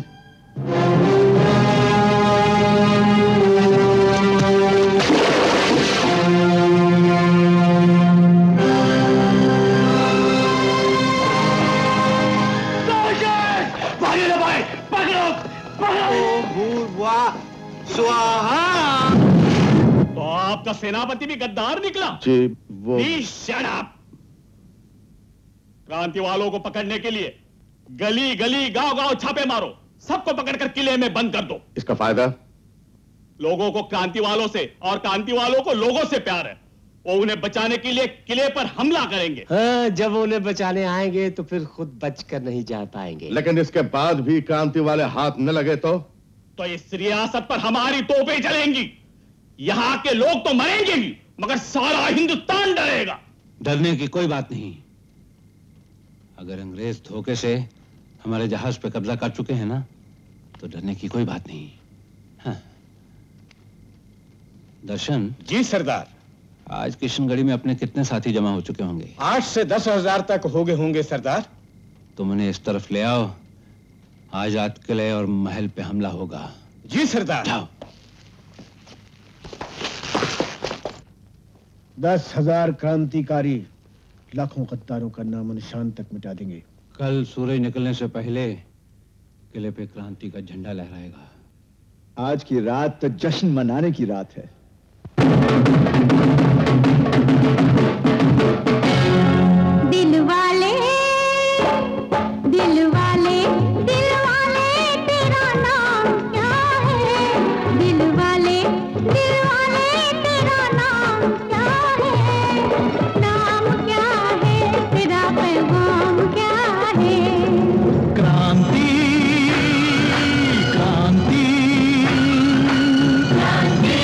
तो आपका सेनापति भी गद्दार निकला? जी, वो शट अप। क्रांति वालों को पकड़ने के लिए गली गली गांव गांव छापे मारो, सबको पकड़कर किले में बंद कर दो। इसका फायदा? लोगों को क्रांति वालों से और क्रांति वालों को लोगों से प्यार है। वो उन्हें बचाने के लिए किले पर हमला करेंगे। हाँ, जब उन्हें बचाने आएंगे तो फिर खुद बचकर नहीं जा पाएंगे। लेकिन इसके बाद भी क्रांति वाले हाथ न लगे तो इस रियासत पर हमारी तोपें चलेंगी। यहाँ के लोग तो मरेंगे ही, मगर सारा हिंदुस्तान डरेगा। डरने की कोई बात नहीं। अगर अंग्रेज धोखे से हमारे जहाज पे कब्जा कर चुके हैं ना, तो डरने की कोई बात नहीं। हाँ। दर्शन जी सरदार। आज किशनगढ़ी में अपने कितने साथी जमा हो चुके होंगे? 8 से 10,000 तक हो गए होंगे सरदार। तुम उन्हें इस तरफ ले आओ। आजाद किले और महल पे हमला होगा। जी सरदार। जाओ। 10,000 क्रांतिकारी लाखों गद्दारों का नाम निशान तक मिटा देंगे। कल सूरज निकलने से पहले किले पे क्रांति का झंडा लहराएगा। आज की रात तो जश्न मनाने की रात है। दिल वाले दिल वाले दिल वाले तेरा नाम क्या है? दिल वाले तेरा नाम क्या है? नाम क्या है तेरा, पैगाम क्या है? क्रांति क्रांति क्रांति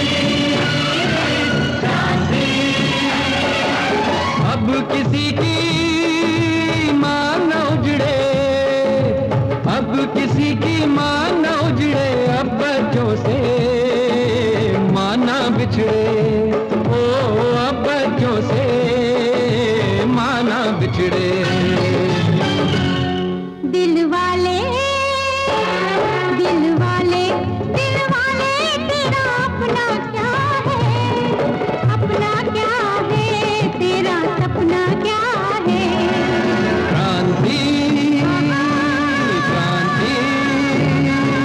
क्रांति। अब किसी की मां न उजड़े, अब किसी की मां न उजड़े, अब बच्चों से मां न बिछड़े। ओ अब बच्चों से मां न बिछड़े। दिल वाले तेरा अपना क्या है? अपना क्या है तेरा, सपना क्या है? क्रांति क्रांति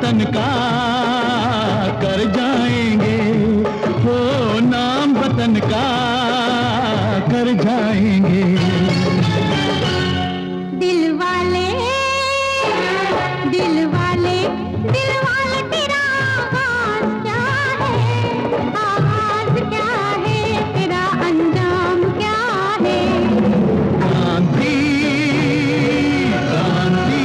वतन का कर जाएंगे, हो नाम वतन का कर जाएंगे। दिल वाले दिल वाले दिल वाले तेरा आगाज क्या है, आगाज क्या है, तेरा अंजाम क्या है। क्रांति क्रांति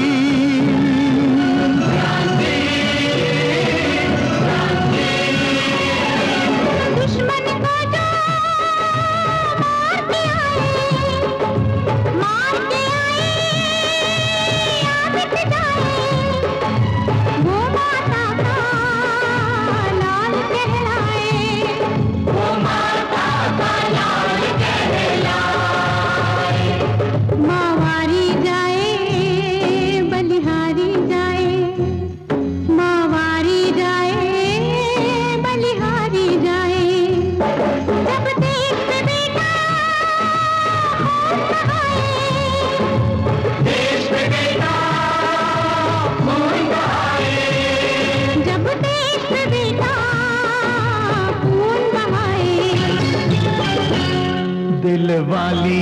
दुश्मन को जो मार के आए, मार के आए या मिट जाए, वो माता का लाल कहलाए, वो माता का लाल कहलाए। मावारी जाए बलिहारी जाए, मावारी जाए बलिहारी जाए। जब देश पे बेटा खून बहाए, देश पे बेटा खून बहाए, जब देश पे बेटा खून बहाए। दिल वाली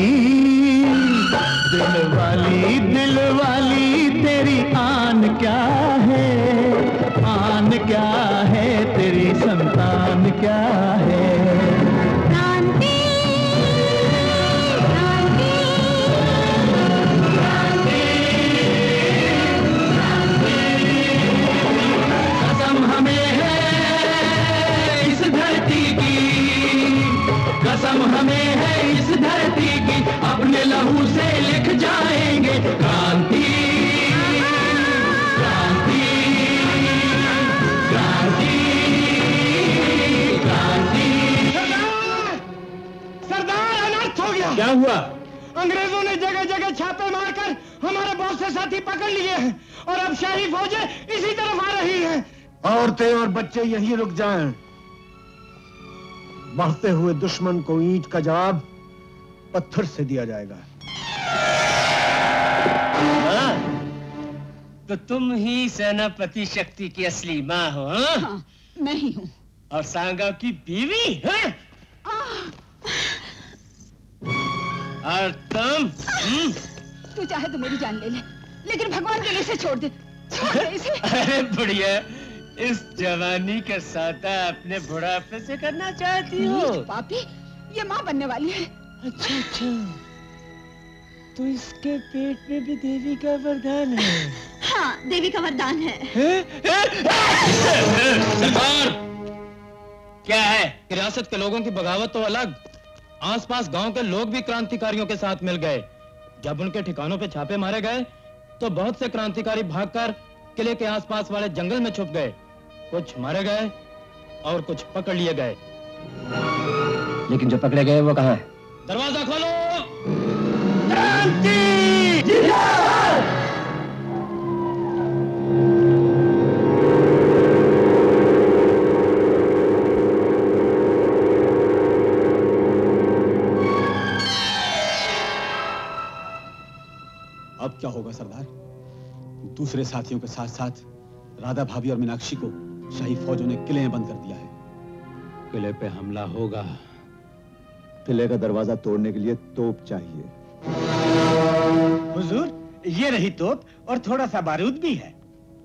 दिल वाली तेरी आन क्या है, आन क्या है, तेरी संतान क्या है। क्रांति क्रांति कसम हमें है इस धरती की, कसम हमें है इस धरती की, अपने लहू से लिख जाएंगे क्रांति क्रांति क्रांति क्रांति। सरदार अनर्थ हो गया। क्या हुआ? अंग्रेजों ने जगह जगह छापे मारकर हमारे बहुत से साथी पकड़ लिए हैं और अब शाही फौजें इसी तरफ आ रही हैं। औरतें और बच्चे यहीं रुक जाएं। बढ़ते हुए दुश्मन को ईंट का जवाब पत्थर से दिया जाएगा। तो तुम ही सेनापति शक्ति की असली माँ हो? हाँ, मैं ही हूँ। और सांगा की बीवी? हाँ? और तुम? तू चाहे तो मेरी जान ले ले, लेकिन भगवान के लिए इसे छोड़ दे, छोड़ दे इसे। अरे बुढ़िया, इस जवानी का सौदा अपने बुढ़ापे से करना चाहती हो? पापी, ये माँ बनने वाली है। अच्छा अच्छा, तो इसके पेट में भी देवी का वरदान है? हाँ, देवी का वरदान है। सरकार, क्या है? रियासत के लोगों की बगावत तो अलग, आसपास गांव के लोग भी क्रांतिकारियों के साथ मिल गए। जब उनके ठिकानों पे छापे मारे गए तो बहुत से क्रांतिकारी भागकर किले के आसपास वाले जंगल में छुप गए। कुछ मारे गए और कुछ पकड़ लिए गए। लेकिन जो पकड़े गए वो कहाँ है? दरवाजा खोलो। क्रांति अब क्या होगा सरदार? दूसरे साथियों के साथ साथ राधा भाभी और मीनाक्षी को शाही फौजों ने किले में बंद कर दिया है। किले पे हमला होगा। किले का दरवाजा तोड़ने के लिए तोप चाहिए। हुजूर, ये रही तोप और थोड़ा सा बारूद भी है।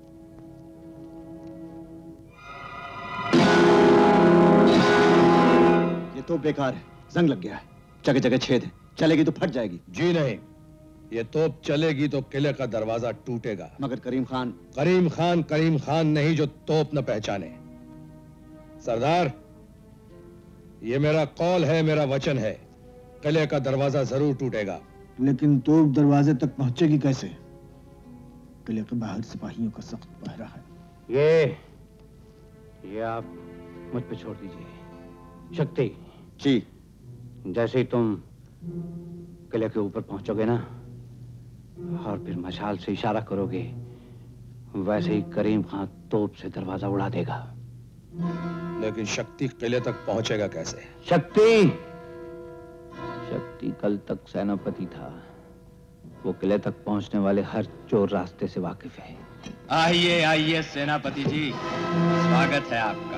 ये तोप बेकार है, जंग लग गया है, जगह जगह छेद है, चलेगी तो फट जाएगी। जी नहीं, ये तोप चलेगी तो किले का दरवाजा टूटेगा। मगर करीम खान नहीं जो तोप न पहचाने। सरदार, ये मेरा कौल है, मेरा वचन है, किले का दरवाजा जरूर टूटेगा। लेकिन तोप दरवाजे तक पहुंचेगी कैसे? किले के बाहर सिपाहियों का सख्त पहरा है। ये आप मुझ पे छोड़ दीजिए। शक्ति जी, जैसे ही तुम किले के ऊपर पहुंचोगे ना और फिर मशाल से इशारा करोगे, वैसे ही करीम खान तोप से दरवाजा उड़ा देगा। लेकिन शक्ति किले तक पहुंचेगा कैसे? शक्ति कल तक सेनापति था, वो किले तक पहुंचने वाले हर चोर रास्ते से वाकिफ है। आइए आइए सेनापति जी, स्वागत है आपका।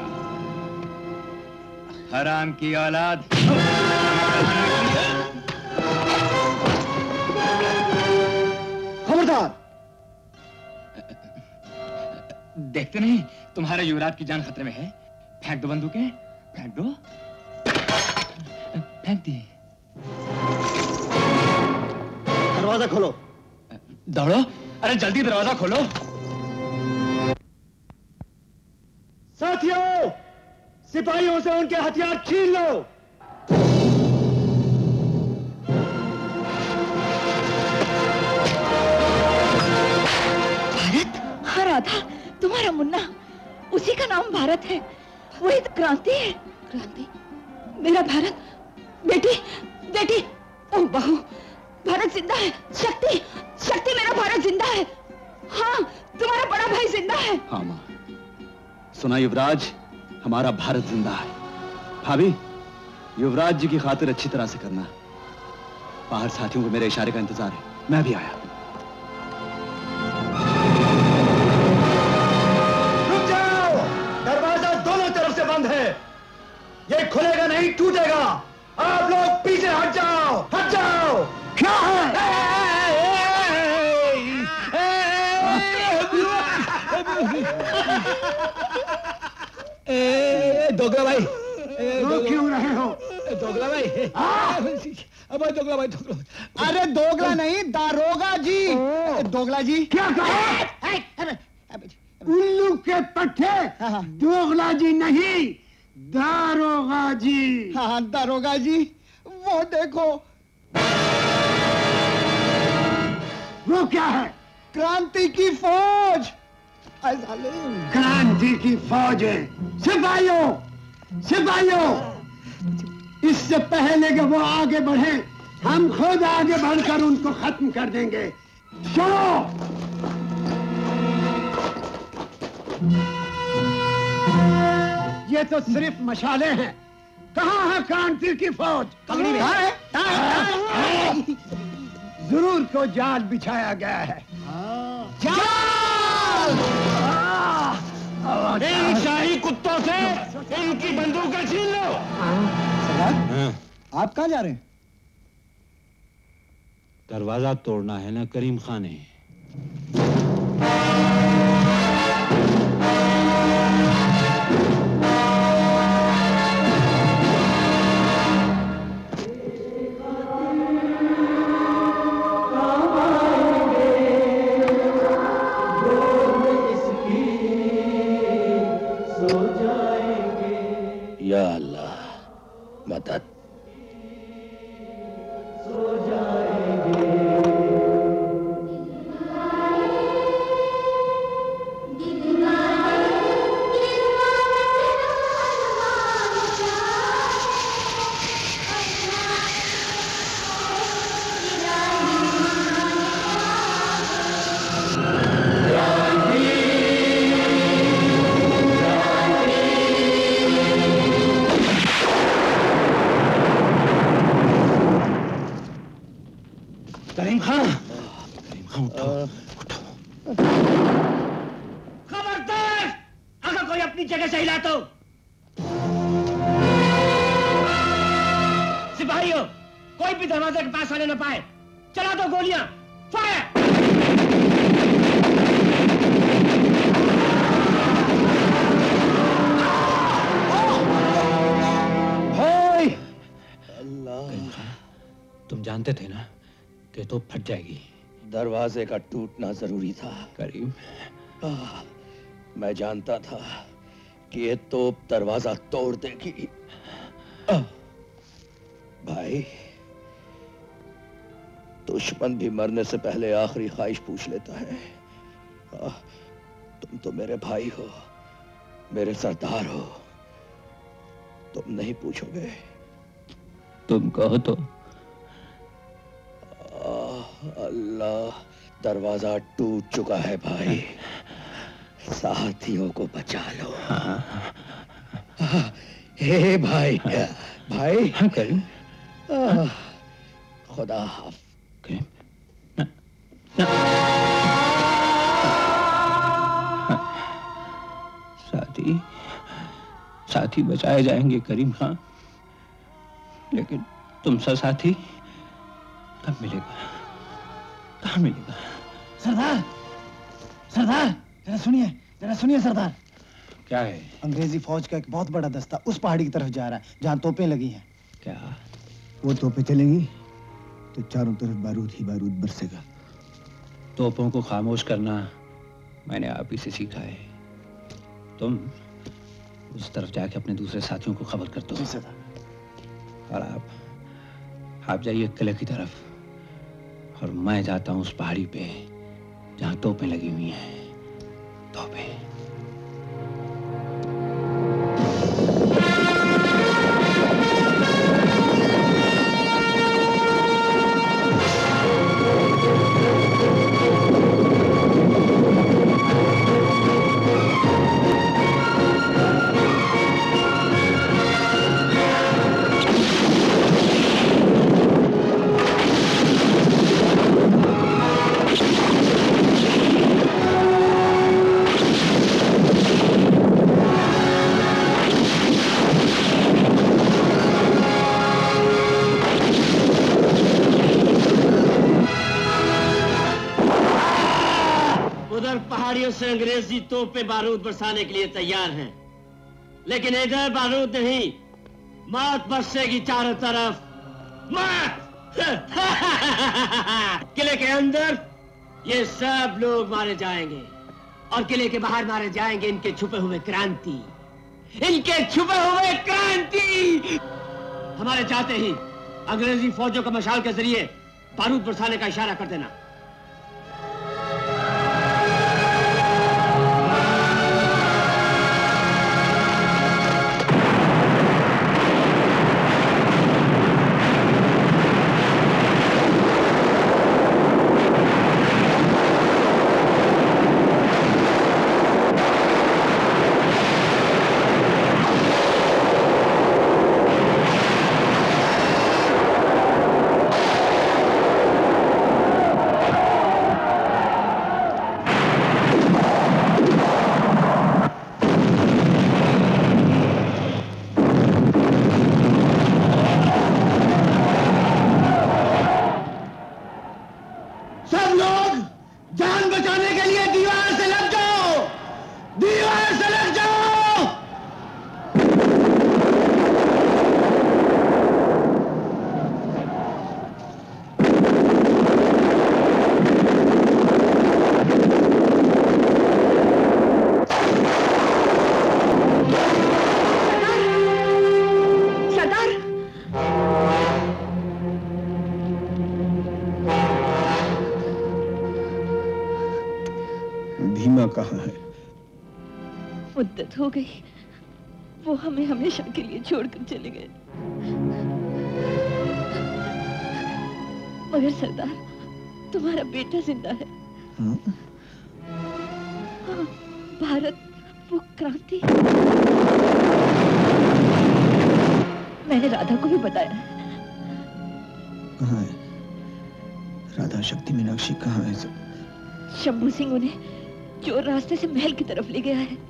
हराम की औलाद। खबरदार! देखते नहीं तुम्हारे युवराज की जान खतरे में है। फेंक दो बंदूकें, फेंक दो। फेंक दी। दरवाजा खोलो। दौड़ो, अरे जल्दी दरवाजा खोलो। साथियों, सिपाहियों से उनके हथियार छीन लो। भारत? हाँ राधा, तुम्हारा मुन्ना, उसी का नाम भारत है। वही तो क्रांति है। क्रांति? मेरा भारत? बेटी, बेटी, ओ बहू, भारत जिंदा है। शक्ति, शक्ति, मेरा भारत जिंदा है। हाँ, तुम्हारा बड़ा भाई जिंदा है। हाँ माँ, सुना युवराज, हमारा भारत जिंदा है। भाभी, युवराज जी की खातिर अच्छी तरह से करना। बाहर साथियों को मेरे इशारे का इंतजार है, मैं भी आया। रुक जाओ, दरवाजा दोनों तरफ से बंद है। ये खुलेगा नहीं, टूटेगा। आप लोग पीछे हट जाओ, हट जाओ। क्या है? दोगला भाई, क्यों रहे हो? दोगला भाई, अब दोगला भाई, दोगला। अरे दोगला नहीं, दारोगा जी। दोगला जी क्या कहा? उल्लू के पट्टे, दोगला जी नहीं, दारोगा जी। हाँ, दारोगा जी, वो देखो। वो क्या है? क्रांति की फौज। क्रांति की फौज है। सिपाहियों, सिपाहियों, इससे पहले कि वो आगे बढ़े, हम खुद आगे बढ़कर उनको खत्म कर देंगे। चलो। ये तो सिर्फ मशाले हैं। कहाँ है क्रांति की फौज? पगड़ी में है। जरूर को जाल बिछाया गया है। जाल! इन शाही कुत्तों से इनकी बंदूकें छीन लो। आप कहाँ जा रहे हैं? दरवाजा तोड़ना है ना करीम खान ने। या अल्लाह, मदद। करीम खान, उठो। खबरदार, अगर कोई अपनी जगह से हिला तो। सिपाहियों, कोई भी दरवाजे के पास आने न पाए। चला दो गोलियां। फायर! तुम जानते थे ना कि तो फट जाएगी। दरवाजे का टूटना जरूरी था करीम। मैं जानता था कि ये तोप दरवाजा तोड़ देगी। भाई, दुश्मन भी मरने से पहले आखिरी ख्वाहिश पूछ लेता है। तुम तो मेरे भाई हो, मेरे सरदार हो, तुम नहीं पूछोगे? तुम कहो तो। अल्लाह, दरवाजा टूट चुका है भाई। साथियों को बचा लो। हे भाई, भाई। हाँ करीम। खुदा हाफ़िज़। साथी बचाए जाएंगे करीम खां, लेकिन तुमसा साथी कब मिलेगा, कहाँ मिलेगा? सरदार, सरदार, जरा सुनिए सरदार। क्या है? अंग्रेजी फौज का एक बहुत बड़ा दस्ता उस पहाड़ी की तरफ जा रहा है जहाँ तोपें लगी हैं। क्या? वो तोपें चलेंगी तो चारों तरफ बारूद ही बारूद बरसेगा। तोपों को खामोश करना मैंने आप ही से सीखा है। तुम उस तरफ जाके अपने दूसरे साथियों को खबर कर दो। और आप जाइए किले की तरफ और मैं जाता हूँ उस पहाड़ी पे जहाँ तोपें लगी हुई हैं। तोपें। पहाड़ियों से अंग्रेजी तोपें बारूद बरसाने के लिए तैयार हैं, लेकिन इधर बारूद नहीं, मौत बरसेगी चारों तरफ। मौत! किले के अंदर ये सब लोग मारे जाएंगे और किले के बाहर मारे जाएंगे इनके छुपे हुए क्रांति, इनके छुपे हुए क्रांति। हमारे जाते ही अंग्रेजी फौजों का मशाल के जरिए बारूद बरसाने का इशारा कर देना। कहाँ है? मुद्दत हो गई, वो हमें हमेशा के लिए छोड़कर चले गए। मगर सरदार, तुम्हारा बेटा जिंदा है। हाँ, भारत, वो क्रांति। मैंने राधा को भी बताया। कहाँ है राधा? शक्ति मीनाक्षी कहाँ है? शंभू सिंह उन्हें चोर रास्ते से महल की तरफ ले गया है।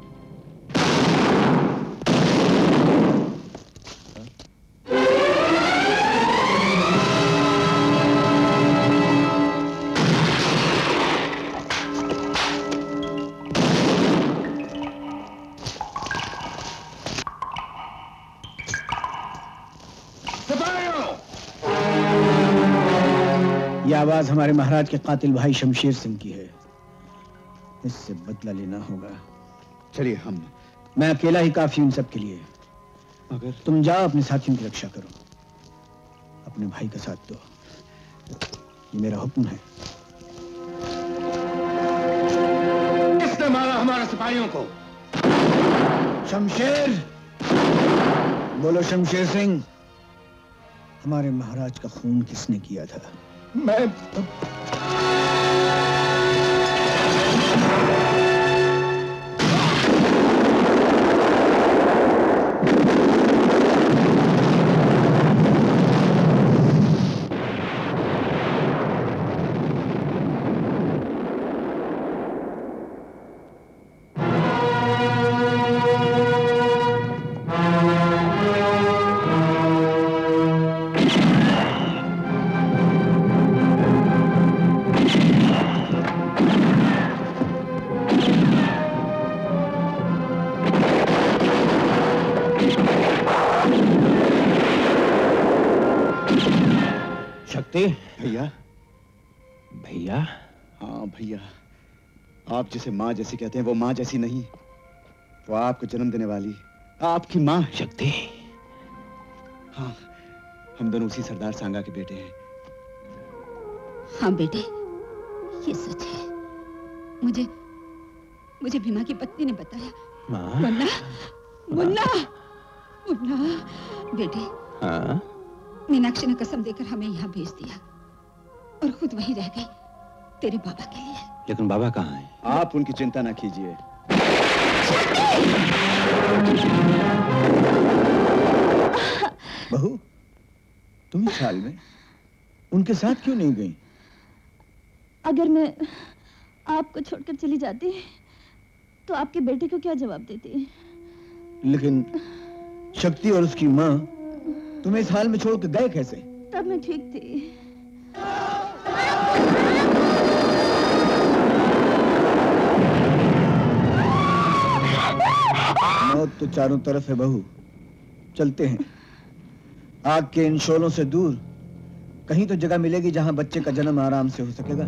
यह आवाज हमारे महाराज के कातिल भाई शमशेर सिंह की है। इससे बदला लेना होगा। चलिए मैं अकेला ही काफी उन सब के लिए। मगर तुम जाओ अपने साथियों की रक्षा करो, अपने भाई का साथ दो, ये मेरा हुक्म है। किसने मारा हमारे सिपाहियों को? शमशेर। बोलो शमशेर सिंह, हमारे महाराज का खून किसने किया था? मैं शक्ति। भैया। भैया? हाँ भैया, आप जिसे माँ जैसी कहते हैं वो माँ जैसी नहीं, वो आपको जन्म देने वाली आपकी माँ। शक्ति? हाँ, हम दोनों उसी सरदार सांगा के बेटे हैं। हाँ बेटे, ये सच है। मुझे भीमा की पत्नी ने बताया। मुन्ना, मुन्ना, मुन्ना, बेटे। हाँ? मीनाक्षी ने कसम देकर हमें यहाँ भेज दिया और खुद वहीं रह गई तेरे बाबा के लिए। लेकिन बाबा कहाँ हैं? आप उनकी चिंता ना कीजिए। बहू, तुम इस हाल में उनके साथ क्यों नहीं गई? अगर मैं आपको छोड़कर चली जाती तो आपके बेटे को क्या जवाब देती? लेकिन शक्ति और उसकी माँ तुम्हें इस हाल में छोड़कर गए कैसे? तब मैं ठीक थी। मौत तो चारों तरफ है बहू, चलते हैं। आग के इन शोलों से दूर कहीं तो जगह मिलेगी जहां बच्चे का जन्म आराम से हो सकेगा।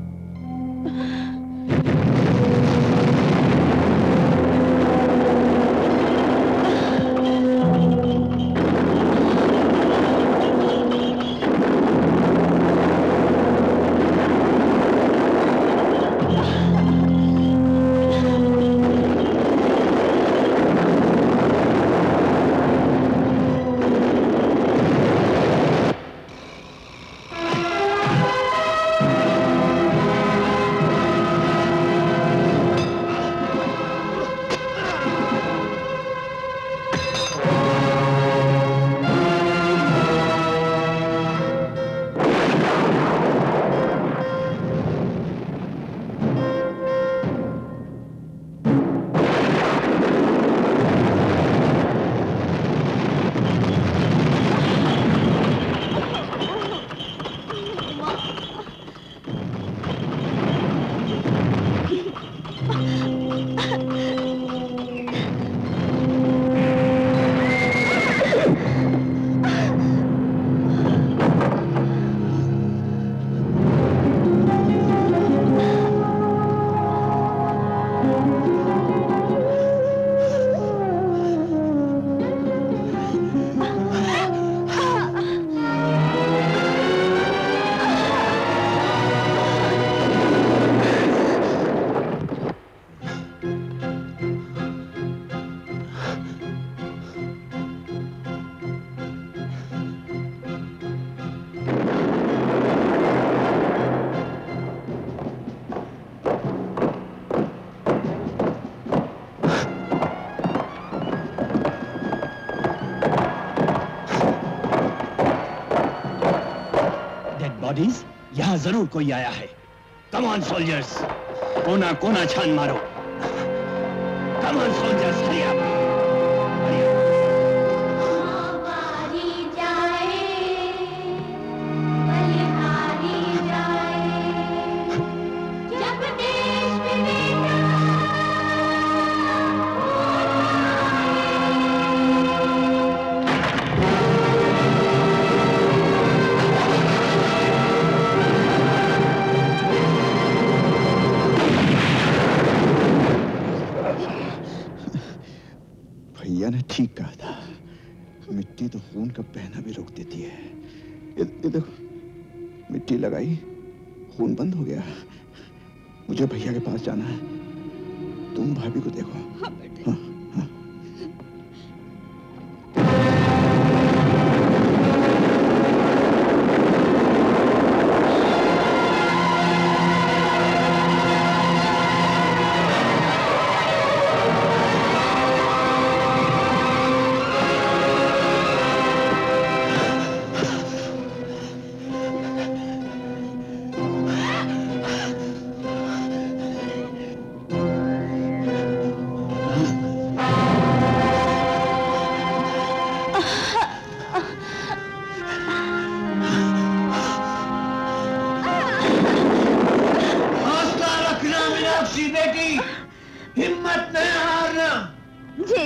यहाँ जरूर कोई आया है। कम ऑन सोल्जर्स, कोना कोना छान मारो। Come on soldiers, hurry up. भैया ने ठीक कहा था, मिट्टी तो खून का बहना भी रोक देती है। ये देखो, मिट्टी लगाई, खून बंद हो गया। मुझे भैया के पास जाना है, तुम भाभी को देखो। हाँ बेटे। हाँ। हिम्मत नहीं हारना। जी।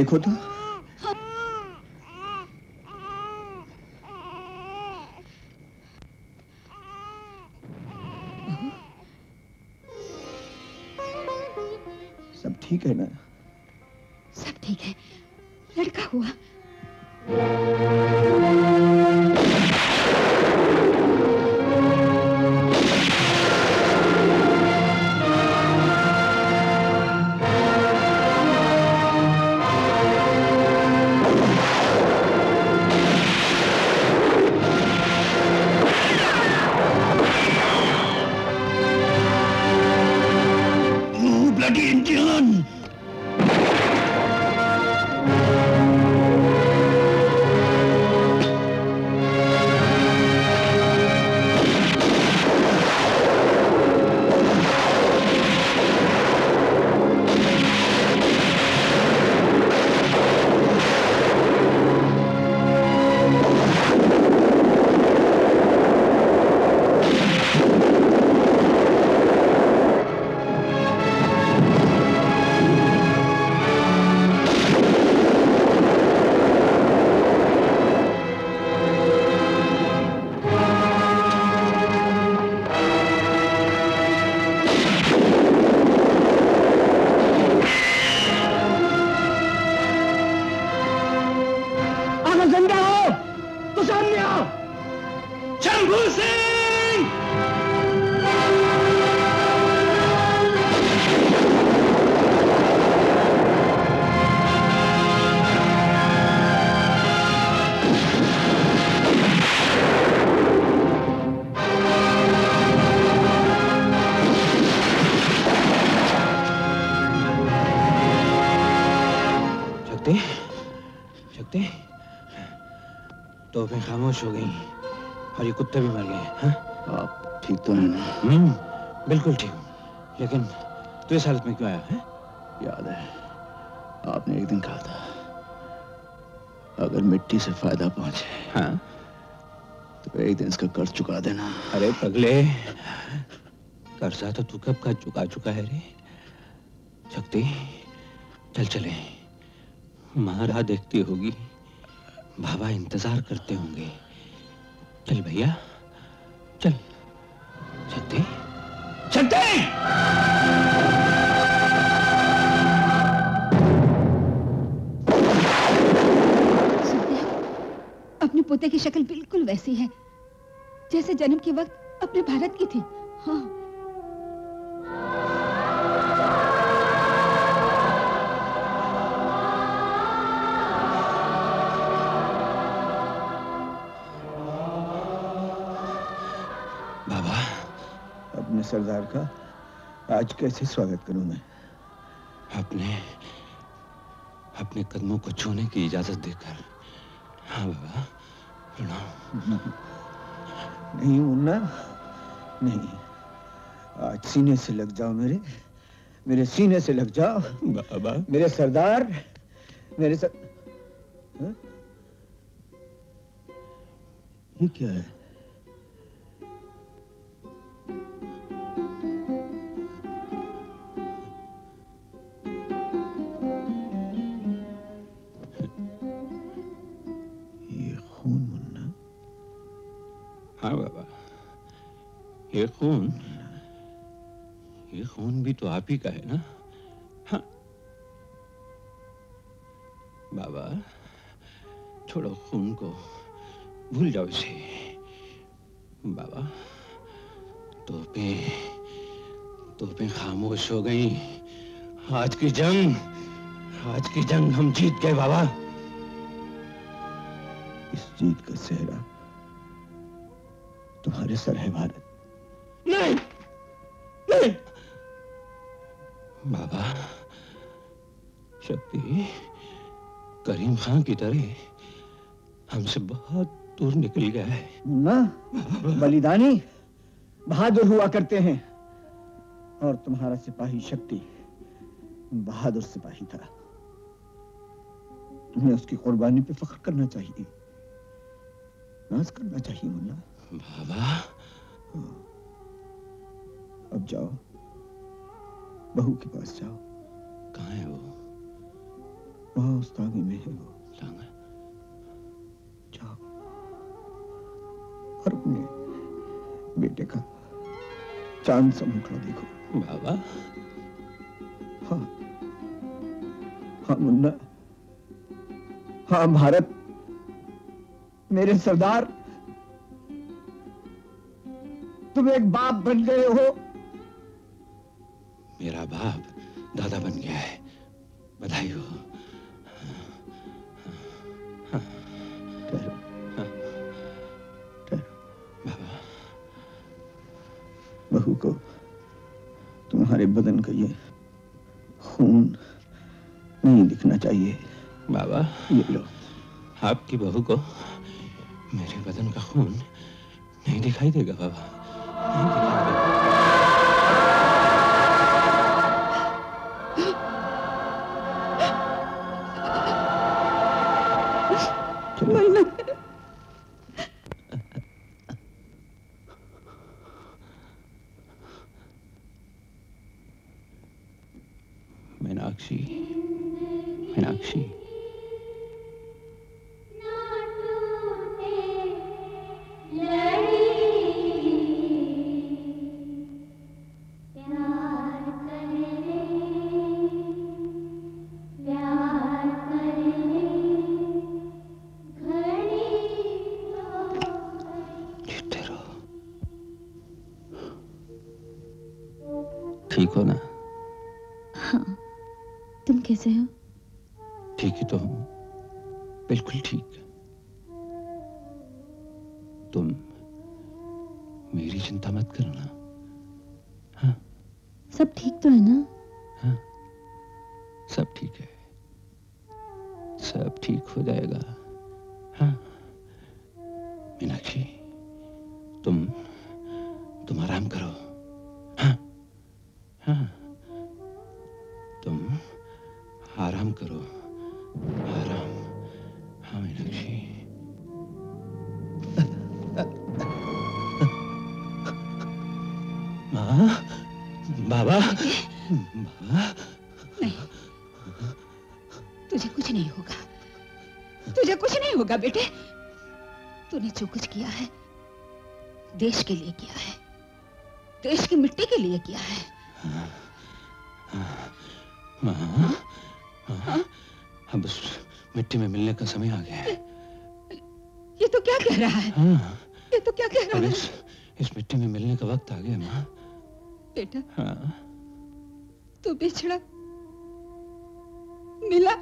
देखो तो। सब ठीक है ना? सब ठीक है, लड़का हुआ। bloody Indian! तोपें खामोश हो गई और ये कुत्ते भी मर गए। हाँ? आप ठीक तो हैं ना? बिल्कुल ठीक हूँ, लेकिन तू इस हालत में क्यों आया है? याद है आपने एक दिन कहा था अगर मिट्टी से फायदा पहुंचे हाँ? तो एक दिन इसका कर्ज चुका देना। अरे पगले, कर्जा तो तू कब का चुका है रे। शक्ति चल चले, माँ राह देखती होगी, बाबा इंतजार करते होंगे। चल भैया चल। शक्ति शक्ति अपने पोते की शक्ल बिल्कुल वैसी है जैसे जन्म के वक्त अपने भारत की थी। हाँ बाबा, अपने सरदार का आज कैसे स्वागत करूं मैं? अपने कदमों को छूने की इजाजत देकर। हाँ बाबा, प्रणाम। नहीं मुन्ना, नहीं। आज सीने से लग जाओ, मेरे सीने से लग जाओ बाबा। मेरे सरदार, हाँ? ये क्या है? हाँ बाबा, ये खून भी तो आप ही का है ना? हाँ बाबा, छोड़ो खून को, भूल जाओ इसे। बाबा, तोपें खामोश हो गई। आज की जंग हम जीत गए बाबा। इस जीत का सेहरा तुम्हारे सर है भारत। नहीं, नहीं बाबा, शक्ति करीम खान की तरह हमसे बहुत दूर निकल गया है। मुन्ना, बलिदानी बहादुर हुआ करते हैं और तुम्हारा सिपाही शक्ति बहादुर सिपाही था। तुम्हें उसकी कुर्बानी पे फख्र करना चाहिए, नाज करना चाहिए मुन्ना। बाबा, अब जाओ, बहू के पास जाओ। कहाँ है वो? वहां उस तांगे में है वो। तांगा? जाओ और अपने बेटे का चांद सा मुखड़ा देखो। बाबा। हाँ हाँ मुन्ना, हाँ भारत, मेरे सरदार, तुम एक बाप बन गए हो। मेरा बाप दादा बन गया है, बधाई हो। बाबा। बहू को तुम्हारे बदन का ये खून नहीं दिखना चाहिए। बाबा ये लो। आपकी बहू को मेरे बदन का खून नहीं दिखाई देगा बाबा, नहीं दिखाई देगा। मीनाक्षी, मीनाक्षी। ठीक हो ना? हाँ, तुम कैसे हो? ठीक ही तो हूँ, बिल्कुल ठीक। तुम मेरी चिंता मत करना। हाँ? सब ठीक तो है ना? हाँ, सब ठीक है, सब ठीक हो जाएगा। हाँ? मीनाक्षी, तुम आराम करो। हाँ? हाँ? तुम आराम करो, आराम। हाँ मीनाक्षी। माँ, बाबा, बाबा। नहीं, तुझे कुछ नहीं होगा, तुझे कुछ नहीं होगा बेटे। तूने जो कुछ किया है देश के लिए किया है, देश की मिट्टी के लिए किया है। माँ, अब उस मिट्टी में मिलने का समय आ गया है। ये तो क्या कह रहा है? हाँ, ये तो क्या कह रहा है? इस मिट्टी में मिलने का वक्त आ गया माँ। बेटा, हाँ? तू बिछड़ा, मिला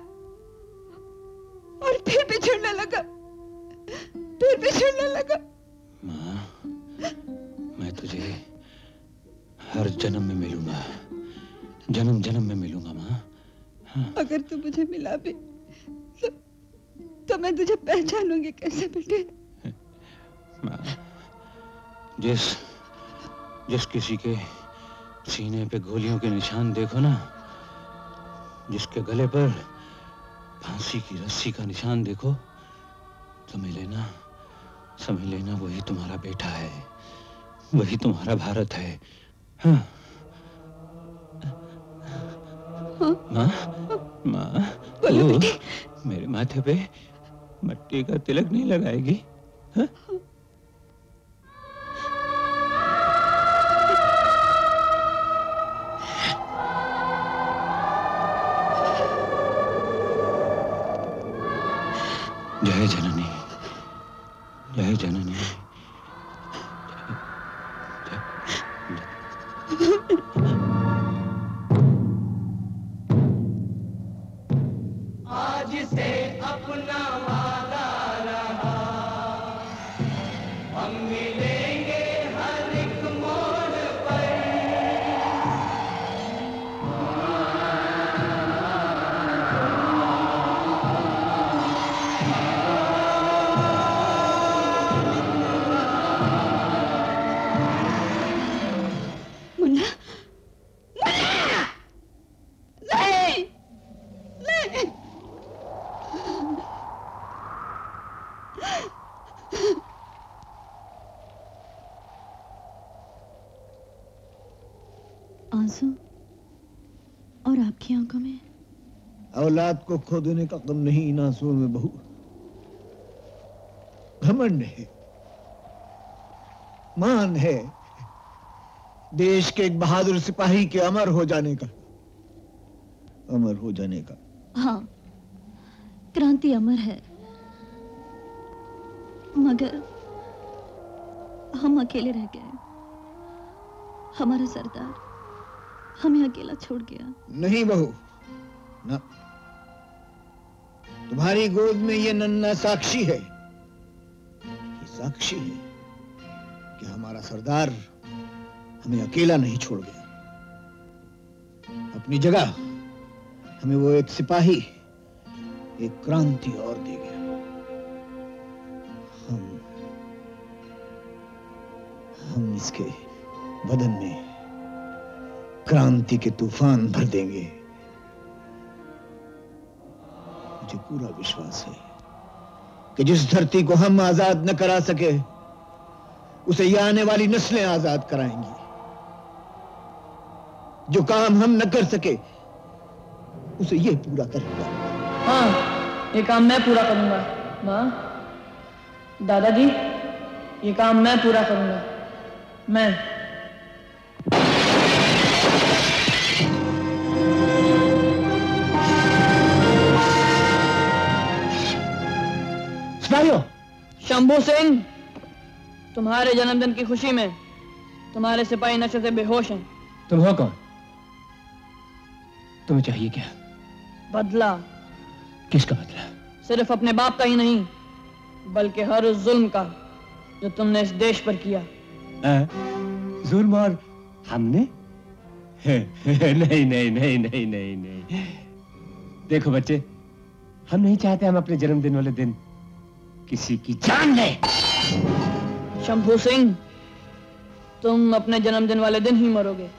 और फिर बिछड़ने लगा, फिर बिछड़ने लगा। माँ, मैं तुझे हर जन्म में मिलूंगा, जन्म जन्म में मिलूंगा माँ। हाँ? अगर तू मुझे मिला भी तो मैं तुझे पहचानूंगी कैसे बेटे? माँ, जिस किसी के सीने पे गोलियों के निशान देखो ना, जिसके गले पर फांसी की रस्सी का निशान देखो, समझ लेना वही तुम्हारा बेटा है, वही तुम्हारा भारत है। हाँ? माँ, माँ, तू मेरे माथे पे मट्टी का तिलक नहीं लगाएगी? हाँ? जय जननी, जय जननी। आज से अपना वादा रहा, हम मिलेंगे हर एक मोड़ पर। मुन्ना, मुन्ना, नहीं, नहीं। आंसू और आपकी आंखों में औलाद को खो देने का गम नहीं इन आंसुओं में बहू, घमंड है, मान है देश के एक बहादुर सिपाही के अमर हो जाने का, अमर हो जाने का। हाँ, क्रांति अमर है, मगर हम अकेले रह गए। हमारा सरदार हमें अकेला छोड़ गया। नहीं बहू, ना, तुम्हारी गोद में ये नन्हा साक्षी है, ये साक्षी है कि हमारा सरदार हमें अकेला नहीं छोड़ गया। अपनी जगह हमें वो एक सिपाही, एक क्रांति और दे गया। हम इसके बदन में क्रांति के तूफान भर देंगे। मुझे पूरा विश्वास है कि जिस धरती को हम आजाद न करा सके, उसे ये आने वाली नस्लें आजाद कराएंगी। जो काम हम न कर सके, उसे ये पूरा करेगा। हाँ, ये काम मैं पूरा करूंगा। माँ, दादाजी, ये काम मैं पूरा करूंगा। मैं। सिपाहियों! शंभू सिंह, तुम्हारे जन्मदिन की खुशी में तुम्हारे सिपाही नशे से बेहोश हैं। तुम हो कौन? तुम्हें चाहिए क्या? बदला। किसका बदला? सिर्फ अपने बाप का ही नहीं, बल्कि हर उस जुल्म का जो तुमने इस देश पर किया। जुल्म और हमने? नहीं नहीं नहीं नहीं नहीं नहीं। देखो बच्चे, हम नहीं चाहते हम अपने जन्मदिन वाले दिन किसी की जान ले। शंभू सिंह, तुम अपने जन्मदिन वाले दिन ही मरोगे।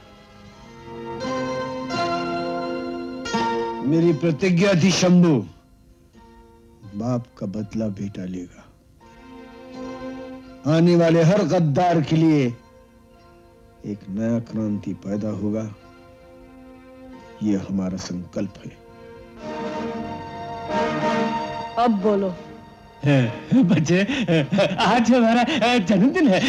मेरी प्रतिज्ञा थी शंभू, बाप का बदला बेटा लेगा। आने वाले हर गद्दार के लिए एक नया क्रांति पैदा होगा, ये हमारा संकल्प है। अब बोलो। बच्चे, आज हमारा जन्मदिन है।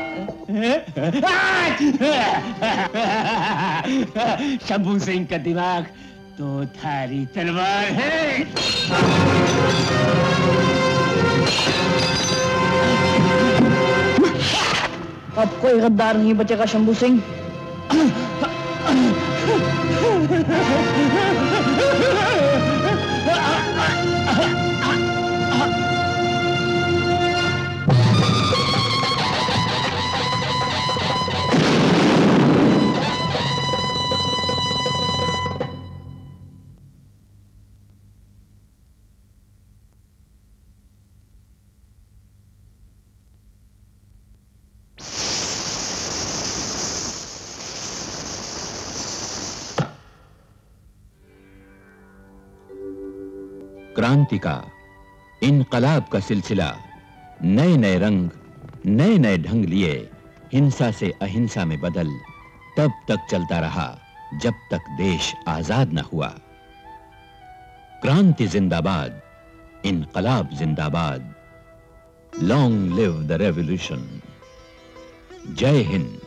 शंभू सिंह का दिमाग तो धारी तलवार है। अब कोई गद्दार नहीं बचेगा शंभू सिंह। क्रांति का, इनकलाब का सिलसिला नए नए रंग, नए नए ढंग लिए हिंसा से अहिंसा में बदल तब तक चलता रहा जब तक देश आजाद न हुआ। क्रांति जिंदाबाद, इनकलाब जिंदाबाद। Long live the revolution. जय हिंद।